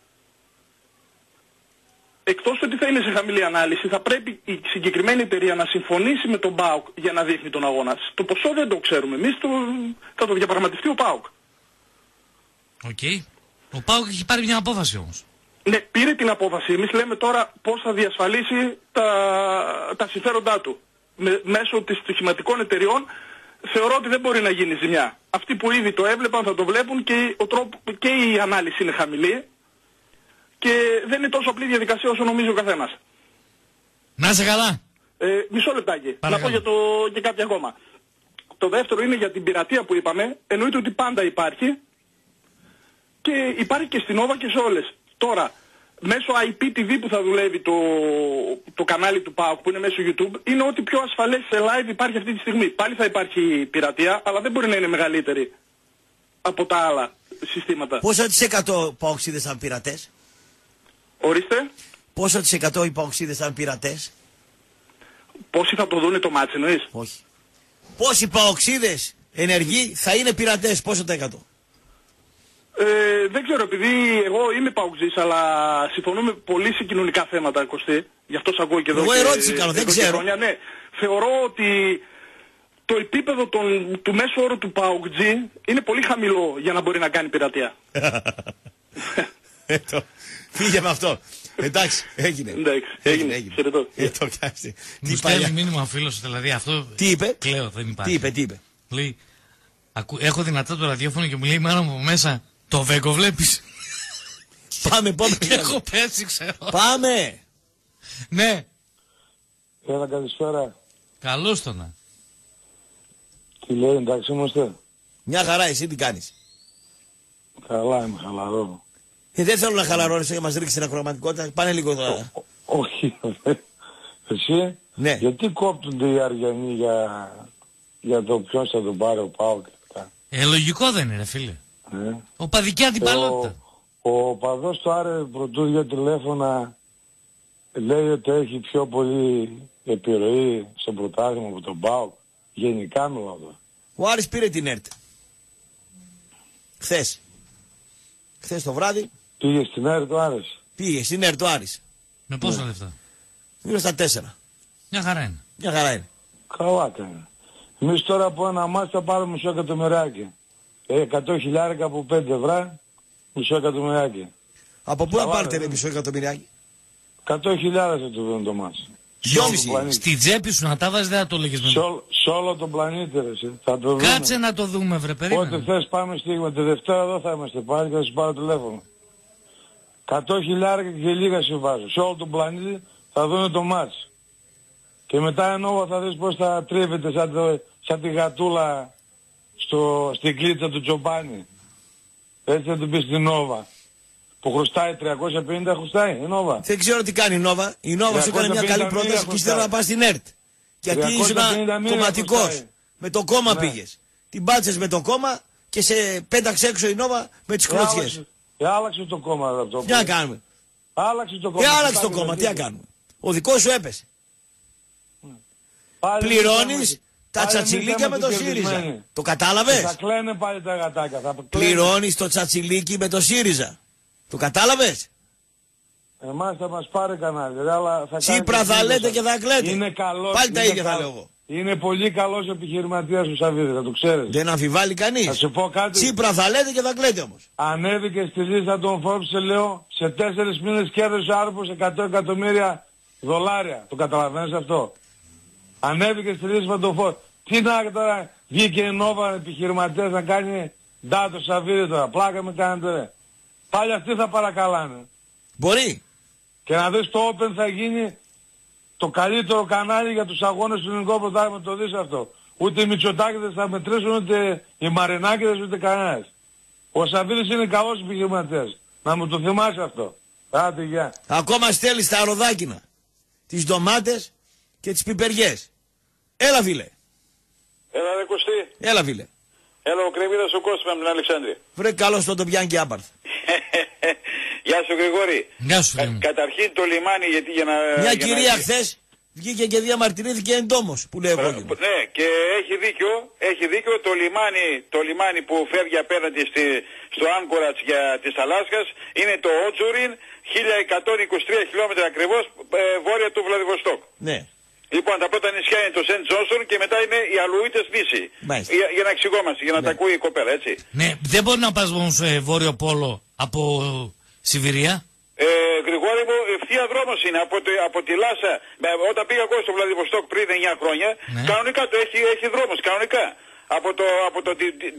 S15: Εκτός ότι θα είναι σε χαμηλή ανάλυση, θα πρέπει η συγκεκριμένη εταιρεία να συμφωνήσει με τον ΠΑΟΚ για να δείχνει τον αγώνα. Το ποσό δεν το ξέρουμε. Εμείς το... θα το διαπραγματευτεί ο ΠΑΟΚ.
S6: Οκ. Ο Πάοκ έχει πάρει μια απόφαση όμως.
S15: Ναι, πήρε την απόφαση. Εμείς λέμε τώρα πώς θα διασφαλίσει τα, τα συμφέροντά του. Με, μέσω της στοιχηματικών εταιριών θεωρώ ότι δεν μπορεί να γίνει ζημιά. Αυτοί που ήδη το έβλεπαν θα το βλέπουν και, ο τρόπο, και η ανάλυση είναι χαμηλή και δεν είναι τόσο απλή διαδικασία όσο νομίζει ο καθένας.
S6: Να είσαι καλά.
S15: Ε, μισό λεπτάκι.
S6: Παρακαλώ.
S15: Να πω για το, και κάποια ακόμα. Το δεύτερο είναι για την πειρατεία που είπαμε. Εννοείται ότι πάντα υπάρχει και υπάρχει και στην Nova και σε όλες. Τώρα, μέσω άι πι τι βι που θα δουλεύει το, το κανάλι του ΠΑΟΚ που είναι μέσω YouTube, είναι ό,τι πιο ασφαλές σε live υπάρχει αυτή τη στιγμή. Πάλι θα υπάρχει πειρατεία, αλλά δεν μπορεί να είναι μεγαλύτερη από τα άλλα συστήματα.
S3: Πόσο της εκατό παοξίδες ήταν πειρατές?
S15: Ορίστε.
S3: Πόσο της εκατό οι παοξίδες ήταν πειρατές?
S15: Πόσοι θα το δούνε το μάτς εννοείς?
S3: Όχι. Πόσοι παοξίδες ενεργοί θα είναι πειρατές? Πόσο τα εκατό?
S15: Ε, δεν ξέρω, επειδή εγώ είμαι παουτζής, αλλά συμφωνούμε πολύ σε κοινωνικά θέματα, Κωστή. Γι' αυτό σ' ακούω και εδώ.
S3: Εγώ
S15: και,
S3: ερώτηση κάνω, δεν
S15: εδώ και
S3: ξέρω.
S15: χρόνια. Ναι, θεωρώ ότι το επίπεδο των, του μέσου όρου του παουτζή είναι πολύ χαμηλό για να μπορεί να κάνει πειρατεία.
S3: Ε, το- Φύγε με αυτό. Εντάξει, έγινε.
S15: Εντάξει, έγινε. Χαιρετώ.
S3: Ε, το κάτσε.
S6: Μου
S3: Τι
S6: στέλνει
S3: παλιά.
S6: μήνυμα ο φίλος, δηλαδή αυτό...
S3: Τι είπε?
S6: Κλαίω, δεν υπάρχει.
S3: Τι είπε, τι είπε?
S6: Λέει, ακού, έχω δυνατά το ραδιόφωνο και μου λέει η μάνα μου από μέσα, το Βέγκο βλέπεις?
S3: Πάμε, πάμε.
S6: Και έχω πέσει, ξέρω.
S3: Πάμε.
S6: Ναι,
S16: Έλα, καλησπέρα.
S6: καλώς το να.
S16: Τι λέει, εντάξει είμαστε?
S3: Μια χαρά, εσύ τι κάνεις?
S16: Καλά, είμαι χαλαρό.
S3: Ε, δεν θέλω να χαλαρώνεις και να μας ρίξεις την ακροματικότητα. Πάνε λίγο τώρα.
S16: Όχι, εσύ,
S3: Ναι.
S16: γιατί κόπτονται οι Αριανοί για, για το ποιος θα τον πάρει ο Πάο και αυτά.
S6: Ε, λογικό δεν είναι, φίλε.
S16: Ε.
S6: Οπαδική αντιπαλότητα.
S16: Ο, ο παδός του Άρε πρωτού δύο τηλέφωνα λέει ότι έχει πιο πολύ επιρροή στο πρωτάθλημα από τον Πάο. Γενικά μιλάω εδώ.
S3: Ο Άρης πήρε την ΕΡΤ. Χθες. Χθες το βράδυ
S16: Πήγε στην ΕΡΤ του Άρες.
S3: πήγε στην ΕΡΤ ο Άρης.
S6: Με πόσα λεφτά?
S3: Γύρω στα τέσσερα.
S6: Μια χαρά είναι.
S3: Μια χαρά είναι.
S16: Καλά κάνει. Εμείς τώρα από ένα μάτς θα πάρουμε μισό εκατομμυράκι. Ε, εκατό χιλιάρικα από πέντε ευρώ, μισό εκατομμυράκι.
S3: Από πού να
S16: Καλά,
S3: πάρετε
S16: ρε.
S3: ρε μισό εκατομμυριάκι?
S16: εκατό χιλιάδες θα του δίνουν το μάτς.
S3: Δυόμιση.
S6: Στη τσέπη σου να τα βάζεις δεν θα το λέγεις με
S16: Σε, όλο- σε όλο τον πλανήτη ρε, εσύ. Θα το δούμε.
S6: Κάτσε να το δούμε, βρε
S16: Όποτε
S6: περίμενε.
S16: θες πάμε στιγμή. Τη Δευτέρα εδώ θα είμαστε πάλι και θα σου πάρω τηλέφωνο. εκατό χιλιάρικα και λίγα σου βάζω. Σε όλο τον πλανήτη θα δουν το μάτς. Και μετά ενώ θα δεις πως θα τρίβεται σαν, το, σαν τη γατούλα στο, στην κλίτσα του Τσοπάνη. Έτσι θα του πεις στην Νόβα. που χρωστάει τριακόσια πενήντα, χρωστάει η Νόβα.
S3: Δεν ξέρω τι κάνει η Νόβα. Η Νόβα σου έκανε μια καλή πρόταση και ήθελα να πας στην ΕΡΤ. Γιατί ήσουν κομματικός. Με το κόμμα ναι. πήγες. Την πάτσες με το κόμμα και σε πέταξε έξω η Νόβα με τις κλωτσιές.
S16: Ε, άλλαξε το κόμμα αυτό.
S3: Τι να κάνουμε.
S16: Άλλαξε το κόμμα.
S3: Ε, άλλαξε το κόμμα. Τι να κάνουμε. Ο δικός σου έπεσε.
S16: Πάλι
S3: πληρώνεις τα τσατσιλίκια με το ΣΥΡΙΖΑ. Το κατάλαβες.
S16: Θα κλαίνε πάλι τα γατάκια. Θα
S3: πληρώνεις το τσατσιλίκι με το ΣΥΡΙΖΑ. Το κατάλαβες.
S16: Εμάς θα μας πάρει κανάλι. Αλλά θα
S3: Τσίπρα θα λέτε και θα κλαίτε.
S16: Είναι καλός.
S3: Πάλι τα ίδια θα λέω εγώ.
S16: Είναι πολύ καλός επιχειρηματίας ο Σαββίδης, θα το ξέρεις.
S3: Δεν αμφιβάλλει κανείς.
S16: Θα σου πω κάτι.
S3: Τσίπρα θα λέτε και θα κλαίτε όμως.
S16: Ανέβηκε στη λίστα των Forbes, σε λέω, σε τέσσερις μήνες κέρδισε ο άνθρωπος εκατό εκατομμύρια δολάρια. Το καταλαβαίνεις αυτό. Ανέβηκε στη λίστα των Forbes. Τι να τώρα, βγήκε η Νόβα επιχειρηματίας να κάνει ντάτο Σαββίδη τώρα. Πλάκα με κάνετε ρε. Πάλι αυτοί θα παρακαλάνε.
S3: Μπορεί.
S16: Και να δεις το Open θα γίνει το καλύτερο κανάλι για τους αγώνες του ελληνικού πρωτάθλημα, το δεις αυτό. Ούτε οι Μητσοτάκηδες θα μετρήσουν, ούτε οι Μαρινάκηδες, ούτε κανένας. Ο Σαββίδης είναι καλός επιχειρηματίας. Να μου το θυμάσαι αυτό. Άντε, γεια.
S3: Ακόμα στέλνεις τα ροδάκινα, τις ντομάτες και τις πιπεριές. Έλα φίλε.
S17: Έλα ρε Κωστή.
S3: Έλα φίλε.
S17: Έλα ο Κρεμίδας ο Κώστας με την Αλεξάνδρεια.
S3: Βρε καλώς τον το πιάνει και άπαρθ.
S17: Γεια σου Γρηγόρη.
S6: Γεια σου.
S17: Κα, καταρχήν το λιμάνι γιατί για να...
S3: Μια
S17: για
S3: κυρία
S17: να...
S3: χθες βγήκε και διαμαρτυρήθηκε εντόμως που λέει εγώ.
S17: Ναι και έχει δίκιο, έχει δίκιο το λιμάνι, το λιμάνι που φεύγει απέναντι στη, στο Άγκορατς για της Αλάσκας είναι το Ότσουριν, χίλια εκατόν είκοσι τρία χιλιόμετρα ακριβώς ε, βόρεια του Βλαδιβοστόκ.
S3: Ναι.
S17: Λοιπόν, τα πρώτα νησιά είναι το Σεντ Τζόνσον και μετά είναι οι Αλουίτες νήσι. Για, για να εξηγόμαστε, για να ναι. τα ακούει η κοπέλα, έτσι.
S6: Ναι, δεν μπορεί να πας μόνο σε Βόρειο Πόλο από Σιβηρία.
S17: Ε, Γρηγόρη μου, ευθεία δρόμος είναι από, τη, από τη Λάσα. Με, όταν πήγα εγώ στο Βλαδιβοστόκ πριν εννιά χρόνια, ναι. κανονικά το έχει, έχει δρόμος, κανονικά. Από το, από το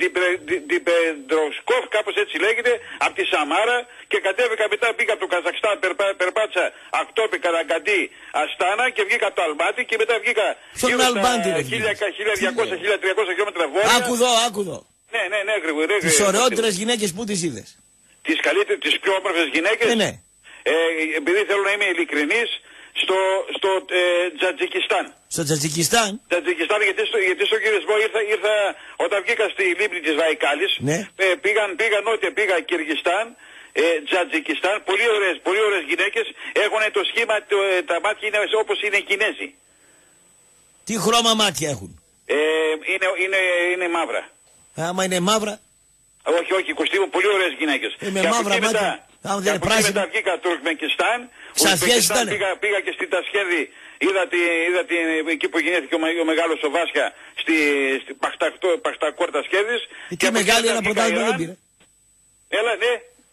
S17: Διπεντροσκόφ, κάπως έτσι λέγεται, από τη Σαμάρα και κατέβηκα μετά, πήγα από το Καζακστάν, περπά, περπάτσα Ακτόπη, Καραγκαντή, Αστάνα και βγήκα από το Αλμπάντι και μετά βγήκα
S3: γύρω στα
S17: χίλια διακόσια με χίλια τριακόσια χιλιόμετρα βόρεια.
S3: Άκου εδώ, άκου εδώ.
S17: Ναι, ναι, ναι, Γρηγόρη.
S3: Τις ωραιότερες γυναίκες που τις είδες.
S17: Τις καλύτερες, τις πιο όμορφες γυναίκες.
S3: Ναι, ναι.
S17: Ε, επειδή θέλω να είμαι ειλικρινής, στο, στο ε, Τζατζικιστάν.
S3: Στο Τζατζικιστάν.
S17: Τζατζικιστάν γιατί, στο, γιατί στο κυρισμό ήρθα, ήρθα όταν βγήκα στη λίμνη της Βαϊκάλης.
S3: Ναι.
S17: Ε, πήγαν, πήγαν νότια, πήγα Κυργιστάν, ε, Τζατζικιστάν, πολύ ωραίες, πολύ ωραίες γυναίκες. Έχουν το σχήμα, το, ε, τα μάτια είναι όπως είναι οι Κινέζοι.
S3: Τι χρώμα μάτια έχουν.
S17: Ε, είναι, είναι, είναι μαύρα.
S3: Άμα είναι μαύρα.
S17: Όχι, όχι, Κωστή, πολύ ωραίες γυναίκες.
S3: Ε, με μαύρα μάτια.
S17: Μετά,
S3: άμα δεν είναι πράσινο.
S17: Μετά βγήκα Τουρκμενικιστάν.
S3: Ουσμπεκιστάν
S17: πήγα, πήγα και στη Τασχέδη, είδα, τη, είδα τη, εκεί που γεννήθηκε ο, ο μεγάλος ο Βάσια, στη, στη Παχτακόρ Τασχέδης.
S3: Ε, τι μεγάλη ένα πρωτάθλημα δεν πήρε.
S17: Έλα, ναι.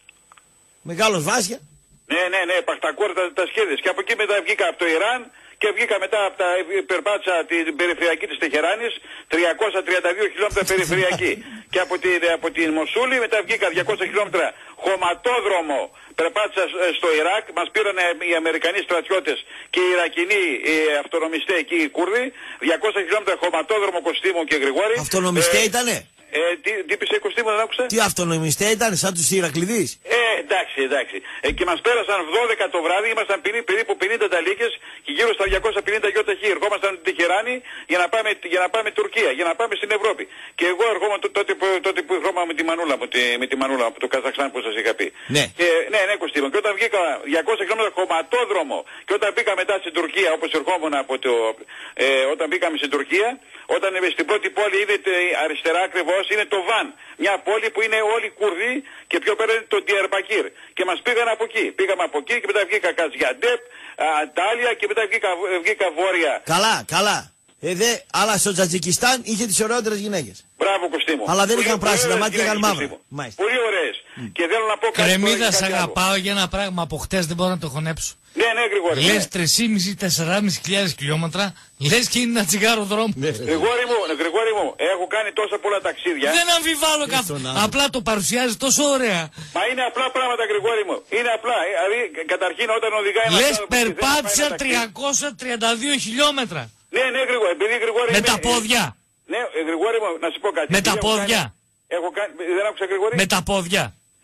S3: Μεγάλος Βάσια.
S17: Ναι, ναι, ναι, Παχτακόρ Τασχέδης. Και από εκεί μετά βγήκα από το Ιράν και βγήκα μετά από τα περπάτσα την περιφερειακή της Τεχεράνης, τριακόσια τριάντα δύο χιλιόμετρα περιφερειακή. Και από την, από την Μοσούλη μετά βγήκα διακόσια χιλιόμετρα χωματόδρομο, περπάτησα στο Ιράκ, μας πήραν οι Αμερικανοί στρατιώτες και οι Ιρακινοί οι αυτονομιστές εκεί οι Κούρδοι, διακόσια χιλιόμετρα χωματόδρομο Κωστίμου και Γρηγόρη.
S3: Αυτονομιστέ
S17: ε,
S3: ήτανε.
S17: Ε, τι, τι πήσε Κωστίμου, δεν άκουσα.
S3: Τι αυτονομιστέ ήταν, σαν τους Ηρακλειδείς.
S17: Ε, εντάξει, εντάξει. Ε, και μας πέρασαν δώδεκα το βράδυ, ήμασταν περίπου πενήντα ταλίκες και γύρω στα διακόσια πενήντα γιοταχή. Ερχόμασταν την Τεχεράνη για να πάμε, για να πάμε Τουρκία, για να πάμε στην Ευρώπη. Και εγώ ερχόμουν τότε, τότε που ερχόμουν με τη μανούλα μου, τη, με τη μανούλα από το Καζακστάν που σας είχα πει.
S3: Ναι.
S17: Και, ναι, ναι, Κωστίμου. Και όταν βγήκα διακόσια χιλιόμετρα χωματόδρομο και όταν πήγα μετά στην Τουρκία, όπως ερχόμουν από το, ε, όταν πήγαμε στην Τουρκία, όταν στην πρώτη πόλη είναι αριστερά ακριβώς, είναι το Βαν. Μια πόλη που είναι όλοι Κούρδοι και πιο πέρα είναι το Ντιαρμπακύρ. Και μας πήγαν από εκεί. Πήγαμε από εκεί και μετά βγήκα Καζιαντέπ, Αντάλια και μετά βγήκα, βγήκα βόρεια.
S3: Καλά, καλά. Ε, δε, αλλά στο Τζατζικιστάν είχε τις ωραιότερες γυναίκες.
S17: Μπράβο Κωστή μου.
S3: Αλλά δεν είχαν πράσινα μάτια, είχαν μαύρα.
S17: Πολύ ωραίες. Mm. Και θέλω να πω κάτι.
S6: Κρεμίδα, σ' αγαπάω για ένα πράγμα από χτες δεν μπορώ να το χωνέψω.
S17: Ναι, ναι, Γρηγόρη.
S6: Λες τρεις και μισό με τέσσερις χιλιάδες χιλιόμετρα, λες και είναι ένα τσιγάρο δρόμο.
S17: Γρηγόρη μου, Γρηγόρη μου, έχω κάνει τόσα πολλά ταξίδια.
S6: Δεν αμφιβάλλω καθόλου. Απλά το παρουσιάζει τόσο ωραία.
S17: Μα είναι απλά πράγματα, Γρηγόρη μου. Είναι απλά. Δηλαδή, καταρχήν όταν οδηγάει ένα.
S6: Λες περπάτησα τριακόσια τριάντα δύο χιλιόμετρα.
S17: Ναι, ναι, Γρηγόρη. Επειδή, Γρηγόρη
S6: με
S17: είμαι...
S6: τα πόδια.
S17: Ναι, Γρηγόρη μου, να σου πω κάτι.
S6: Με τα πόδια.
S17: Έχω κάνει... Δεν άκουσα, Γρηγόρη.
S6: Με τα πόδια.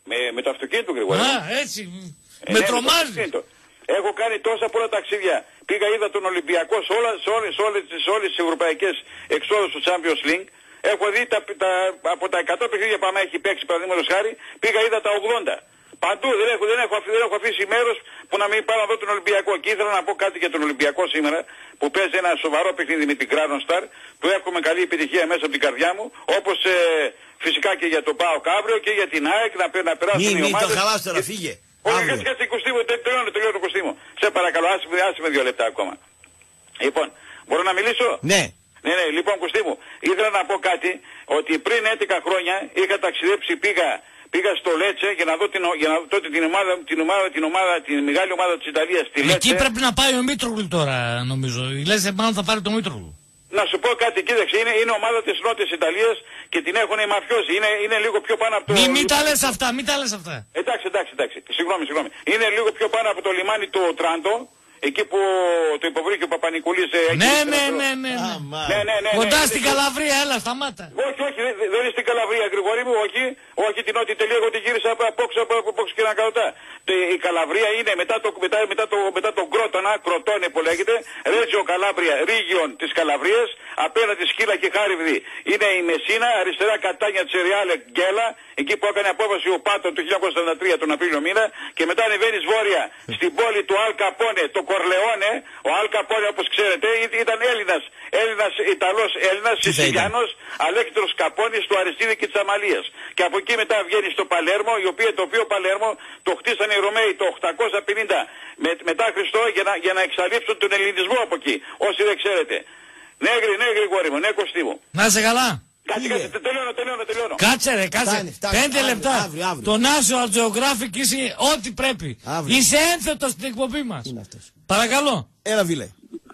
S17: Με, με το αυτοκίνητο, Γρηγόρη.
S6: Α, έτσι.
S17: Ε,
S6: με
S17: ναι,
S6: τρομάζει.
S17: Με Έχω κάνει τόσα πολλά ταξίδια. Πήγα, είδα τον Ολυμπιακό σε όλες, σε όλες, σε όλες, σε όλες τις ευρωπαϊκές εξόδους του Champions League. Έχω δει τα, τα, από τα εκατό παιχνίδια που έχει παίξει, παραδείγματος χάρη, πήγα, είδα τα ογδόντα. Παντού δεν έχω, δεν έχω, δεν έχω αφήσει μέρος που να μην πάω να δω τον Ολυμπιακό. Και ήθελα να πω κάτι για τον Ολυμπιακό σήμερα, που παίζει ένα σοβαρό παιχνίδι με την Κράνοσtar, που έχουμε καλή επιτυχία μέσα από την καρδιά μου, όπως ε, φυσικά και για το ΠΑΟΚ αύριο και για την ΑΕΚ να, να περάσουν
S3: Μην,
S17: οι
S3: μην
S17: ομάδες.
S3: το χαλάς τώρα, φύγε.
S17: Όχι, κάτσε, κάτσε, Κωστή μου, τελειώνω, τελειώνω το Κωστή μου. Σε παρακαλώ, άσε, άσε με δύο λεπτά ακόμα. Λοιπόν, μπορώ να μιλήσω?
S3: Ναι.
S17: Ναι, ναι, λοιπόν, Κωστή μου, ήθελα να πω κάτι, ότι πριν έντεκα χρόνια είχα ταξιδέψει, πήγα, πήγα στο Λέτσε για να δω την, για να δω τότε την ομάδα, την ομάδα, την ομάδα, την μεγάλη ομάδα της Ιταλίας, τη Λέτσε.
S6: Εκεί πρέπει να πάει ο Μήτρογλου τώρα, νομίζω. Η Λέτσε μάλλον θα πάρει τον Μήτρογλου.
S17: Να σου πω κάτι, κοίταξε, είναι, είναι ομάδα της Νότιας Ιταλίας και την έχουν οι μαφιόζοι. Είναι, είναι λίγο πιο πάνω από το...
S6: Μην μη τα λες αυτά, μην τα λες αυτά.
S17: Εντάξει, εντάξει, εντάξει. Συγγνώμη, συγγνώμη. Είναι λίγο πιο πάνω από το λιμάνι του Τράντο, εκεί που το υποβρύχιο Παπα-Νικολής...
S6: Ναι, ναι, ναι, ναι.
S17: Ναι, ναι, ναι.
S6: Κοντά στην Καλαβρία, έλα, σταμάτα.
S17: Όχι, όχι, δεν είναι στην Καλαβρία, Γρηγόρη μου, όχι. Όχι την νότια τελεία, εγώ την γύρισα από απόξω, από απόξω και να καλωτά. Η Καλαβρία είναι μετά το, μετά, μετά το, μετά το Κρότονα, Κροτόνε που λέγεται, Ρέτζιο Καλάβρια, Ρίγιον της Καλαβρίας, απέναντι Σκύλα και Χάριβδη. Είναι η Μεσίνα, αριστερά Κατάνια Τσεριάλε Γκέλα, εκεί που έκανε απόφαση ο Πάτο το χίλια εννιακόσια σαράντα τρία τον Απρίλιο μήνα, και μετά ανεβαίνεις βόρεια στην πόλη του Αλ Καπόνε, το Κορλεόνε. Ο Αλ Καπόνε, όπως ξέρετε, ήταν Έλληνας, Έλληνας, Ιταλός, Έλληνας, Σισιλιάνος, Αλέκτρος Καπόνης του Αριστίδη και της Αμαλίας. Και από εκεί μετά βγαίνει στο Παλέρμο, η οποία, το οποίο Παλέρμο το χτίσανε οι Ρωμαίοι το οκτακόσια πενήντα με, μετά Χριστό για να, για να εξαλείψουν τον ελληνισμό από εκεί. Όσοι δεν ξέρετε. Ναι, γρη, ναι, Γρηγόρη μου, ναι, Κωστή μου.
S6: Να είσαι καλά.
S17: Κάτσε, κάτσε, τελειώνω, τελειώνω, τελειώνω.
S6: Κάτσε ρε, κάτσε.
S3: Φτάνει, φτάνει.
S6: Πέντε
S3: Αύριο,
S6: λεπτά.
S3: αύριο, αύριο.
S6: Το National Geographic είσαι ό,τι πρέπει.
S3: Αύριο.
S6: Είσαι ένθετος στην εκπομπή μας.
S3: Είναι αυτός.
S6: Παρακαλώ.
S3: Έλα, Βίλε.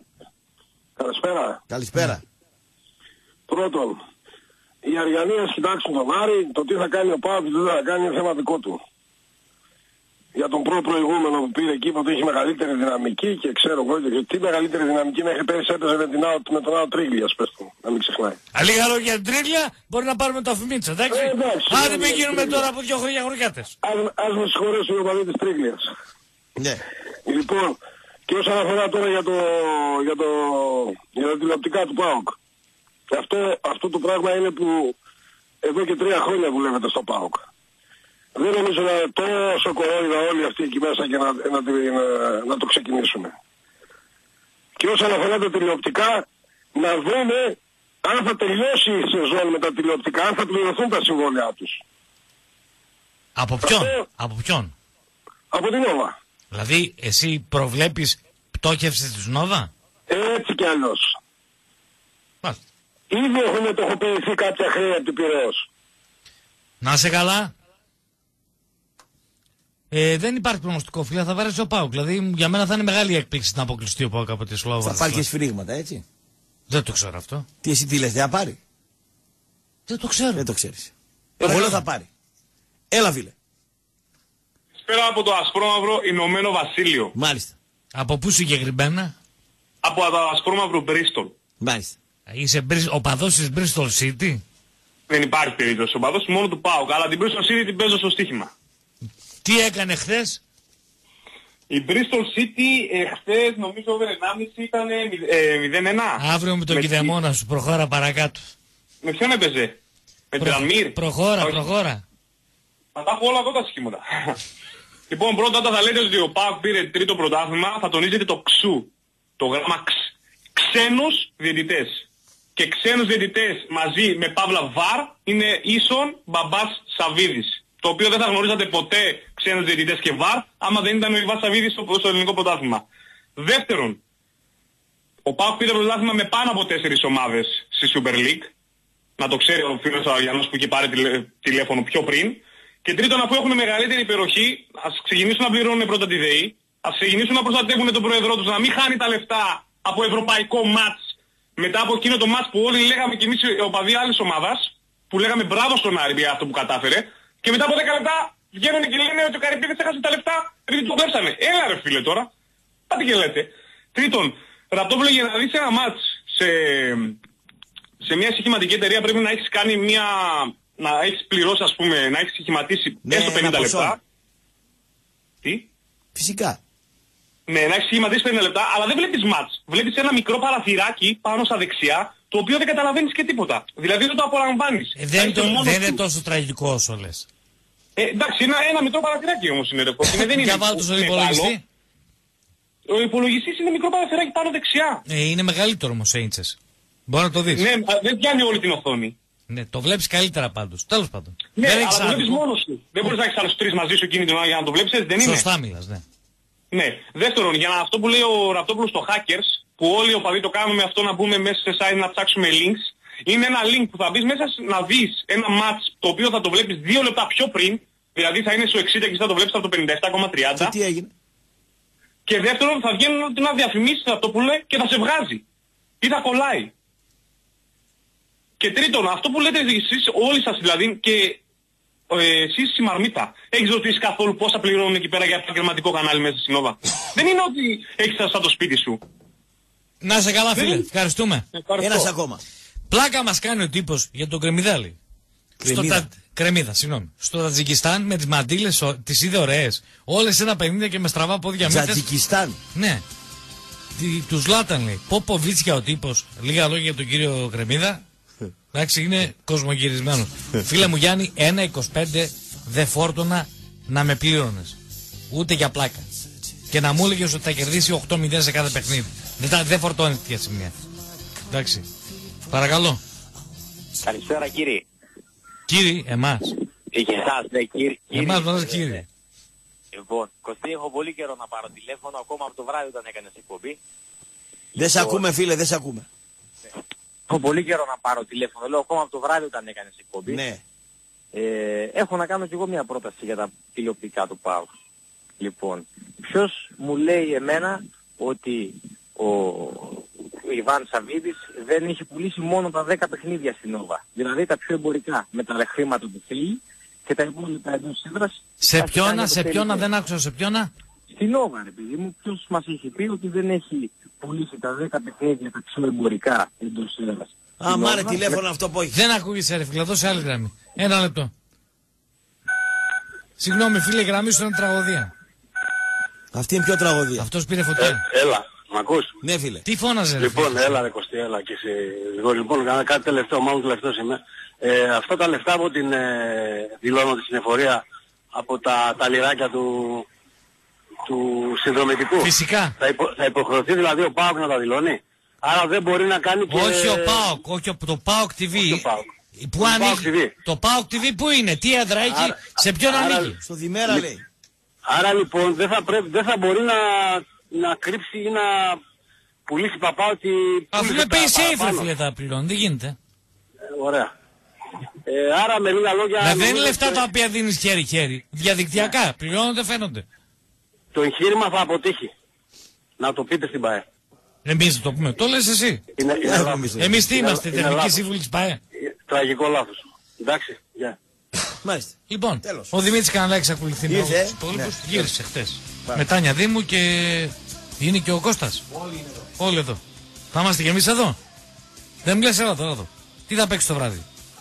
S16: Καλησπέρα.
S3: Καλησπέρα.
S16: Πρώτον, οι Αριανοί ας κοιτάξουν τον Άρη, το τι θα κάνει ο Πάοκ και τι δεν θα κάνει είναι θέμα δικό του. Για τον πρώτο προηγούμενο που πήρε εκεί, που έχει μεγαλύτερη δυναμική και ξέρω εγώ και τι μεγαλύτερη δυναμική να έχει πέρυσι έπαιζε με, την, με τον άλλο Τρίγλια, πες του, να μην ξεχνάει.
S6: Λίγα λόγια για την Τρίγλια, μπορεί να πάρουμε το Αφημίτσα, εντάξει.
S16: Ε, εντάξει,
S6: Άντε μην γίνουμε τώρα από δύο χρόνια χωριάτες.
S16: Ας, ας με συγχωρέσουν οι οπαδοί της Τρίγλιας.
S3: Ναι.
S16: Λοιπόν, και όσον αφορά τώρα για, το, για, το, για τα τηλεοπτικά του ΠΑΟΚ. Αυτό, αυτό το πράγμα είναι που εδώ και τρία χρόνια δουλεύετε στο ΠΑΟΚ. Δεν νομίζω να είναι τόσο κορόιδα όλοι αυτοί εκεί μέσα και να, να, να, να το ξεκινήσουν. Και όσον αφορά τα τηλεοπτικά, να δούμε αν θα τελειώσει η σεζόν με τα τηλεοπτικά, αν θα πληρωθούν τα συμβόλαιά τους.
S6: Από ποιον,
S16: Αυτό,
S6: από ποιον.
S16: Από την Νόβα.
S6: Δηλαδή εσύ προβλέπεις πτώχευση της Νόβα.
S16: Έτσι κι αλλιώς.
S6: Μάλιστα.
S16: Ήδη έχουν μετοχοποιηθεί κάποια χρέη από την Πειραιώς.
S6: Να είσαι καλά. Ε, δεν υπάρχει προγνωστικό, φίλε, θα βαρέσει ο ΠΑΟΚ. Δηλαδή για μένα θα είναι μεγάλη έκπληξη να αποκλειστεί ο ΠΑΟΚ από τη Σλόβα.
S3: Θα πάρει και σφυρίγματα, έτσι.
S6: Δεν το ξέρω αυτό.
S3: Τι εσύ τι λες, δεν θα πάρει.
S6: Δεν το ξέρω.
S3: Δεν το ξέρεις. Εγώ λέω θα πάρει. Έλα, φίλε.
S15: Πέρα από το ασπρόμαυρο Ηνωμένο Βασίλειο.
S3: Μάλιστα.
S6: Από πού συγκεκριμένα?
S15: Από το ασπρόμαυρο Μπρίστολ.
S3: Μάλιστα.
S6: Είσαι οπαδός της Bristol City.
S15: Δεν υπάρχει περίπτωση. Ο οπαδός μόνο του ΠΑΟΚ. Αλλά την Bristol City την παίζω στο στοίχημα.
S6: Τι έκανε χθες?
S15: Η Bristol City ε, χθες νομίζω over ενάμιση ήταν ε, μηδέν ένα.
S6: Αύριο με τον Κιδεμόνα σου, προχώρα παρακάτω.
S15: Με ποιον έπαιζε? Με
S6: Προ...
S15: Τρανμύρ.
S6: Προχώρα,
S15: Όχι.
S6: προχώρα.
S15: Θα τα έχω όλα εδώ τα σχήματα. Λοιπόν, πρώτα όταν θα λέτε ότι ο ΠΑΟΚ πήρε τρίτο πρωτάθλημα, θα τονίζετε το ξου. Το γράμμα ξ. Ξένους διαιτητές. Και ξένους διαιτητές μαζί με Παύλα Βαρ είναι ίσον Μπαμπάς Σαβίδης. Το οποίο δεν θα γνωρίζατε ποτέ ξένους διαιτητές και Βαρ, άμα δεν ήταν ο Ιβάς Σαβίδης στο, στο ελληνικό πρωτάθλημα. Δεύτερον, ο ΠΑΟΚ πήρε πρωτάθλημα με πάνω από τέσσερις ομάδες στη Super League. Να το ξέρει ο φίλος Αριανός που είχε πάρει τηλε, τηλέφωνο πιο πριν. Και τρίτον, αφού έχουν μεγαλύτερη υπεροχή, ας ξεκινήσουν να πληρώνουν πρώτα τη ΔΕΗ, ας ξεκινήσουν να προστατεύουν τον πρόεδρό τους, να μην χάνει τα λεφτά από ευρωπαϊκό μάτς, μετά από εκείνο το μάτς που όλοι λέγαμε κι εμείς οι οπαδοί άλλης ομάδας, που λέγαμε μπράβο στον Άρη για αυτό που κατάφερε, και μετά από δέκα λεπτά βγαίνουν και λένε ότι ο Καρυπίδης έχασε τα λεφτά επειδή του κλέψανε. Έλα ρε φίλε τώρα, πάτε και λέτε. Τρίτον, Ραπτόπουλε, για να δεις ένα μάτς σε, σε μια στοιχηματική εταιρεία πρέπει να έχεις κάνει μια να έχεις πληρώσει, ας πούμε, να έχεις σχηματίσει
S3: Ναι,
S15: έστω
S3: ένα
S15: πενήντα
S3: ποσό.
S15: λεπτά. Τι?
S3: Φυσικά.
S15: Ναι, να έχεις σχηματίσει πενήντα λεπτά, αλλά δεν βλέπεις μάτς. Βλέπεις ένα μικρό παραθυράκι πάνω στα δεξιά, το οποίο δεν καταλαβαίνεις και τίποτα. Δηλαδή δεν το απολαμβάνεις.
S6: Ε, δεν,
S15: Είσαι
S6: το,
S15: μόνος
S6: δεν
S15: του.
S6: είναι τόσο τραγικό όσο λες.
S15: Ε, εντάξει, ένα, ένα μικρό παραθυράκι όμως είναι, ρε Κώστα. Δεν είναι
S6: Για βάλτε στον
S15: μεγάλο.
S6: υπολογιστή.
S15: Ο υπολογιστής είναι μικρό παραθυράκι πάνω δεξιά.
S6: Ε, είναι μεγαλύτερο όμως σε ίντσες. Μπορεί να το δεις.
S15: Ναι, α, δεν πιάνει όλη την οθόνη.
S6: Ναι, το βλέπεις καλύτερα πάντως. Τέλος πάντων.
S15: Ναι,
S6: δεν
S15: αλλά
S6: έχεις
S15: το βλέπεις
S6: άδικο.
S15: μόνος σου. Δεν μπορείς να έχεις άλλους τρεις μαζί σου εκείνη την ώρα για να το βλέπεις, έτσι δεν είναι.
S6: Σωστά μιλάς, ναι.
S15: Ναι. Δεύτερον, για να αυτό που λέει ο Ραπτόπουλος στο Hackers, που όλοι οι οπαδοί το κάνουμε αυτό να μπούμε μέσα σε site να ψάξουμε links, είναι ένα link που θα μπεις μέσα να δεις ένα match το οποίο θα το βλέπεις δύο λεπτά πιο πριν, δηλαδή θα είναι στο εξήντα και θα το βλέπεις από το πενήντα επτά κόμμα τριάντα.
S3: Και τι έγινε?
S15: Και δεύτερον, θα βγαίνουν να διαφημίσεις αυτό που λέει και θα σε βγάζει. Ή θα κολλάει. Και τρίτον, αυτό που λέτε εσείς, όλοι σας δηλαδή, και ε, εσείς η Μαρμίτα, έχεις ρωτήσει καθόλου πόσα πληρώνουν εκεί πέρα για επαγγελματικό κανάλι μέσα στη Νόβα? Δεν είναι ότι έχεις σαν το σπίτι σου.
S6: Να σε καλά,
S15: Δεν
S6: φίλε.
S15: είναι.
S6: Ευχαριστούμε.
S15: Ευχαριστώ.
S3: Ένας ακόμα.
S6: Πλάκα μας κάνει ο τύπος για τον Κρεμμυδάλη.
S3: Κρεμμύδα.
S6: Στο τα... Κρεμμύδα, συγγνώμη. Στο Τατζικιστάν με τις μαντήλες ο... τις είδε ωραίες. Όλες ένα πενήντα και με στραβά πόδια μύτες.
S3: Τατζικιστάν.
S6: Ναι. Τι, τους λάταν λέει. Ποποβίτσια ο τύπος. Λίγα λόγια για τον κύριο Κρεμμύδα. Εντάξει, είναι κοσμογυρισμένος. Φίλε μου Γιάννη, ένα είκοσι πέντε δεν φόρτωνα να με πλήρωνες. Ούτε για πλάκα. Και να μου έλεγες ότι θα κερδίσει οκτώ μηδέν σε κάθε παιχνίδι. Δεν, τα- δεν φορτώνει τέτοια σημεία. Εντάξει. Παρακαλώ.
S18: Καλησπέρα κύριε.
S6: Κύριοι, εμάς.
S18: Και εσάς, ναι κύριε.
S6: Εμάς μας κύριε.
S18: Λοιπόν, Κωστή, έχω πολύ καιρό να πάρω τηλέφωνο, ακόμα από το βράδυ όταν έκανες εκπομπή.
S3: Δεν σε ακούμε φίλε, δεν σε ακούμε.
S18: Έχω πολύ καιρό να πάρω τηλέφωνο, λέω ακόμα από το βράδυ όταν έκανες εκπομπή.
S3: Ναι.
S18: Ε, έχω να κάνω κι εγώ μια πρόταση για τα τηλεοπτικά του ΠΑΟΚ. Λοιπόν, ποιος μου λέει εμένα ότι ο, ο Ιβάν Σαββίδης δεν έχει πουλήσει μόνο τα δέκα παιχνίδια στην Νόβα. Δηλαδή τα πιο εμπορικά με τα χρήματα που θέλει και τα υπόλοιπα εντός έδρας.
S6: Σε ποιόνα, σε ποιόνα, δεν άκουσα σε ποιόνα.
S18: Στην Νόβα ρε παιδί μου, ποιος μας έχει πει ότι δεν έχει πουλήσει τα δέκα παιχνίδια τα πιο εμπορικά εντός έδρας.
S3: Α, μάρε τηλέφωνο αυτό που έχει.
S6: Δεν ακούγεσαι ρε φίλε, δώσε άλλη γραμμή. Ένα λεπτό. Συγγνώμη φίλε, η γραμμή σου είναι τραγωδία.
S3: Αυτή είναι πιο τραγωδία.
S6: Αυτός πήρε φωτιά.
S11: Ε, έλα, μ' ακούς?
S3: Ναι φίλε.
S6: Τι φώναζε ρε
S11: Λοιπόν,
S6: φίλε.
S11: έλα ρε Κωστή, έλα και εσύ. Εγώ λοιπόν κάνα κάτι τελευταίο, μάλλον τελευταίος είμαι. Ε, αυτά τα λεφτά από την ε, δηλώνω τη συνεφορία από τα, τα λιράκια του, του συνδρομητικού.
S6: Φυσικά.
S11: Θα, υπο, θα υποχρεωθεί δηλαδή ο ΠΑΟΚ να τα δηλώνει. Άρα δεν μπορεί να κάνει και...
S6: Όχι ο ΠΑΟΚ, όχι ο- το ΠΑΟΚ τι βι.
S11: Όχι ο ΠΑΟΚ.
S6: Πού
S11: Το
S6: ανήκει,
S11: ΠΑΟΚ τι βι.
S6: το ΠΑΟΚ τι βι πού είναι, τι έδρα έχει,
S11: Άρα-
S6: σε ποιον
S11: άρα-
S6: ανήκει.
S3: Στο Δημέρα λέει.
S11: Άρα λοιπόν δεν θα, πρέπει, δεν θα μπορεί να, να κρύψει ή να πουλήσει παπά ότι...
S6: Αφού
S11: πούλησε
S6: με
S11: τα
S6: πει safe ρε
S11: παραπάνω.
S6: φίλε θα πληρώνει, δεν γίνεται.
S11: Ε, ωραία. Ε, άρα με λίγα λόγια...
S6: Να δεν είναι
S11: νομίζω
S6: λεφτά
S11: ότι
S6: τα οποία δίνεις χέρι-χέρι. Διαδικτυακά, πληρώνονται, φαίνονται.
S11: Το εγχείρημα θα αποτύχει. Να το πείτε στην ΠΑΕ.
S6: Εμείς θα το πούμε, το λες εσύ.
S11: Είναι, είναι λάθος.
S6: Εμείς τι
S11: Είναι-
S6: είμαστε,
S11: είναι
S6: τεχνική
S11: λάθος.
S6: σύμβουλη της ΠΑΕ.
S11: Τραγικό λάθος. Εντάξει, γεια.
S3: Μάλιστα.
S6: Λοιπόν,
S3: Τέλος.
S6: ο Δημήτρης Καναλάκης ακολουθεί με όλους
S3: Ήρθε,
S6: τους υπόλοιπους.
S3: ναι.
S6: Γύρισε χτες. Με Τάνια Δήμου και είναι και ο Κώστας.
S3: Όλοι είναι εδώ.
S6: Όλοι εδώ. Θα είμαστε κι εμείς εδώ. Δεν μου λες έλα τώρα εδώ. Τι θα παίξει το βράδυ.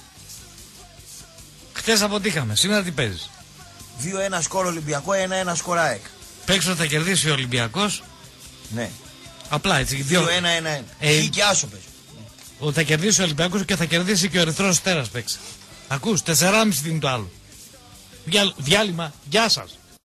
S6: Χτες αποτύχαμε. Σήμερα τι παίζεις.
S3: δύο ένα σκορ Ολυμπιακό, ένα ένα σκορ ΑΕΚ.
S6: Παίξω θα κερδίσει ο Ολυμπιακός.
S3: Ναι.
S6: Απλά έτσι.
S3: δύο ένα ένα ένα.
S6: Ε,
S3: Ή και άσο πες.
S6: Ότι θα κερδίσει ο Ολυμπιακός και θα κερδίσει και ο Ερυθρός Αστέρας παίξει. Ακούς, τεσσεράμισι δίνει το άλλο. Δια, διάλειμμα, γεια σας.